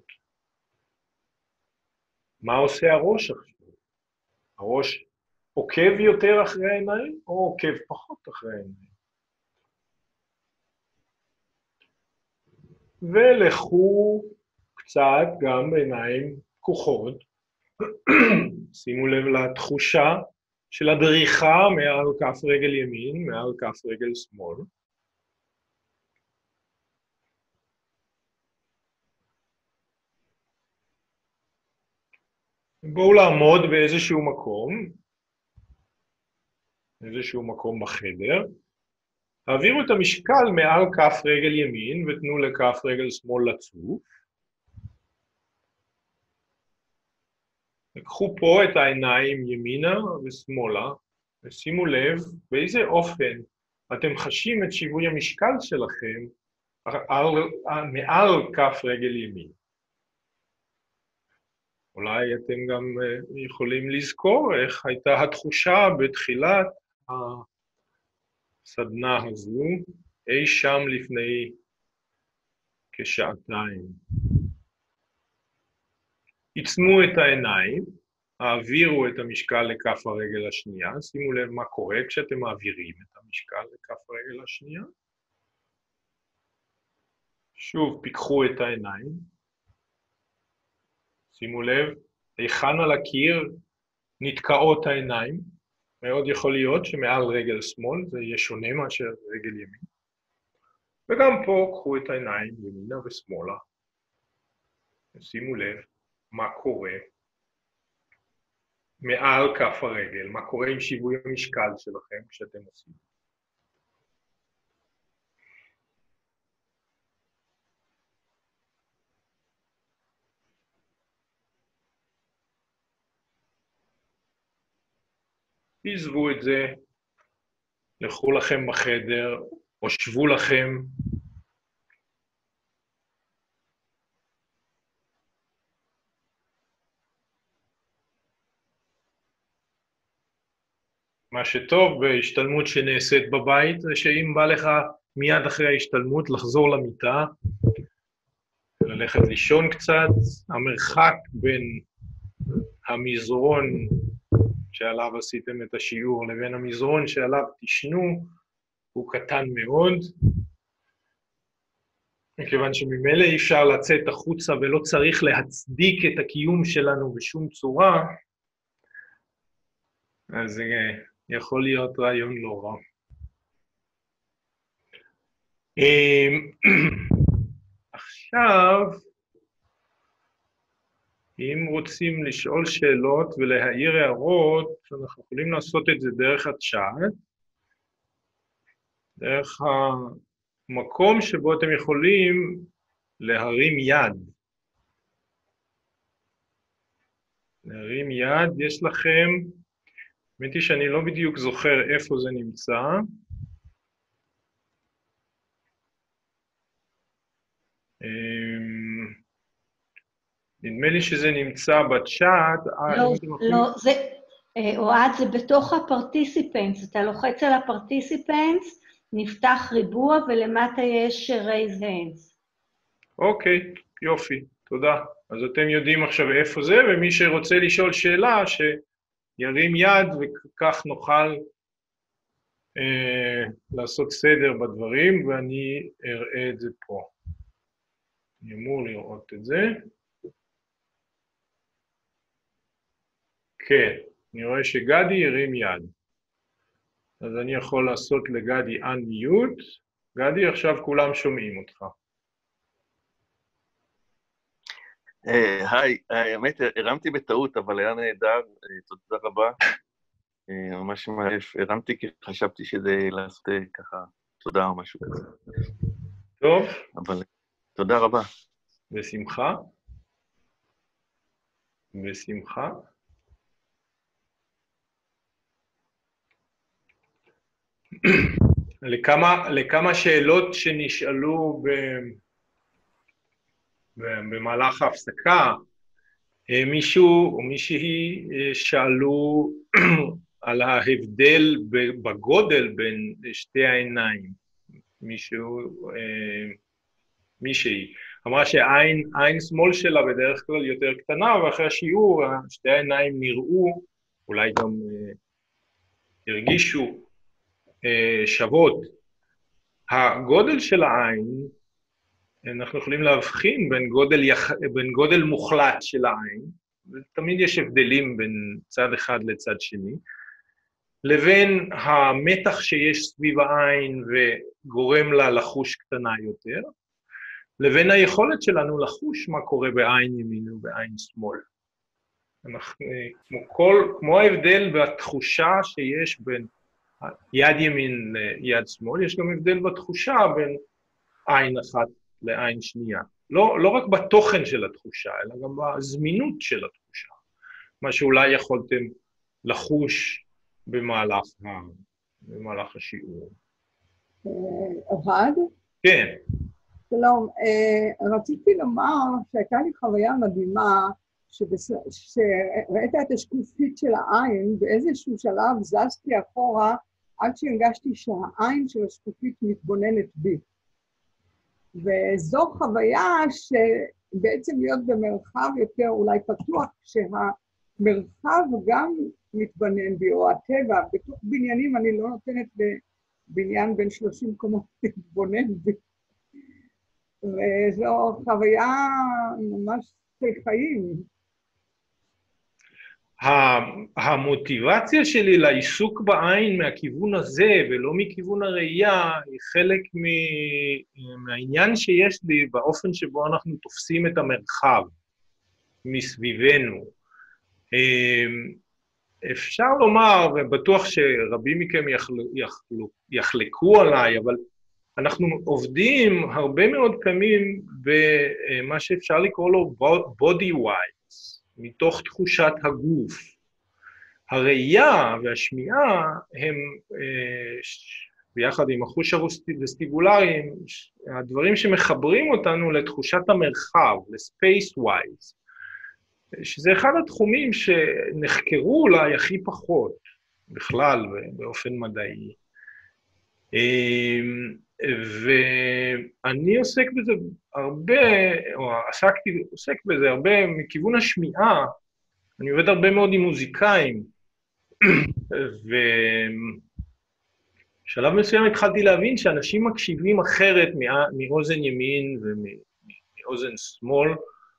מה עושה הראש עכשיו? הראש עוקב יותר אחרי העיניים או עוקב פחות אחרי העיניים? ולכו קצת גם בעיניים פקוחות, שימו לב לתחושה של הדריכה מעל כף רגל ימין, מעל כף רגל שמאל. בואו לעמוד באיזשהו מקום, איזשהו מקום בחדר, העבירו את המשקל מעל כף רגל ימין ותנו לכף רגל שמאל לצוף. לקחו פה את העיניים ימינה ושמאלה, ושימו לב באיזה אופן אתם חשים את שיווי המשקל שלכם על, מעל כף רגל ימין. אולי אתם גם יכולים לזכור איך הייתה התחושה בתחילת הסדנה הזו, אי שם לפני כשעתיים. עצמו את העיניים, העבירו את המשקל לכף הרגל השנייה. שימו לב מה קורה כשאתם מעבירים את המשקל לכף הרגל השנייה. שוב, פיקחו את העיניים. שימו לב, היכן על הקיר נתקעות העיניים. מאוד יכול להיות שמעל רגל שמאל זה יהיה שונה מאשר רגל ימין. וגם פה קחו את העיניים ימינה ושמאלה. שימו לב מה קורה מעל כף הרגל, מה קורה עם שיווי המשקל שלכם כשאתם עושים. תעזבו את זה, לכו לכם בחדר, או שבו לכם. מה שטוב בהשתלמות שנעשית בבית, זה שאם בא לך מיד אחרי ההשתלמות לחזור למיטה, ללכת לישון קצת, המרחק בין המזרון שעליו עשיתם את השיעור לבין המזרון שעליו תשנו, הוא קטן מאוד, מכיוון שממילא אי אפשר לצאת החוצה ולא צריך להצדיק את הקיום שלנו בשום צורה, אז זה יכול להיות רעיון לא רע. עכשיו, אם רוצים לשאול שאלות ולהעיר הערות, אנחנו יכולים לעשות את זה דרך הצ'אט, דרך המקום שבו אתם יכולים להרים יד. להרים יד, יש לכם, האמת היא שאני לא בדיוק זוכר איפה זה נמצא. נדמה לי שזה נמצא בצ'אט. לא, לא, זה, אוהד, זה בתוך הפרטיסיפנטס, אתה לוחץ על הפרטיסיפנטס, נפתח ריבוע ולמטה יש raise hands. אוקיי, יופי, תודה. אז אתם יודעים עכשיו איפה זה, ומי שרוצה לשאול שאלה, שירים יד וכך נוכל אה, לעשות סדר בדברים, ואני אראה את זה פה. אני אמור לראות את זה. כן, אני רואה שגדי הרים יד. אז אני יכול לעשות לגדי unmute. גדי, עכשיו כולם שומעים אותך. היי, האמת, הרמתי בטעות, אבל היה נהדר, תודה רבה. ממש מערף, הרמתי כי חשבתי שזה לעשות ככה, תודה או משהו כזה. טוב. אבל תודה רבה. בשמחה. בשמחה. לכמה, לכמה שאלות שנשאלו ב, ב, במהלך ההפסקה, מישהו או מישהי שאלו על ההבדל בגודל בין שתי העיניים. מישהו, מישהי, אמרה שהעין, עין שמאל שלה בדרך כלל יותר קטנה, ואחרי השיעור שתי העיניים נראו, אולי גם הרגישו, שוות. הגודל של העין, אנחנו יכולים להבחין בין גודל, יח... בין גודל מוחלט של העין, ותמיד יש הבדלים בין צד אחד לצד שני, לבין המתח שיש סביב העין וגורם לה לחוש קטנה יותר, לבין היכולת שלנו לחוש מה קורה בעין ימין ובעין שמאל. אנחנו, כמו, כל, כמו ההבדל בתחושה שיש בין יד ימין ליד שמאל, יש גם הבדל בתחושה בין עין אחת לעין שנייה. לא, לא רק בתוכן של התחושה, אלא גם בזמינות של התחושה. מה שאולי יכולתם לחוש במהלך, במהלך השיעור. אוהד? כן. שלום, רציתי לומר שהייתה לי חוויה מדהימה, שראית את השקופית של העין, באיזשהו שלב זזתי אחורה, עד שהרגשתי שהעין של השקופית מתבוננת בי. וזו חוויה שבעצם להיות במרחב יותר אולי פתוח, המרחב גם מתבנן בי, או הטבע, בתוך בניינים אני לא נותנת לבניין בין שלושים קומות להתבונן בי. וזו חוויה ממש של חיים. המוטיבציה שלי לעיסוק בעין מהכיוון הזה, ולא מכיוון הראייה, היא חלק מהעניין שיש לי באופן שבו אנחנו תופסים את המרחב מסביבנו. אפשר לומר, ובטוח שרבים מכם יחלקו, יחלקו, יחלקו עליי, אבל אנחנו עובדים הרבה מאוד פעמים במה שאפשר לקרוא לו body wise, מתוך תחושת הגוף. הראייה והשמיעה הם, ביחד עם החוש הווסטיבולרי, הדברים שמחברים אותנו לתחושת המרחב, ל-space wise, שזה אחד התחומים שנחקרו אולי הכי פחות, בכלל, באופן מדעי. ואני עוסק בזה הרבה, או עסקתי, עוסק בזה הרבה מכיוון השמיעה. אני עובד הרבה מאוד עם מוזיקאים, ובשלב מסוים התחלתי להבין שאנשים מקשיבים אחרת מאוזן ימין ומאוזן שמאל,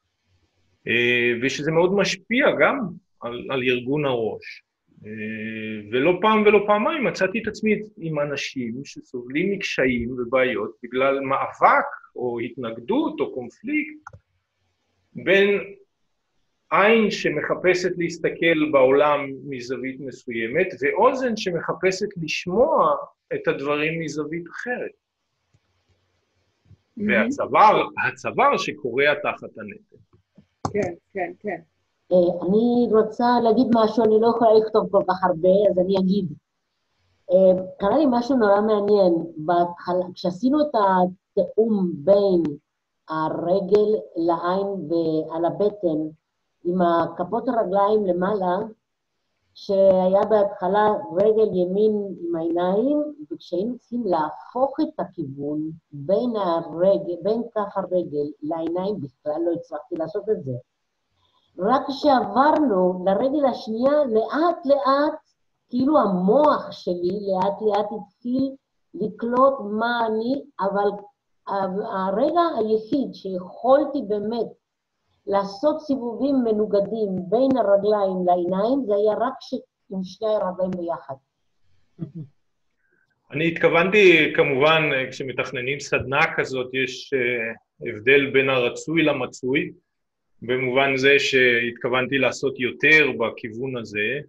ושזה מאוד משפיע גם על, על ארגון הראש. ולא פעם ולא פעמיים מצאתי את עצמי עם אנשים שסובלים מקשיים ובעיות בגלל מאבק או התנגדות או קונפליקט בין עין שמחפשת להסתכל בעולם מזווית מסוימת ואוזן שמחפשת לשמוע את הדברים מזווית אחרת. והצוואר, הצוואר שקורע תחת הנטל. כן, כן, כן. אני רוצה להגיד משהו, אני לא יכולה לכתוב כל כך הרבה, אז אני אגיד. קרה לי משהו נורא מעניין, כשעשינו את התאום בין הרגל לעין ועל הבטן, עם הכפות הרגליים למעלה, שהיה בהתחלה רגל ימין עם העיניים, וכשהיינו צריכים להפוך את הכיוון בין הרגל, בין כף הרגל לעיניים, בכלל לא הצלחתי לעשות את זה. רק כשעברנו לרגל השנייה, לאט לאט, כאילו המוח שלי לאט לאט התחיל לקלוט מה אני, אבל הרגע היחיד שיכולתי באמת לעשות סיבובים מנוגדים בין הרגליים לעיניים, זה היה רק עם שני הרגליים ביחד. אני התכוונתי, כמובן, כשמתכננים סדנה כזאת, יש הבדל בין הרצוי למצוי, במובן זה שהתכוונתי לעשות יותר בכיוון הזה.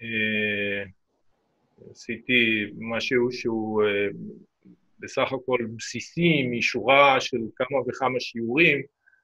עשיתי משהו שהוא בסך הכל בסיסי, משורה של כמה וכמה שיעורים,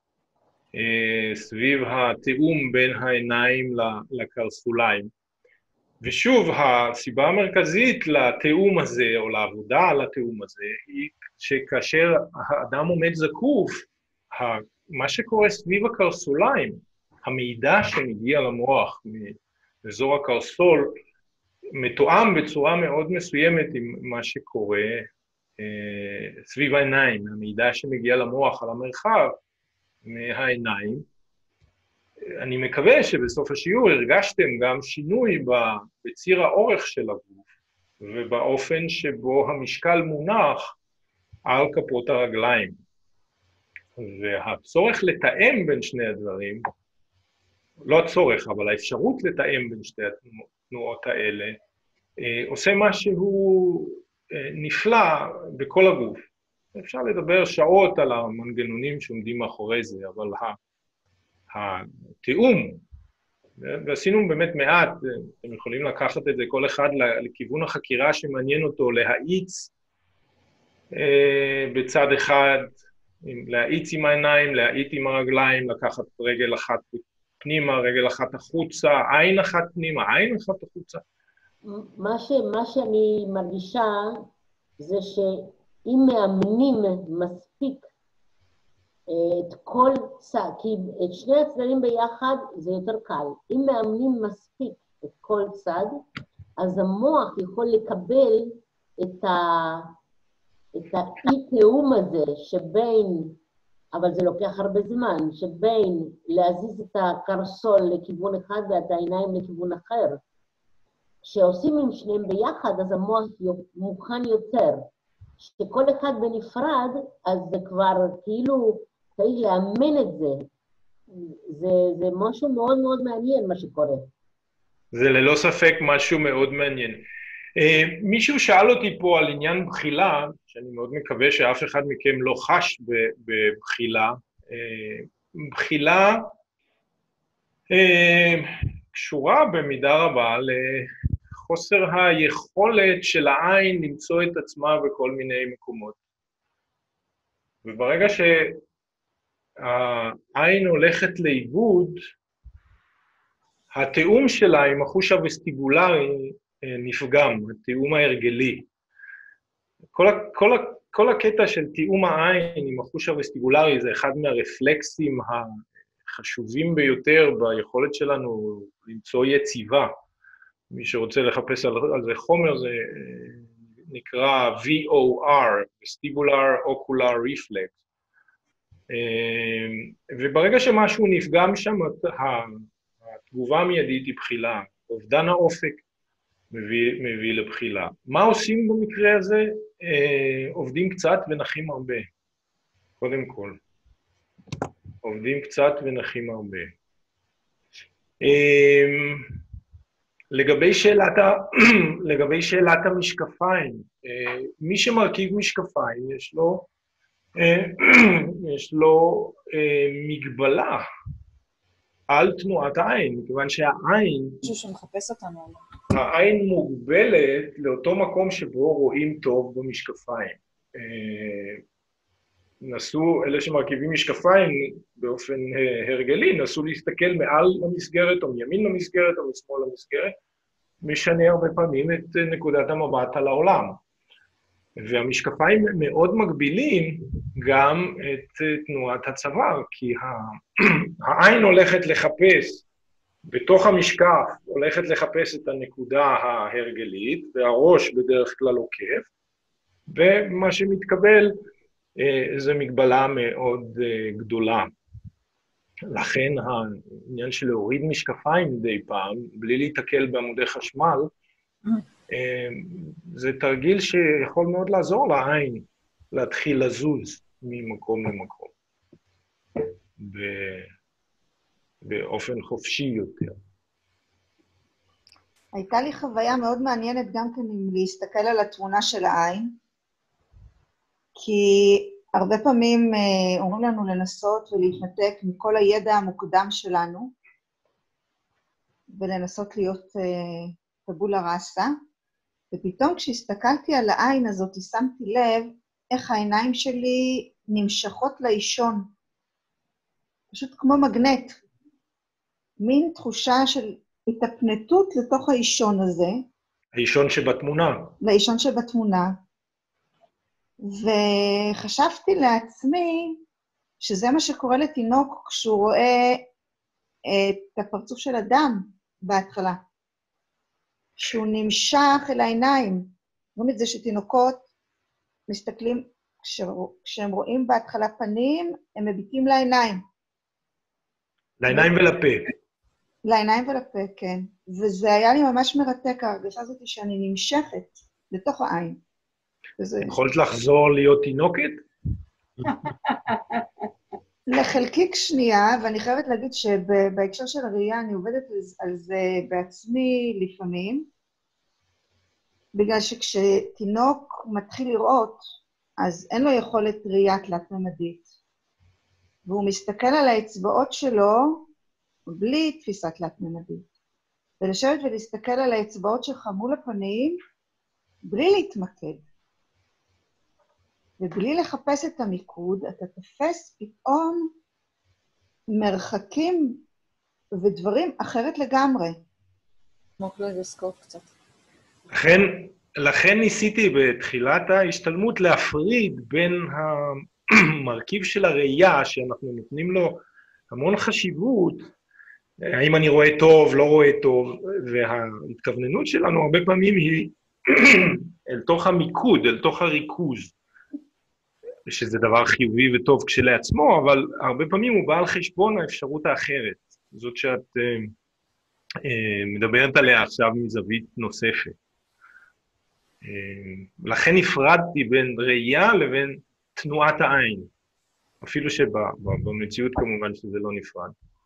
סביב התאום בין העיניים לקרסוליים. ושוב, הסיבה המרכזית לתאום הזה, או לעבודה על התאום הזה, היא שכאשר האדם עומד זקוף, מה שקורה סביב הקרסוליים, המידע שמגיע למוח מאזור הקרסול, מתואם בצורה מאוד מסוימת עם מה שקורה אה, סביב העיניים, המידע שמגיע למוח על המרחב מהעיניים. אני מקווה שבסוף השיעור הרגשתם גם שינוי בציר האורך של הגוף, ובאופן שבו המשקל מונח על כפות הרגליים. והצורך לתאם בין שני הדברים, לא הצורך, אבל האפשרות לתאם בין שתי התנועות האלה, עושה משהו נפלא בכל הגוף. אפשר לדבר שעות על המנגנונים שעומדים מאחורי זה, אבל התאום, ועשינו באמת מעט, אתם יכולים לקחת את זה כל אחד לכיוון החקירה שמעניין אותו, להאיץ בצד אחד, להאיץ עם העיניים, להאיץ עם הרגליים, לקחת רגל אחת פנימה, רגל אחת החוצה, עין אחת פנימה, עין אחת החוצה. מה, ש, מה שאני מרגישה זה שאם מאמנים מספיק את כל צד, כי את שני הצדדים ביחד זה יותר קל. אם מאמנים מספיק את כל צד, אז המוח יכול לקבל את ה... את האי-תאום הזה שבין אבל זה לוקח הרבה זמן, שבין להזיז את הקרסול לכיוון אחד ואת העיניים לכיוון אחר. כשעושים עם שניהם ביחד, אז המוח מוכן יותר. שכל אחד בנפרד, אז זה כבר כאילו צריך לאמן את זה. זה, זה משהו מאוד מאוד מעניין מה שקורה. זה ללא ספק משהו מאוד מעניין. Uh, מישהו שאל אותי פה על עניין בחילה, שאני מאוד מקווה שאף אחד מכם לא חש בבחילה. Uh, בחילה uh, קשורה במידה רבה לחוסר היכולת של העין למצוא את עצמה בכל מיני מקומות. וברגע שהעין הולכת לאיבוד, התיאום שלה עם החוש הווסטיבולרי נפגם, התיאום ההרגלי. כל, כל, כל הקטע של תיאום העין עם החוש הווסטיבולרי זה אחד מהרפלקסים החשובים ביותר ביכולת שלנו למצוא יציבה. מי שרוצה לחפש על, על זה חומר, זה נקרא V O R, Vestibular Ocular Reflex. וברגע שמשהו נפגם שם, התגובה המיידית היא בחילה, אובדן האופק מביא, מביא לבחילה. מה עושים במקרה הזה? אה, עובדים קצת ונחים הרבה, קודם כל. עובדים קצת ונחים הרבה. אה, לגבי שאלת, ה... לגבי שאלת המשקפיים, אה, מי שמרכיב משקפיים יש לו, אה, יש לו אה, מגבלה על תנועת העין, מכיוון שהעין... משהו שמחפש אותנו. העין מוגבלת לאותו מקום שבו רואים טוב במשקפיים. נסו, אלה שמרכיבים משקפיים באופן הרגלי, נסו להסתכל מעל למסגרת, או מימין למסגרת, או משמאל למסגרת, משנה הרבה פעמים את נקודת המבט על העולם. והמשקפיים מאוד מגבילים גם את תנועת הצוואר, כי העין הולכת לחפש, בתוך המשקף הולכת לחפש את הנקודה ההרגלית, והראש בדרך כלל עוקף, ומה שמתקבל זה מגבלה מאוד גדולה. לכן העניין של להוריד משקפיים מדי פעם, בלי להתקל בעמודי חשמל, זה תרגיל שיכול מאוד לעזור לעין להתחיל לזוז ממקום למקום, באופן חופשי יותר. הייתה לי חוויה מאוד מעניינת גם כן עם להסתכל על התמונה של העין, כי הרבה פעמים אומרים לנו לנסות ולהתנתק מכל הידע המוקדם שלנו, ולנסות להיות טבולה ראסה, ופתאום כשהסתכלתי על העין הזאת, שמתי לב איך העיניים שלי נמשכות לאישון, פשוט כמו מגנט, מין תחושה של התאפנתות לתוך האישון הזה. האישון שבתמונה. לאישון שבתמונה. וחשבתי לעצמי שזה מה שקורה לתינוק כשהוא רואה את הפרצוף של אדם בהתחלה. שהוא נמשך אל העיניים. רואים את זה שתינוקות מסתכלים, כשהם רואים בהתחלה פנים, הם מביטים לעיניים. לעיניים ולפה. לעיניים ולפה, כן. וזה היה לי ממש מרתק, ההרגשה הזאת שאני נמשכת לתוך העין. וזה... יכולת לחזור להיות תינוקת? לחלקיק שנייה, ואני חייבת להגיד שבהקשר של הראייה אני עובדת על זה בעצמי לפעמים, בגלל שכשתינוק מתחיל לראות, אז אין לו יכולת ראייה תלת-ממדית, והוא מסתכל על האצבעות שלו בלי תפיסה תלת-ממדית. ולשבת ולהסתכל על האצבעות שלך מול הפנים, בלי להתמקד. ובלי לחפש את המיקוד, אתה תופס פתאום מרחקים ודברים אחרת לגמרי. כמו קלוידוסקופ קצת. לכן, לכן ניסיתי בתחילת ההשתלמות להפריד בין המרכיב של הראייה, שאנחנו נותנים לו המון חשיבות, האם אני רואה טוב, לא רואה טוב, וההתכווננות שלנו הרבה פעמים היא אל תוך המיקוד, אל תוך הריכוז. שזה דבר חיובי וטוב כשלעצמו, אבל הרבה פעמים הוא בא על חשבון האפשרות האחרת, זאת שאת אה, אה, מדברת עליה עכשיו מזווית נוספת. אה, לכן הפרדתי בין ראייה לבין תנועת העין, אפילו שבמציאות כמובן שזה לא נפרד.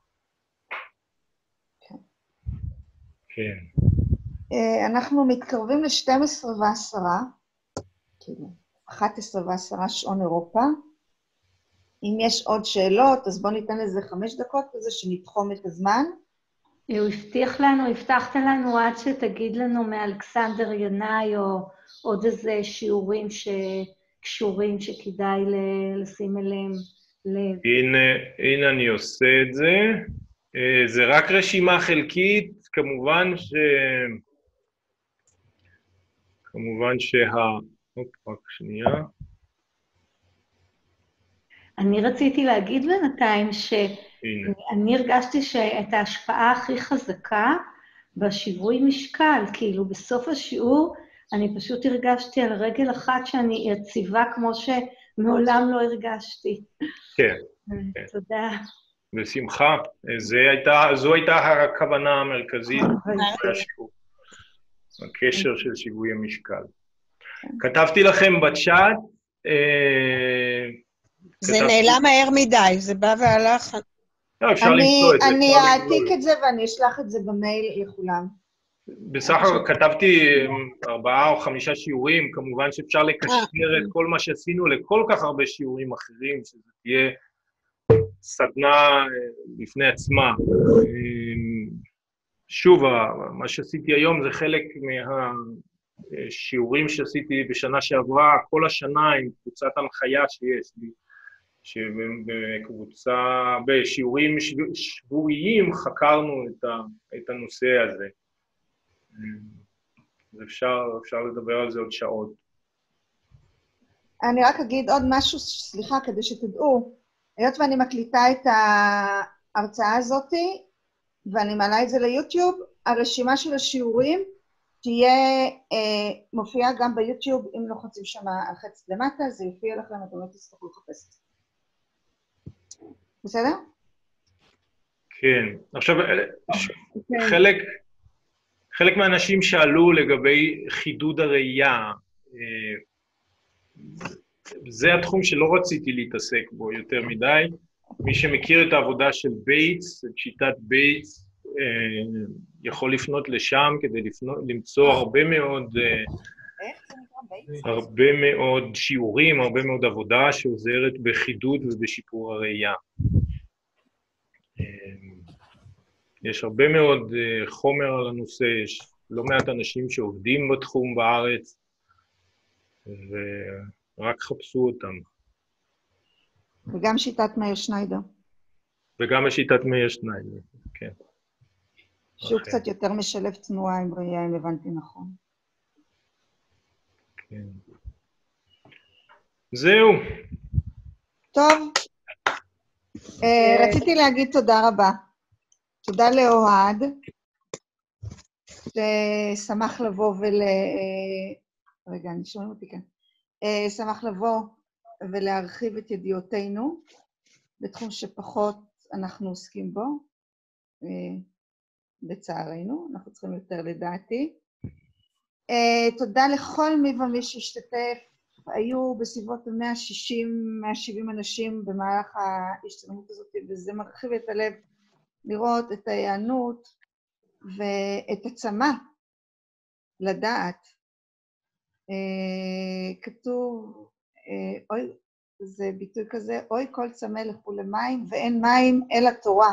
כן. אנחנו מתקרבים ל-שתים עשרה ועשרה, כאילו, אחת עשרה ועשרה שעון אירופה. אם יש עוד שאלות, אז בואו ניתן לזה חמש דקות כזה, שנתחום את הזמן. הוא הבטיח לנו, הבטחת לנו עד שתגיד לנו מאלכסנדר ינאי, או עוד איזה שיעורים שקשורים שכדאי לשים אליהם לב. הנה, הנה אני עושה את זה. זה רק רשימה חלקית, כמובן ש... כמובן שה... אופ, רק שנייה. אני רציתי להגיד בינתיים שאני הרגשתי שאת ההשפעה הכי חזקה בשיווי משקל, כאילו בסוף השיעור אני פשוט הרגשתי על רגל אחת שאני יציבה כמו שמעולם לא הרגשתי. כן. תודה. בשמחה. זה הייתה, זו הייתה הכוונה המרכזית בשיעור. הקשר של שיווי המשקל. כתבתי לכם בצ'אט, זה נעלם מהר מדי, זה בא והלך. לא, אפשר למצוא את זה. אני אעתיק את זה ואני אשלח את זה במייל לכולם. בסך הכל כתבתי ארבעה או חמישה שיעורים, כמובן שאפשר לקשר את כל מה שעשינו לכל כך הרבה שיעורים אחרים, שזה תהיה סדנה לפני עצמה. שוב, מה שעשיתי היום זה חלק מהשיעורים שעשיתי בשנה שעברה, כל השנה עם קבוצת הנחיה שיש לי, שבקבוצה, בשיעורים שבועיים חקרנו את הנושא הזה. אפשר, אפשר לדבר על זה עוד שעות. אני רק אגיד עוד משהו, סליחה, כדי שתדעו, היות ואני מקליטה את ההרצאה הזאת, ואני מעלה את זה ליוטיוב, הרשימה של השיעורים תהיה אה, מופיעה גם ביוטיוב, אם לוחצים שם על חץ למטה, זה יופיע לכם, אתם לא תצטרכו לחפש את זה. בסדר? כן. עכשיו, חלק, חלק מהאנשים שאלו לגבי חידוד הראייה, זה התחום שלא רציתי להתעסק בו יותר מדי. מי שמכיר את העבודה של בייטס, את שיטת בייטס, יכול לפנות לשם כדי לפנות, למצוא הרבה מאוד, הרבה מאוד שיעורים, הרבה מאוד עבודה שעוזרת בחידוד ובשיפור הראייה. יש הרבה מאוד חומר על הנושא, יש לא מעט אנשים שעובדים בתחום בארץ, ורק חפשו אותם. וגם שיטת מאיר שניידר. וגם השיטת מאיר שניידר, כן. שהוא קצת יותר משלב תנועה עם ראייה, אם הבנתי נכון. כן. זהו. טוב. רציתי להגיד תודה רבה. תודה לאוהד, ששמח לבוא ול... רגע, אני שומעים אותי כאן. שמח לבוא ולהרחיב את ידיעותינו, בתחום שפחות אנחנו עוסקים בו, בצערנו, אנחנו צריכים יותר לדעתי. תודה לכל מי ומי שהשתתף, היו בסביבות מאה שישים מאה שבעים אנשים במהלך ההשתלמות הזאת, וזה מרחיב את הלב לראות את ההיענות ואת הצמא לדעת. כתוב, אוי, זה ביטוי כזה, אוי כל צמא לכו למים ואין מים אלא תורה.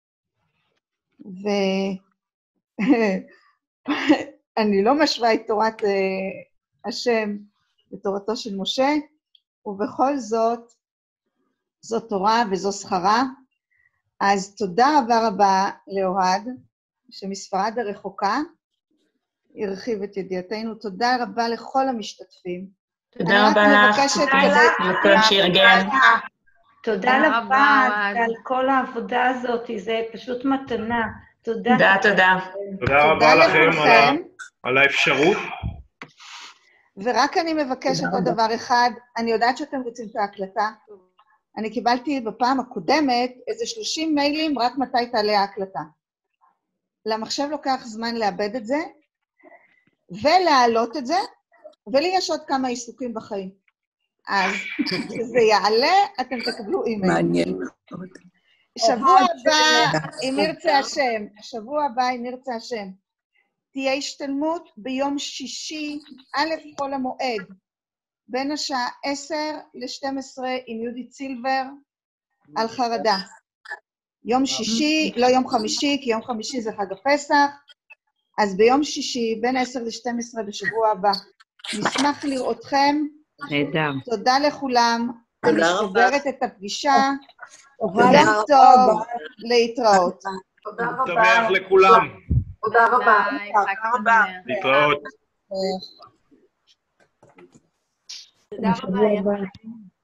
ואני לא משווה את תורת השם לתורתו של משה, ובכל זאת, זו תורה וזו שכרה. אז תודה רבה רבה לאוהד, שמספרד הרחוקה, הרחיב את ידיעתנו. תודה רבה לכל המשתתפים. תודה רבה לך, לכל שארגן. תודה לבד על כל העבודה הזאת, זה פשוט מתנה. תודה. תודה, תודה. תודה רבה לכם על האפשרות. ורק אני מבקשת עוד דבר אחד, אני יודעת שאתם רוצים את ההקלטה, אני קיבלתי בפעם הקודמת איזה שלושים מיילים רק מתי תעלה ההקלטה. למחשב לוקח זמן לאבד את זה, ולהעלות את זה, ולי יש עוד כמה עיסוקים בחיים. אז כשזה יעלה, אתם תקבלו אימייל. מעניין מאוד. שבוע הבא, אם ירצה השם, שבוע הבא, אם ירצה השם, תהיה השתלמות ביום שישי, א' חול המועד, בין השעה עשר ל-שתים עשרה עם יהודית סילבר, על חרדה. יום שישי, לא יום חמישי, כי יום חמישי זה חג הפסח, אז ביום שישי, בין עשר ל-שתים עשרה בשבוע הבא. נשמח לראותכם. נהדר. תודה לכולם. תודה אני רבה. סוגרת את הפגישה. יום טוב, להתראות. תודה רבה. שמח לכולם. תודה רבה. תודה רבה. להתראות. תודה רבה.